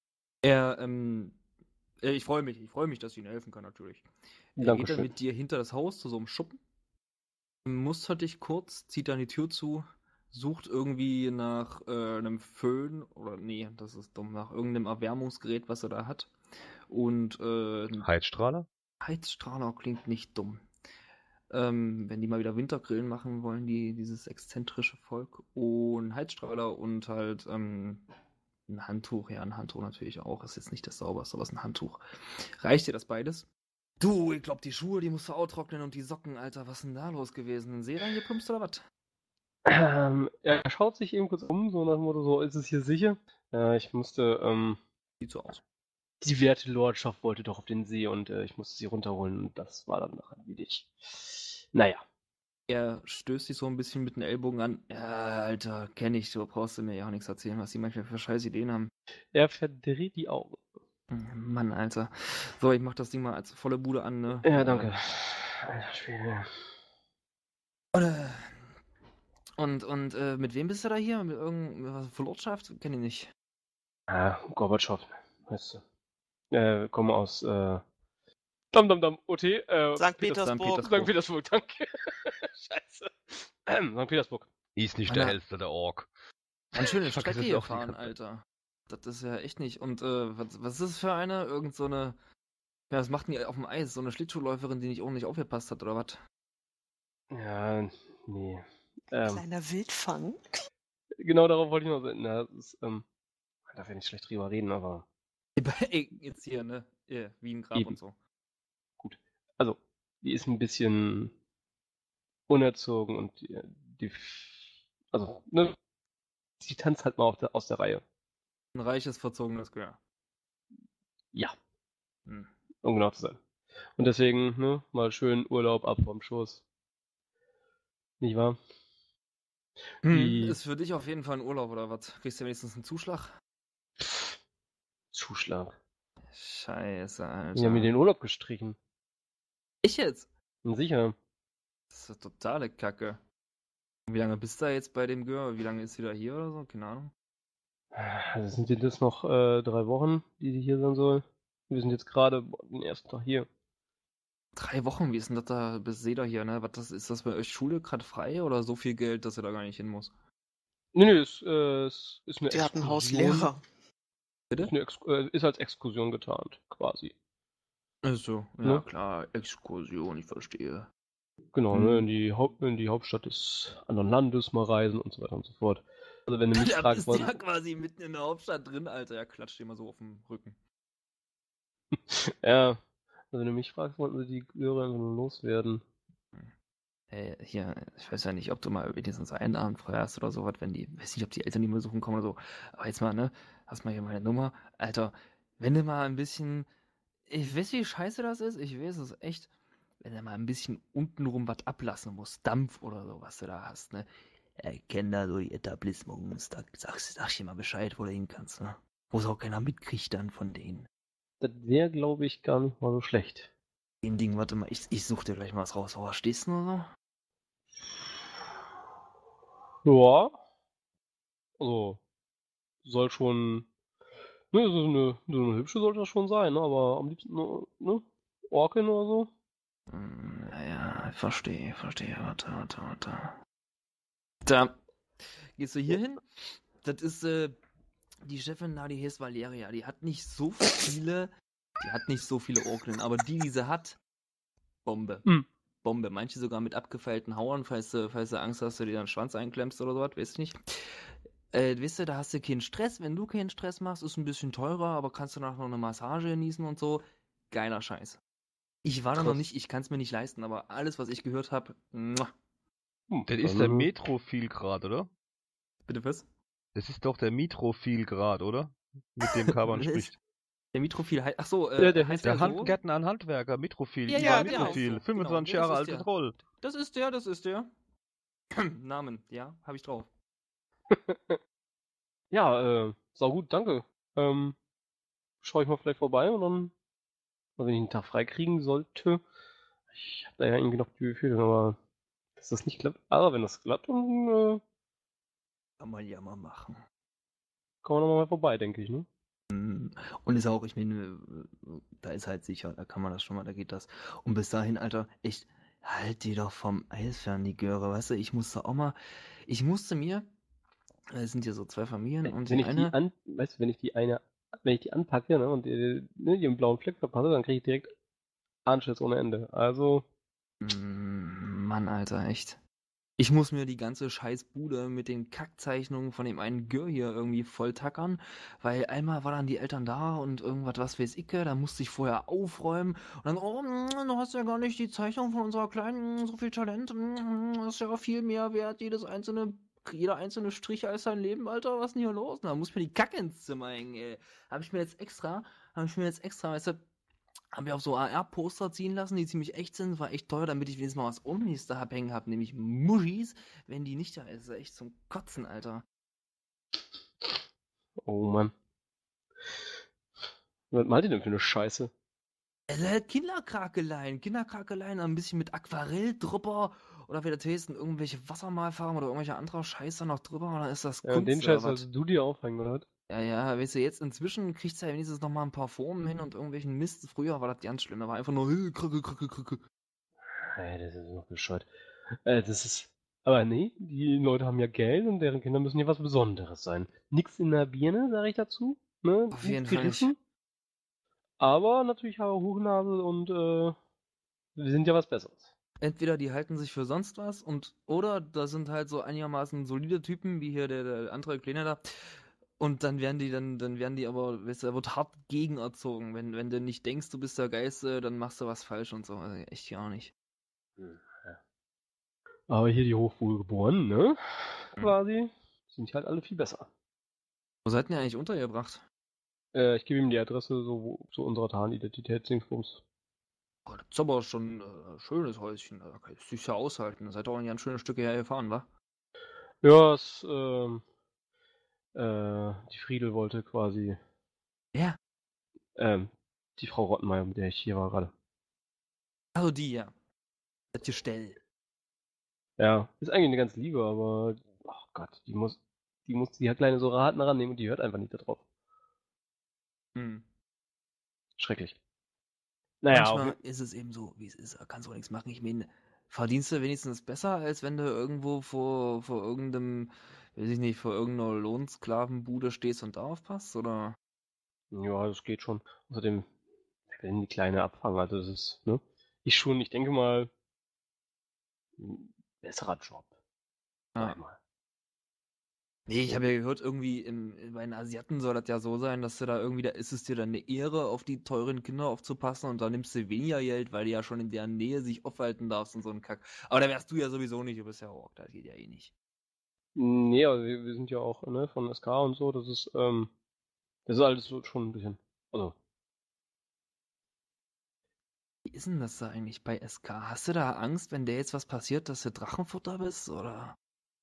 Ich freue mich, dass ich Ihnen helfen kann, natürlich. Er geht dann Dankeschön. mit dir hinter das Haus zu so einem Schuppen, mustert dich kurz, zieht dann die Tür zu, sucht irgendwie nach einem Föhn, oder nee, das ist dumm, nach irgendeinem Erwärmungsgerät, was er da hat. Und Heizstrahler? Heizstrahler klingt nicht dumm. Wenn die mal wieder Wintergrillen machen wollen, dieses exzentrische Volk. Und Heizstrahler und halt ein Handtuch, ja, ein Handtuch natürlich auch. Ist jetzt nicht das sauberste, aber ist ein Handtuch. Reicht dir das beides? Du, ich glaub, die Schuhe, die musst du auch trocknen und die Socken, Alter, was ist denn da los gewesen? In den See reingeplumpst oder was? Er schaut sich eben kurz um, so nach dem Motto, so, ist es hier sicher? Ich musste, Sieht so aus. die werte Lordschaft wollte doch auf den See und ich musste sie runterholen und das war dann nachher erledigt. Naja. Er stößt dich so ein bisschen mit den Ellbogen an. Ja, Alter, kenn ich, du brauchst mir ja auch nichts erzählen, was die manchmal für scheiß Ideen haben. Er verdreht die Augen. Mann, Alter. So, ich mach das Ding mal als volle Bude an, ne? Ja, danke. Alter Schwede. Und mit wem bist du da hier? Mit irgendeiner Verlordschaft? Kenn ich nicht. Gorbatschow, weißt du. Komme aus, OT, St. Petersburg. Petersburg. St. Petersburg, danke. Scheiße. St. Petersburg. Ist nicht Alter. der hellste, der Ork. Eine schöne Vergiss Strecke es hier auch die fahren, Köpfe. Alter. Das ist ja echt nicht. Und was ist das für eine? Irgend so eine. Ja, was macht denn die auf dem Eis? So eine Schlittschuhläuferin, die nicht ordentlich aufgepasst hat, oder was? Ja, nee. Kleiner Wildfang. Genau darauf wollte ich noch sagen. Na, das ist, man darf ja nicht schlecht drüber reden, aber Ey, jetzt hier, ne? Wien, Grab Eben. und so. also, die ist ein bisschen unerzogen und also, ne, sie tanzt halt mal aus der Reihe. Ein reiches, verzogenes Gehör. Ja, Hm. um genau zu sein. Und deswegen, ne, mal schön Urlaub ab vom Schoß. Nicht wahr? Die- Ist für dich auf jeden Fall ein Urlaub, oder was? Kriegst du wenigstens einen Zuschlag? Zuschlag. Scheiße, Alter. Die haben mir den Urlaub gestrichen. Ich jetzt? Sicher. Das ist ja totale Kacke. Wie lange bist du da jetzt bei dem Gehör? Wie lange ist sie da hier oder so? Keine Ahnung. Also sind das noch 3 Wochen, die sie hier sein soll? Wir sind jetzt gerade den ersten Tag hier. 3 Wochen, wie ist denn das da bis Seda hier, ne? Ist das bei euch Schule gerade frei oder so viel Geld, dass ihr da gar nicht hin muss? Nee, es ist eine Die hatten Exkursion. Hauslehrer. Bitte? Ist als Exkursion getarnt, quasi. Ach so, ja Ne? klar, Exkursion, ich verstehe. Genau, ne? In die Hauptstadt des anderen Landes mal reisen und so weiter und so fort. Also wenn du mich Da fragst, bist du ja quasi mitten in der Hauptstadt drin, Alter. Ja, klatscht dir mal so auf den Rücken. ja, also wenn du mich fragst, wollten sie die Göre einfach nur loswerden. Hier, ich weiß ja nicht, ob du mal wenigstens einen Abend frei hast oder sowas, wenn die, weiß nicht, ob die Eltern die mal besuchen kommen oder so. Aber jetzt mal, ne, hast mal hier meine Nummer. Alter, wenn du mal ein bisschen, ich weiß, wie scheiße das ist, ich weiß es echt, wenn du mal ein bisschen untenrum was ablassen musst, Dampf oder so, was du da hast, ne. Kenn da so die Etablissements, da sag dir mal Bescheid, wo du hin kannst, ne. Wo es auch keiner mitkriegt dann von denen. Das wäre, glaube ich, gar nicht mal so schlecht. Den Ding, warte mal, ich such dir gleich mal was raus. Wo stehst du oder Ja, also soll schon, ne, so eine hübsche sollte das schon sein, ne? Aber am liebsten, ne, Orkin oder so. so? Ja, verstehe. Warte. Da gehst du hier hin. Das ist die Chefin da, die heißt Valeria. Die hat nicht so viele Orkeln, aber die sie hat, Bombe. Hm. Bombe. Manche sogar mit abgefeilten Hauern, falls du Angst hast, dass du dir den Schwanz einklemmst oder sowas, weißt du nicht. Weißt du, da hast du keinen Stress. Wenn du keinen Stress machst, ist ein bisschen teurer, aber kannst du danach noch eine Massage genießen und so. Geiler Scheiß. Ich war da noch Krass. nicht, ich kann es mir nicht leisten, aber alles, was ich gehört habe, Das ist der Metrofil-Grad, oder? bitte was? Das ist doch der Mitrofil-Grad, oder? Mit dem Kaban Was? spricht. Der Mitrofil heißt, ach so, Ja, der heißt Der der so? Gärtner an Handwerker, Mitrofil, Ja, Ivan genau, Mitrofil, so, 25 genau, Jahre das ist altes der. Roll. Das ist der. Namen, ja, habe ich drauf. Ja, sau gut, danke. Schaue ich mal vielleicht vorbei und dann, also wenn ich einen Tag frei kriegen sollte, ich habe da ja irgendwie noch die Befürchtung, aber dass das nicht klappt. Aber wenn das klappt, dann Kann man ja mal machen. kommen wir nochmal vorbei, denke ich, ne? Und ist auch, ich meine, da ist halt sicher, da kann man das schon mal, da geht das. Und bis dahin, Alter, echt, halt die doch vom Eis fern, die Göre, weißt du, ich musste mir, es sind hier so 2 Familien und Wenn die ich die eine, weißt du, wenn ich die anpacke, ne, und ne, die einen blauen Fleck verpasse, dann kriege ich direkt Anschiss ohne Ende. Also, Mann, Alter, echt. Ich muss mir die ganze Scheißbude mit den Kackzeichnungen von dem einen Gör hier irgendwie volltackern, weil einmal waren dann die Eltern da und irgendwas, was weiß ich, da musste ich vorher aufräumen und dann, oh, du hast ja gar nicht die Zeichnung von unserer Kleinen, so viel Talent, das ist ja viel mehr wert, jeder einzelne Strich als dein Leben, Alter, was ist denn hier los? Da muss mir die Kacke ins Zimmer hängen, ey. Habe ich mir jetzt extra, weißt du, habe ich auf so AR-Poster ziehen lassen, die ziemlich echt sind. War echt teuer, damit ich wenigstens mal was Omnis da hängen habe, nämlich Muschis. Wenn die nicht da ist, ist echt zum Kotzen, Alter. oh Mann. Was malt ihr denn für eine Scheiße? Halt Kinderkrakeleien, ein bisschen mit Aquarell drüber oder wieder testen, irgendwelche Wassermalfarben oder irgendwelche andere Scheiße noch drüber und dann ist das Ja, und den Kunst oder Scheiß was. sollst du dir aufhängen, oder? Ja, weißt du, jetzt inzwischen kriegst du ja wenigstens noch mal ein paar Formen hin und irgendwelchen Mist. Früher war das ganz schlimm, da war einfach nur Kracke. Ey, das ist noch bescheuert. Das ist. Aber nee, die Leute haben ja Geld und deren Kinder müssen ja was Besonderes sein. Nix in der Birne, sage ich dazu. Ne? Auf Nicht jeden Fall nicht. gerissen. Aber natürlich habe Hochnase und wir sind ja was Besseres. Entweder die halten sich für sonst was oder da sind halt so einigermaßen solide Typen, wie hier der andere Kleine da. Und dann werden die aber, weißt du, da wird hart gegenerzogen. Wenn du nicht denkst, du bist der Geiste, dann machst du was falsch und so. Also echt gar nicht. Aber hier die Hochwohlgeborenen, ne? Hm. Quasi, sind halt alle viel besser. Wo seid ihr eigentlich untergebracht? Ich gebe ihm die Adresse so zu unserer Tarnidentitätsdingsbums. Oh, das ist aber schon ein schönes Häuschen. Da kann ich sicher aushalten. Da seid ihr auch ein ganz schönes Stück hergefahren, wa? Ja, die Friedel wollte quasi, Ja. die Frau Rottenmeier, mit der ich hier war gerade. Also die, ja. Das Gestell. Ja, ist eigentlich eine ganz liebe, aber, ach Gott, die hat kleine so Raten rannehmen und die hört einfach nicht da drauf. Hm. schrecklich. Naja, Manchmal ist es eben so, wie es ist. Da kannst du auch nichts machen. Ich meine, verdienst du wenigstens besser, als wenn du irgendwo vor irgendeinem, weiß ich nicht, vor irgendeiner Lohnsklavenbude stehst und da aufpasst, oder? ja, das geht schon. Außerdem, wir werden die Kleine abfangen, also das ist, ne? Ich denke mal, ein besserer Job. Sag ich mal. Nee, ich habe ja gehört, irgendwie bei den Asiaten soll das ja so sein, dass du da irgendwie, da ist es dir dann eine Ehre, auf die teuren Kinder aufzupassen und da nimmst du weniger Geld, weil du ja schon in deren Nähe sich aufhalten darfst und so ein Kack. Aber da wärst du ja sowieso nicht, du bist ja Ork, das geht ja eh nicht. Nee, aber wir sind ja auch, ne, von SK und so, das ist alles so schon ein bisschen, also, Wie ist denn das da eigentlich bei SK? Hast du da Angst, wenn der jetzt was passiert, dass du Drachenfutter bist, oder?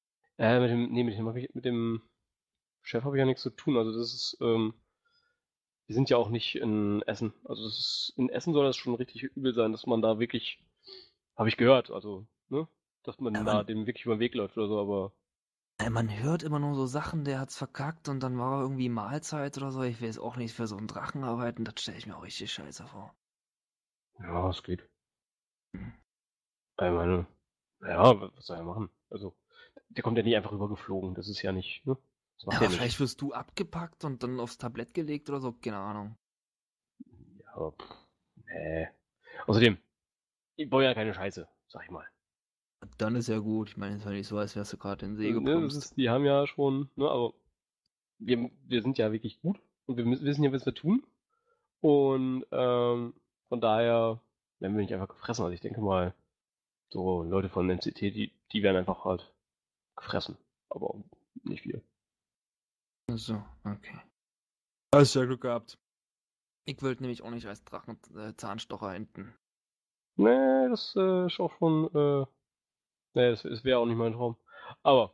mit dem Chef habe ich ja nichts zu tun, also das ist, wir sind ja auch nicht in Essen, also das ist, in Essen soll das schon richtig übel sein, dass man da wirklich, habe ich gehört, also, ne, dass man Ja, da dem wirklich über den Weg läuft oder so, aber man hört immer nur so Sachen, der hat's verkackt und dann war er irgendwie Mahlzeit oder so. Ich will jetzt auch nicht für so einen Drachen arbeiten, das stelle ich mir auch richtig scheiße vor. ja, es geht. Ich meine, ja, was soll er machen? Also, der kommt ja nicht einfach rübergeflogen, das ist ja nicht, ne? Das macht Aber er nicht. vielleicht wirst du abgepackt und dann aufs Tablett gelegt oder so, keine Ahnung. Ja, nee. Außerdem, ich baue ja keine Scheiße, sag ich mal. Dann ist ja gut. Ich meine, es ist ja nicht so, als wärst du gerade in den See Ne, geplumpst. die haben ja schon, ne, aber wir sind ja wirklich gut und wir wissen ja, was wir tun. Und von daher werden wir nicht einfach gefressen. Also ich denke mal, so Leute von NCT, die werden einfach halt gefressen. Aber nicht wir. So, okay. Hast ja Glück gehabt. Ich wollte nämlich auch nicht als Drachen Zahnstocher enden. Nee, das ist auch schon, nee, das wäre auch nicht mein Traum. Aber,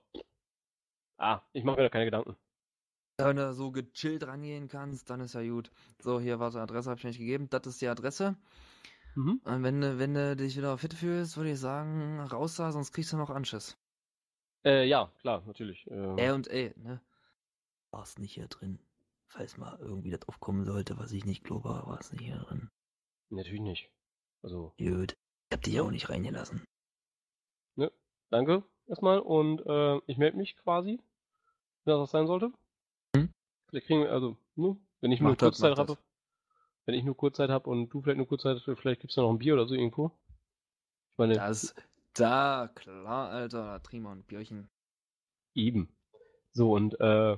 ich mache mir da keine Gedanken. Wenn du so gechillt rangehen kannst, dann ist ja gut. So, hier war so Adresse, habe ich nicht gegeben. Das ist die Adresse. Mhm. Und wenn du dich wieder fit fühlst, würde ich sagen, raus da, sonst kriegst du noch Anschiss. Ja, klar, natürlich. Ne? War's nicht hier drin. Falls mal irgendwie das aufkommen sollte, was ich nicht glaube, war es nicht hier drin. Natürlich nicht. Also, Gut. Ich hab dich Ja. auch nicht reingelassen. ne, danke erstmal und ich melde mich quasi, wenn das was sein sollte. Hm? Vielleicht kriegen wir, also, ne, wenn ich Mach nur das, Kurzzeit mach das. habe, wenn ich nur Kurzzeit habe und du vielleicht nur Kurzzeit, vielleicht gibt's da noch ein Bier oder so irgendwo. Ich meine, Da, klar, Alter, da trinken wir ein Bierchen. eben. So, und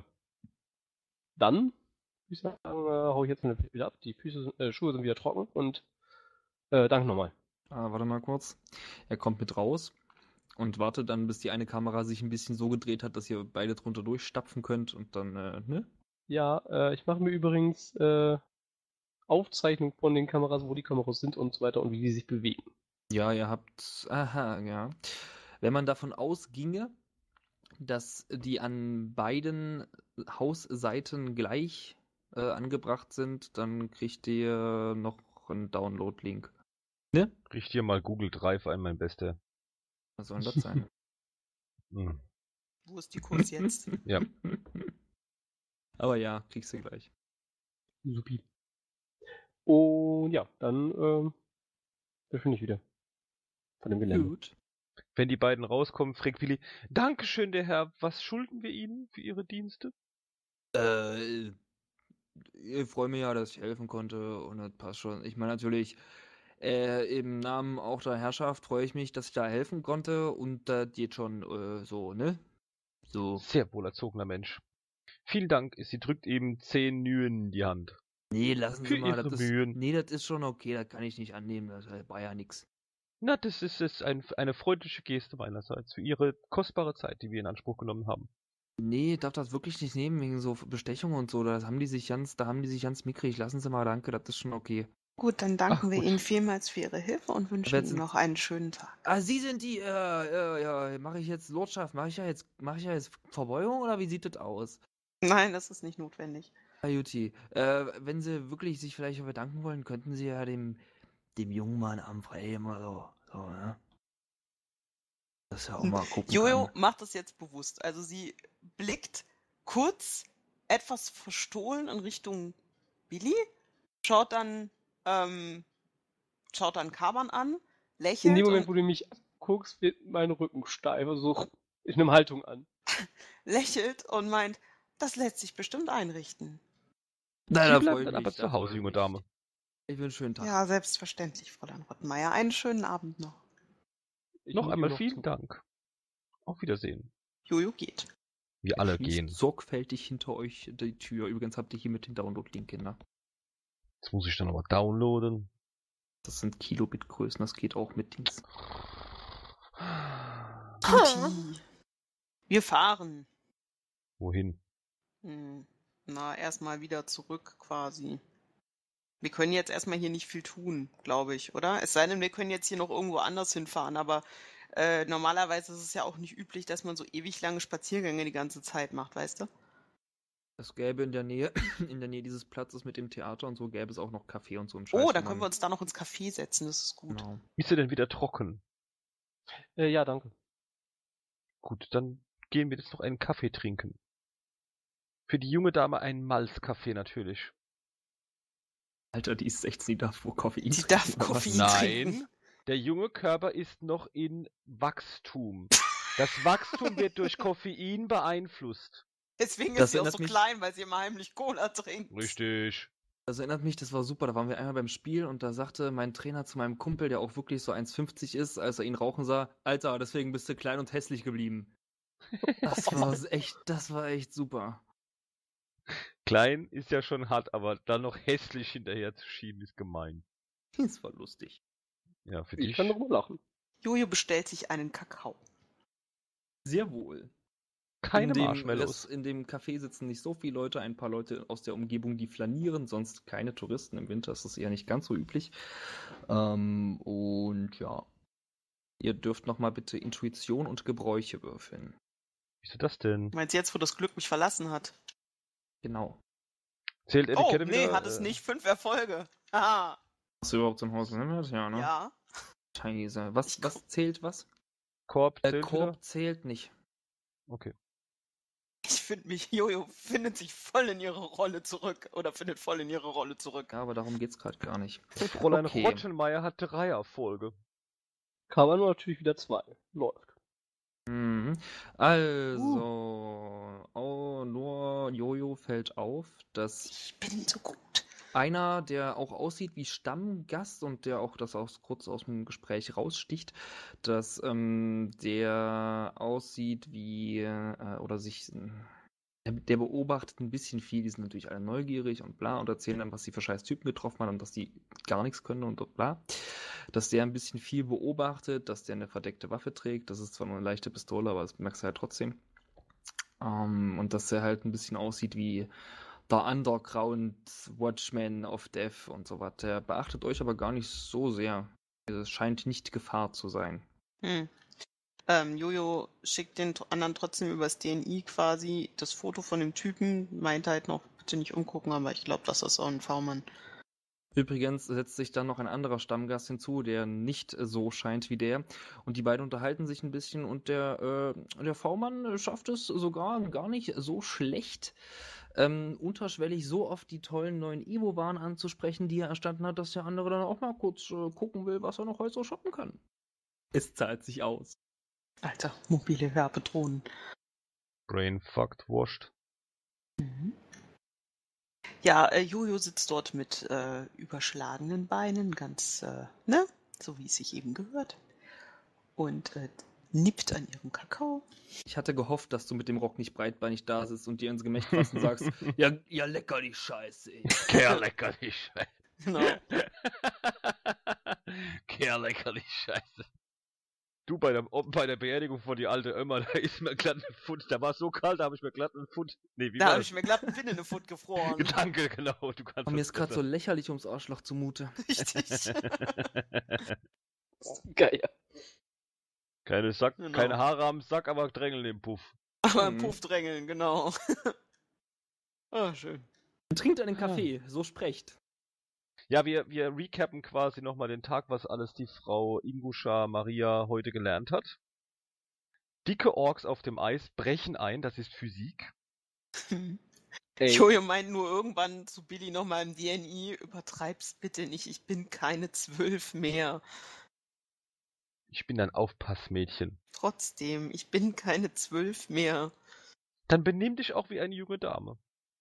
dann, würde ich sagen, hau ich jetzt wieder ab. Die Schuhe sind wieder trocken und danke nochmal. Warte mal kurz. Er kommt mit raus und wartet dann, bis die eine Kamera sich ein bisschen so gedreht hat, dass ihr beide drunter durchstapfen könnt und dann, ne? Ja, ich mache mir übrigens Aufzeichnung von den Kameras, wo die Kameras sind und so weiter und wie die sich bewegen. Ja, ihr habt, ja. Wenn man davon ausginge, dass die an beiden Hausseiten gleich angebracht sind, dann kriegt ihr noch einen Download-Link. Ne? Richte hier mal Google Drive ein, mein Bester. Was soll denn das sein? Hm. Wo ist die Kurs jetzt? Ja. Aber ja, kriegst du gleich. Supi. Und ja, dann verschwinde ich wieder. Von dem Gelände. Gut. Wenn die beiden rauskommen, fragt Willi, Dankeschön, der Herr, was schulden wir Ihnen für Ihre Dienste? Ich freue mich ja, dass ich helfen konnte und das passt schon. Ich meine natürlich, im Namen auch der Herrschaft freue ich mich, dass ich da helfen konnte und das geht schon so, ne? So. Sehr wohlerzogener Mensch. Vielen Dank, sie drückt ihm 10 Nüen in die Hand. Nee, lassen Sie Für mal, Ihre das Mühen. Nee, das ist schon okay, das kann ich nicht annehmen, das war ja nix. Na, das ist eine freundliche Geste meinerseits für Ihre kostbare Zeit, die wir in Anspruch genommen haben. Nee, darf das wirklich nicht nehmen, wegen so Bestechung und so, da haben die sich ganz mickrig. Lassen Sie mal, danke, das ist schon okay. Gut, dann danken Ach, wir gut. Ihnen vielmals für Ihre Hilfe und wünschen Aber Ihnen jetzt noch einen schönen Tag. Sie sind die, ja, mache ich jetzt Lordschaft, mache ich ja jetzt Verbeugung oder wie sieht das aus? Nein, das ist nicht notwendig. Juti, wenn Sie wirklich sich vielleicht bedanken wollen, könnten Sie ja dem jungen Mann am Frei immer so, ne? Dass er auch mal gucken Jojo kann. macht das jetzt bewusst. Also sie blickt kurz etwas verstohlen in Richtung Billy, schaut dann Schaut dann Kaban an, In lächelt dem Moment, und wo du mich guckst, wird mein Rücken steif, also so in eine Haltung an. meint, das lässt sich bestimmt einrichten. Na, Sie da bleiben freue ich dann aber mich. zu Hause, junge Dame. Ich will einen schönen Tag. Ja, selbstverständlich, Fräulein Rottenmeier. Einen schönen Abend noch. Ich Noch nick einmal ihm vielen zu. Dank. Auf Wiedersehen. Jojo geht. Wir alle gehen. Sorgfältig hinter euch die Tür. Übrigens habt ihr hier mit den Download-Link, Kinder. Jetzt muss ich dann aber downloaden. Das sind Kilobit-Größen, das geht auch mit Dings. Guti. Wir fahren. Wohin? Na, erstmal wieder zurück quasi. Wir können jetzt erstmal hier nicht viel tun, glaube ich, oder? Es sei denn, wir können jetzt hier noch irgendwo anders hinfahren, aber normalerweise ist es ja auch nicht üblich, dass man so ewig lange Spaziergänge die ganze Zeit macht, weißt du? Es gäbe in der Nähe dieses Platzes mit dem Theater und so, gäbe es auch noch Kaffee und so im Scheiß. Oh, dann können wir uns da noch ins Café setzen, das ist gut. Genau. Bist du denn wieder trocken? Ja, danke. Gut, dann gehen wir jetzt noch einen Kaffee trinken. Für die junge Dame einen Malzkaffee natürlich. Alter, die ist 16, die darf wohl Koffein Die trinken, darf oder was? Koffein Nein, trinken. der junge Körper ist noch in Wachstum. Das Wachstum wird durch Koffein beeinflusst. Deswegen Das ist sie auch erinnert so mich- klein, weil sie immer heimlich Cola trinkt. Richtig. Das erinnert mich, das war super. Da waren wir einmal beim Spiel und da sagte mein Trainer zu meinem Kumpel, der auch wirklich so 1,50 ist, als er ihn rauchen sah, Alter, deswegen bist du klein und hässlich geblieben. Das war echt super. Klein ist ja schon hart, aber dann noch hässlich hinterher zu schieben, ist gemein. Das war lustig. Ja, für Ich dich. kann darüber lachen. Jojo bestellt sich einen Kakao. Sehr wohl. Keine Marshmallows. In dem Café sitzen nicht so viele Leute, ein paar Leute aus der Umgebung, die flanieren, sonst keine Touristen. Im Winter ist das eher nicht ganz so üblich. Und ja, ihr dürft nochmal bitte Intuition und Gebräuche würfeln. Wieso das denn? Meinst du jetzt, wo das Glück mich verlassen hat? Genau. Zählt Oh, Etikette nee, wieder? hat es nicht. 5 Erfolge. Haha. Hast du überhaupt so ein Haus mit? Ja, ne? Ja. Scheiße. Was Ich guck- zählt was? Korb Der zählt Korb wieder? zählt nicht. Okay. Ich finde mich, Jojo findet sich voll in ihre Rolle zurück. Oder findet voll in ihre Rolle zurück. Ja, aber darum geht's gerade gar nicht. Fräulein Okay. Rottenmeier hat 3 Erfolge. Kann man natürlich wieder 2. Läuft. Mhm. Also, nur Jojo fällt auf, dass Ich bin so gut. einer, der auch aussieht wie Stammgast und der auch das auch kurz aus dem Gespräch raussticht, dass der aussieht wie oder sich der beobachtet ein bisschen viel, die sind natürlich alle neugierig und bla und erzählen dann, was sie für scheiß Typen getroffen haben und dass die gar nichts können und bla. Dass der ein bisschen viel beobachtet, dass der eine verdeckte Waffe trägt, das ist zwar nur eine leichte Pistole, aber das merkst du halt trotzdem. Und dass er halt ein bisschen aussieht wie der Underground Watchman of Death und so was. Der beachtet euch aber gar nicht so sehr. Es scheint nicht Gefahr zu sein. Jojo schickt den anderen trotzdem übers DNI quasi das Foto von dem Typen, meint halt noch, bitte nicht umgucken, aber ich glaube, das ist auch ein V-Mann. Übrigens setzt sich dann noch ein anderer Stammgast hinzu, der nicht so scheint wie der. Und die beiden unterhalten sich ein bisschen und der V-Mann schafft es sogar gar nicht so schlecht, unterschwellig so oft die tollen neuen Evo-Waren anzusprechen, die er erstanden hat, dass der andere dann auch mal kurz gucken will, was er noch heute so shoppen kann. Es zahlt sich aus. Alter, mobile Werbedrohnen. Brainfucked washed. Ja, Jojo sitzt dort mit überschlagenen Beinen, ganz, ne? So wie es sich eben gehört. Und nippt an ihrem Kakao. Ich hatte gehofft, dass du mit dem Rock nicht breitbeinig da sitzt und dir ins Gemächt fasst und sagst, ja lecker die Scheiße. Ey. Kerl lecker die Scheiße. Genau. Kerl lecker die Scheiße. Du, bei der Beerdigung von die alte Oma, da ist mir glatt ein Pfund. Da war es so kalt, da habe ich mir glatt einen Pfund. Nee, wie Da war habe das? ich mir glatt einen Finn in den Foot gefroren. Danke, genau. Du kannst Aber mir das ist gerade so besser. lächerlich ums Arschloch zumute. Richtig. Geil. Keine Genau. keine Haare am Sack, aber drängeln im Puff. Aber im Mhm. Puff drängeln, genau. Ah, schön. Trinkt einen Kaffee, so sprecht. Ja, wir recappen quasi nochmal den Tag, was alles die Frau Inguscha Maria heute gelernt hat. Dicke Orks auf dem Eis brechen ein, das ist Physik. Ey, Jojo meint nur irgendwann zu Billy nochmal im DNI, übertreib's bitte nicht, ich bin keine 12 mehr. Ich bin ein Aufpassmädchen. Trotzdem, ich bin keine 12 mehr. Dann benimm dich auch wie eine junge Dame.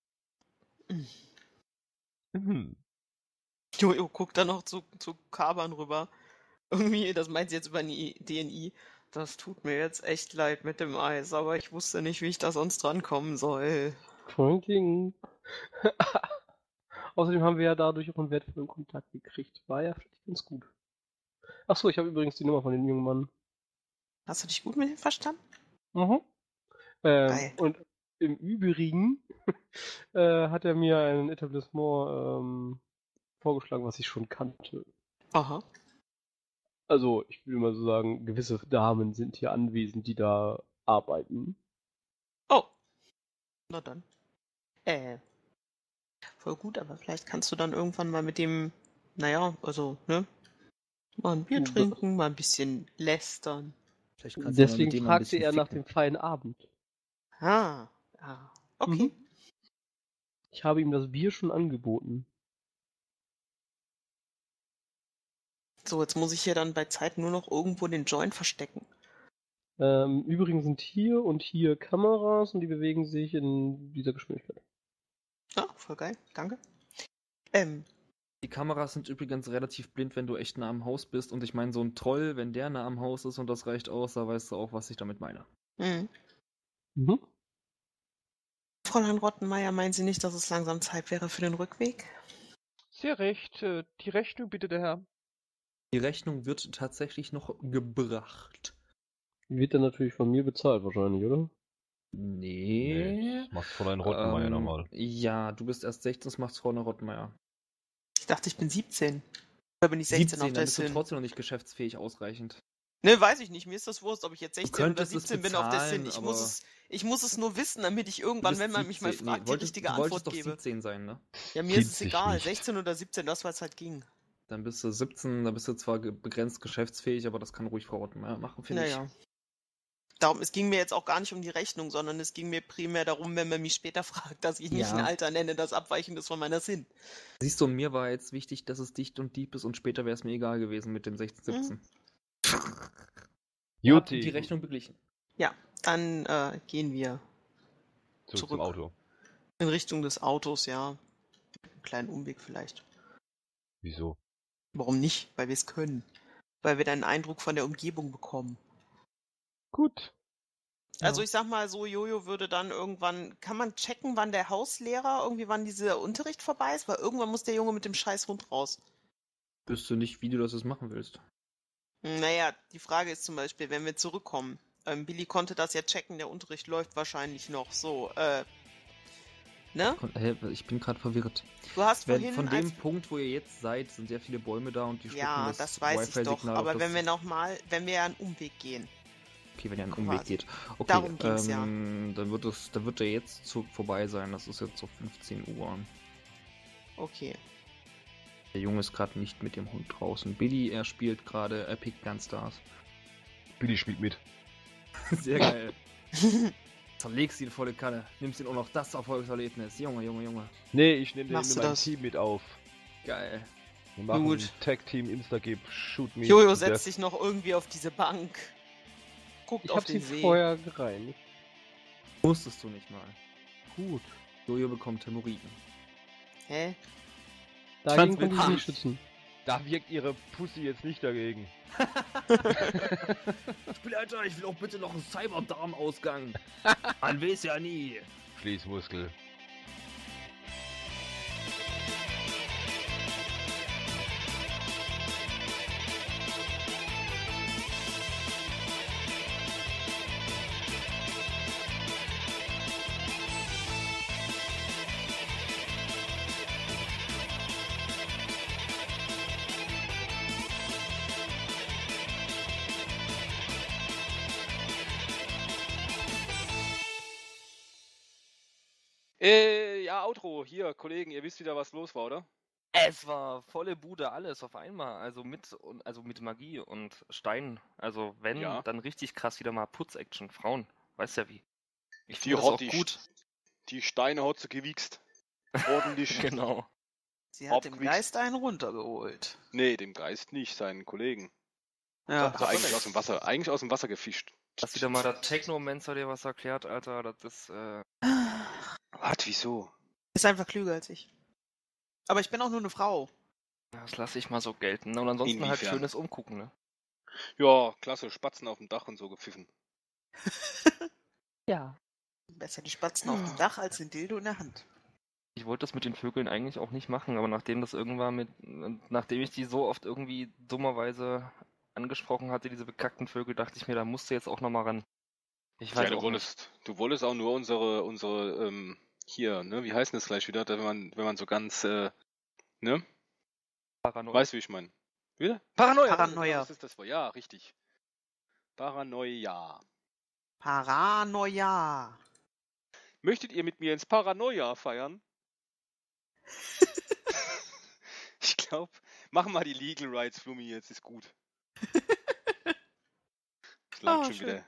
Mhm. Jojo guckt dann noch zu Kaban rüber. Irgendwie, das meint sie jetzt über die DNI. Das tut mir jetzt echt leid mit dem Eis, aber ich wusste nicht, wie ich da sonst drankommen soll. Pointing. Außerdem haben wir ja dadurch auch einen wertvollen Kontakt gekriegt. War ja vielleicht ganz gut. Achso, ich habe übrigens die Nummer von dem jungen Mann. Hast du dich gut mit ihm verstanden? Mhm. Geil. Und im Übrigen hat er mir ein Etablissement vorgeschlagen, was ich schon kannte. Aha. Also, ich will mal so sagen, gewisse Damen sind hier anwesend, die da arbeiten. Oh. Na dann. Voll gut, aber vielleicht kannst du dann irgendwann mal mit dem, naja, also, ne? Mal ein Bier trinken, mal ein bisschen lästern. Vielleicht kannst du ja mal mit Deswegen dem mal ein fragte bisschen er nach ficken. dem feinen Abend. Ah, okay. Ich habe ihm das Bier schon angeboten. So, jetzt muss ich hier dann bei Zeit nur noch irgendwo den Joint verstecken. Übrigens sind hier und hier Kameras und die bewegen sich in dieser Geschwindigkeit. Ah, voll geil, danke. Die Kameras sind übrigens relativ blind, wenn du echt nah am Haus bist. Und ich meine, so ein Troll, wenn der nah am Haus ist und das reicht aus, da weißt du auch, was ich damit meine. Mhm. Fräulein Rottenmeier, meinen Sie nicht, dass es langsam Zeit wäre für den Rückweg? Sehr recht. Die Rechnung bitte, der Herr. Die Rechnung wird tatsächlich noch gebracht. Wird dann natürlich von mir bezahlt wahrscheinlich, oder? Nee. Das macht Fräulein Rottenmeier nochmal. Ja, du bist erst 16, das macht's Fräulein Rottenmeier. Ich dachte, ich bin 17. Oder bin ich 16 auf 17, der dann bist du Sin? trotzdem noch nicht geschäftsfähig ausreichend. Ne, weiß ich nicht. Mir ist das Wurscht, ob ich jetzt 16 oder könntest es 17 bin auf der Sin. bezahlen, Ich muss es nur wissen, damit ich Du irgendwann, bist wenn man mich mal 17. fragt, die richtige du wolltest Antwort doch gebe. 17 sein, ne? Ja, mir ist es Zieht sich egal. nicht. 16 oder 17, das, was halt ging. Dann bist du 17, da bist du zwar begrenzt geschäftsfähig, aber das kann ruhig Frau Rottenmeier machen, finde ich. Naja. Darum, es ging mir jetzt auch gar nicht um die Rechnung, sondern es ging mir primär darum, wenn man mich später fragt, dass ich nicht Ja. ein Alter nenne, das abweichend ist von meiner Sin. Siehst du, und mir war jetzt wichtig, dass es dicht und deep ist und später wäre es mir egal gewesen mit den 16, 17. Ihr habt Juti. die Rechnung beglichen. Ja, dann gehen wir Zurück zum zurück. Auto. in Richtung des Autos, ja. Einen kleinen Umweg vielleicht. Wieso? Warum nicht? Weil wir es können. Weil wir dann einen Eindruck von der Umgebung bekommen. Gut. Also Ja. ich sag mal so, Jojo würde dann irgendwann, kann man checken, wann der Hauslehrer, irgendwie wann dieser Unterricht vorbei ist? Weil irgendwann muss der Junge mit dem scheiß Hund raus. Wüsste nicht, wie du das jetzt machen willst. Naja, die Frage ist zum Beispiel, wenn wir zurückkommen. Billy konnte das ja checken, der Unterricht läuft wahrscheinlich noch. So, ne? Ich bin gerade verwirrt. Du hast vorhin... Von dem Punkt, wo ihr jetzt seid, sind sehr viele Bäume da und die schlucken Ja, das weiß ich doch. Wi-Fi-Signal. Aber wenn wir ja einen Umweg gehen. Okay, wenn ihr einen quasi. Umweg geht. Okay, Darum ging's ja. Dann wird der jetzt vorbei sein. Das ist jetzt so 15 Uhr. Okay. Der Junge ist gerade nicht mit dem Hund draußen. Billy, er spielt gerade Epic Gunstars. Billy spielt mit. Sehr geil. Zerlegst ihn volle Kanne. Nimmst ihn auch noch das Erfolgserlebnis. Junge. Nee, ich nehme Machst mit du meinem das? Team mit auf. Geil. Wir machen Gut. Tag-Team, Instagib, Shoot Me. Jojo to setzt Death. sich noch irgendwie auf diese Bank. Guckt Ich auf habe den sie See. vorher gereinigt. Musstest du nicht mal. Gut. Jojo bekommt Hämorrhoiden. Hä? Dagegen fand's konnte ich witzig. sie nicht schützen. Da wirkt ihre Pussy jetzt nicht dagegen. Spielleiter, ich will auch bitte noch einen Cyberdarm-Ausgang. Man weiß ja nie. Schließmuskel. Ja, Outro. Hier, Kollegen, ihr wisst wieder, was los war, oder? Es war volle Bude, alles auf einmal. Also mit Magie und Steinen. Also wenn, Ja. dann richtig krass wieder mal Putz-Action. Frauen. Weißt ja wie. Ich Die finde das auch Hotties. gut. Die Steine hat sie gewichst. Ordentlich. Genau. Sie hat dem Abgewichst. Geist einen runtergeholt. Nee, dem Geist nicht, seinen Kollegen. Ja. Also eigentlich aus dem Wasser gefischt. Dass wieder mal der Technomancer dir was erklärt, Alter, das ist, Was, wieso? Ist einfach klüger als ich. Aber ich bin auch nur eine Frau. das lasse ich mal so gelten. Und ansonsten halt Inwiefern? schönes Umgucken, ne? Ja, klasse, Spatzen auf dem Dach und so gepfiffen. Ja. Besser die Spatzen auf dem Dach als den Dildo in der Hand. Ich wollte das mit den Vögeln eigentlich auch nicht machen, aber nachdem ich die so oft irgendwie dummerweise angesprochen hatte, diese bekackten Vögel, dachte ich mir, da musst du jetzt auch nochmal ran. Ich weiß Ja, auch nicht. du wolltest auch nur unsere, hier, ne, wie heißt denn das gleich wieder, wenn man so ganz, ne? Paranoia. Weißt du, wie ich meine? Wieder? Paranoia! Paranoia. Das ist das Wort, ja, richtig. Paranoia. Paranoia. Möchtet ihr mit mir ins Paranoia feiern? Ich glaube, machen wir die Legal Rights, Flummi, jetzt ist gut. Das langt schon schön. wieder.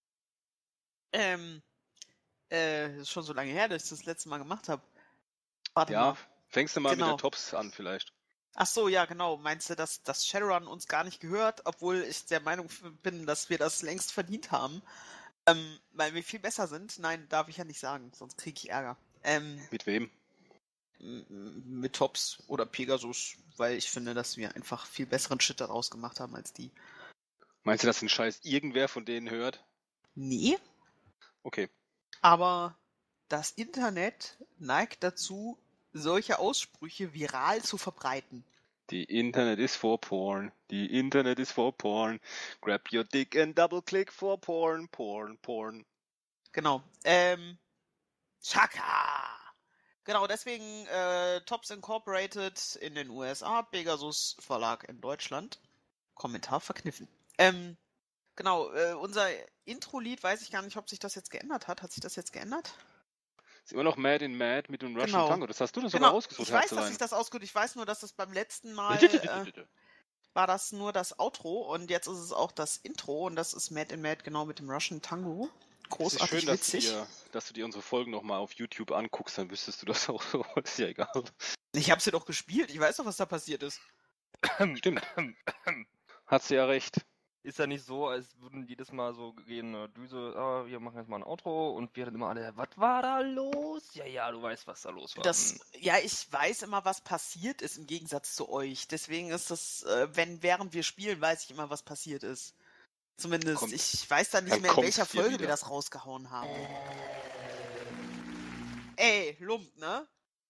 Ist schon so lange her, dass ich das letzte Mal gemacht habe. Warte Ja, mal. fängst du mal mit Genau. der Tops an vielleicht. Ach so, ja, genau. Meinst du, dass Shadowrun uns gar nicht gehört, obwohl ich der Meinung bin, dass wir das längst verdient haben? Weil wir viel besser sind? Nein, darf ich ja nicht sagen, sonst kriege ich Ärger. Mit wem? Mit Tops oder Pegasus, weil ich finde, dass wir einfach viel besseren Shit daraus gemacht haben als die. Meinst du, dass den Scheiß irgendwer von denen hört? Nee, Okay. aber das Internet neigt dazu, solche Aussprüche viral zu verbreiten. Die Internet is for porn. Die Internet is for porn. Grab your dick and double click for porn. Porn, porn. Genau. Chaka! Genau, deswegen Tops Incorporated in den USA, Pegasus Verlag in Deutschland. Kommentar verkniffen. Genau, unser Intro-Lied, weiß ich gar nicht, ob sich das jetzt geändert hat. Hat sich das jetzt geändert? Ist immer noch Mad in Mad mit dem Russian Genau. Tango. Das hast du das sogar ausgesucht, Ich weiß, dass Herzelein. ich das ausgesucht. Ich weiß nur, dass das beim letzten Mal war das nur das Outro und jetzt ist es auch das Intro und das ist Mad in Mad genau mit dem Russian Tango. Es ist Großartig schön, witzig. dass du dir unsere Folgen nochmal auf YouTube anguckst, dann wüsstest du das auch so. Ist ja egal. Ich hab's ja doch gespielt, ich weiß doch, was da passiert ist. Stimmt. Hat sie ja recht. Ist ja nicht so, als würden jedes Mal so gehen, Düse, wir machen jetzt mal ein Outro und wir dann immer alle, was war da los? Ja, du weißt, was da los war. Ja, ich weiß immer, was passiert ist im Gegensatz zu euch. Deswegen ist das, während wir spielen, weiß ich immer, was passiert ist. Zumindest, ich weiß dann nicht dann mehr, in kommt's welcher dir Folge wieder. wir das rausgehauen haben. Ey, Lump, ne?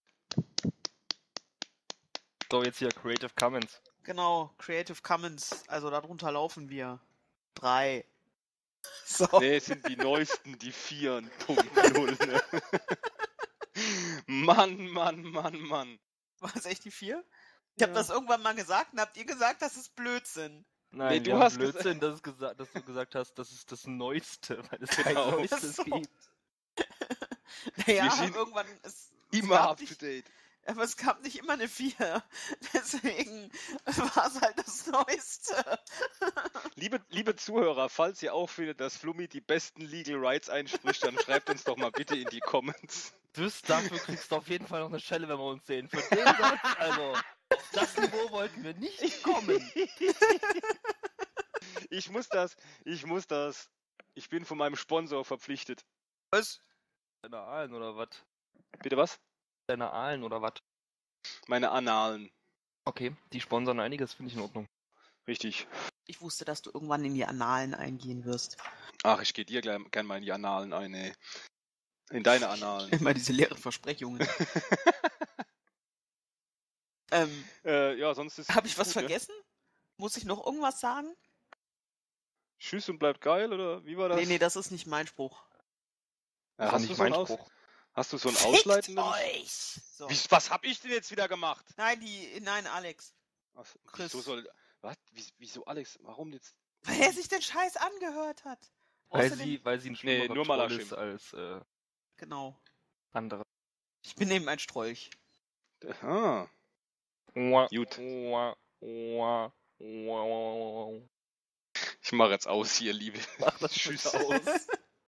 So, jetzt hier Creative Commons. Genau, Creative Commons, also darunter laufen wir. 3. So. Nee, es sind die neuesten, die 4.0. Ne? Mann. War es echt die 4? Ich hab das irgendwann mal gesagt und habt ihr gesagt, das ist Blödsinn. Nein, Nee, du wir haben hast Blödsinn, dass du gesagt hast, das ist das Neueste, weil es kein Genau. Neuestes So. gibt. Naja, Wir sind irgendwann es Immer gab up to nicht, date. aber es gab nicht immer eine 4. Deswegen war es halt das Neueste. Liebe Zuhörer, falls ihr auch findet, dass Flummi die besten Legal Rights einspricht, dann schreibt uns doch mal bitte in die Comments. Dafür kriegst du auf jeden Fall noch eine Schelle, wenn wir uns sehen. Für den Satz, also, auf das Niveau wollten wir nicht kommen. Ich muss das. Ich bin von meinem Sponsor verpflichtet. Was? Deine Aalen oder was? Bitte was? Deine Aalen oder was? Meine Annalen. Okay, die sponsern einiges, finde ich in Ordnung. Richtig. Ich wusste, dass du irgendwann in die Annalen eingehen wirst. Ach, ich gehe dir gern mal in die Annalen ein, ey. In deine Annalen. Immer diese leeren Versprechungen. Ja, sonst ist. Habe ich was gut, ne? vergessen? Muss ich noch irgendwas sagen? Tschüss und bleibt geil, oder wie war das? Nee, das ist nicht mein Spruch. Ja, Das ist nicht mein Spruch. Hast du so einen Fickt ausleitenden? euch! So. Was hab ich denn jetzt wieder gemacht? Nein, Alex. Ach, Chris. Was? Wieso Alex? Warum jetzt? Weil er sich den Scheiß angehört hat. Weil Außerdem- sie ein schlimmerer nur Troll Malaschim. ist als Genau. andere. Ich bin eben ein Strolch. Ah, Gut. ich mache jetzt aus hier, liebe. Mach das Tschüss. bitte aus.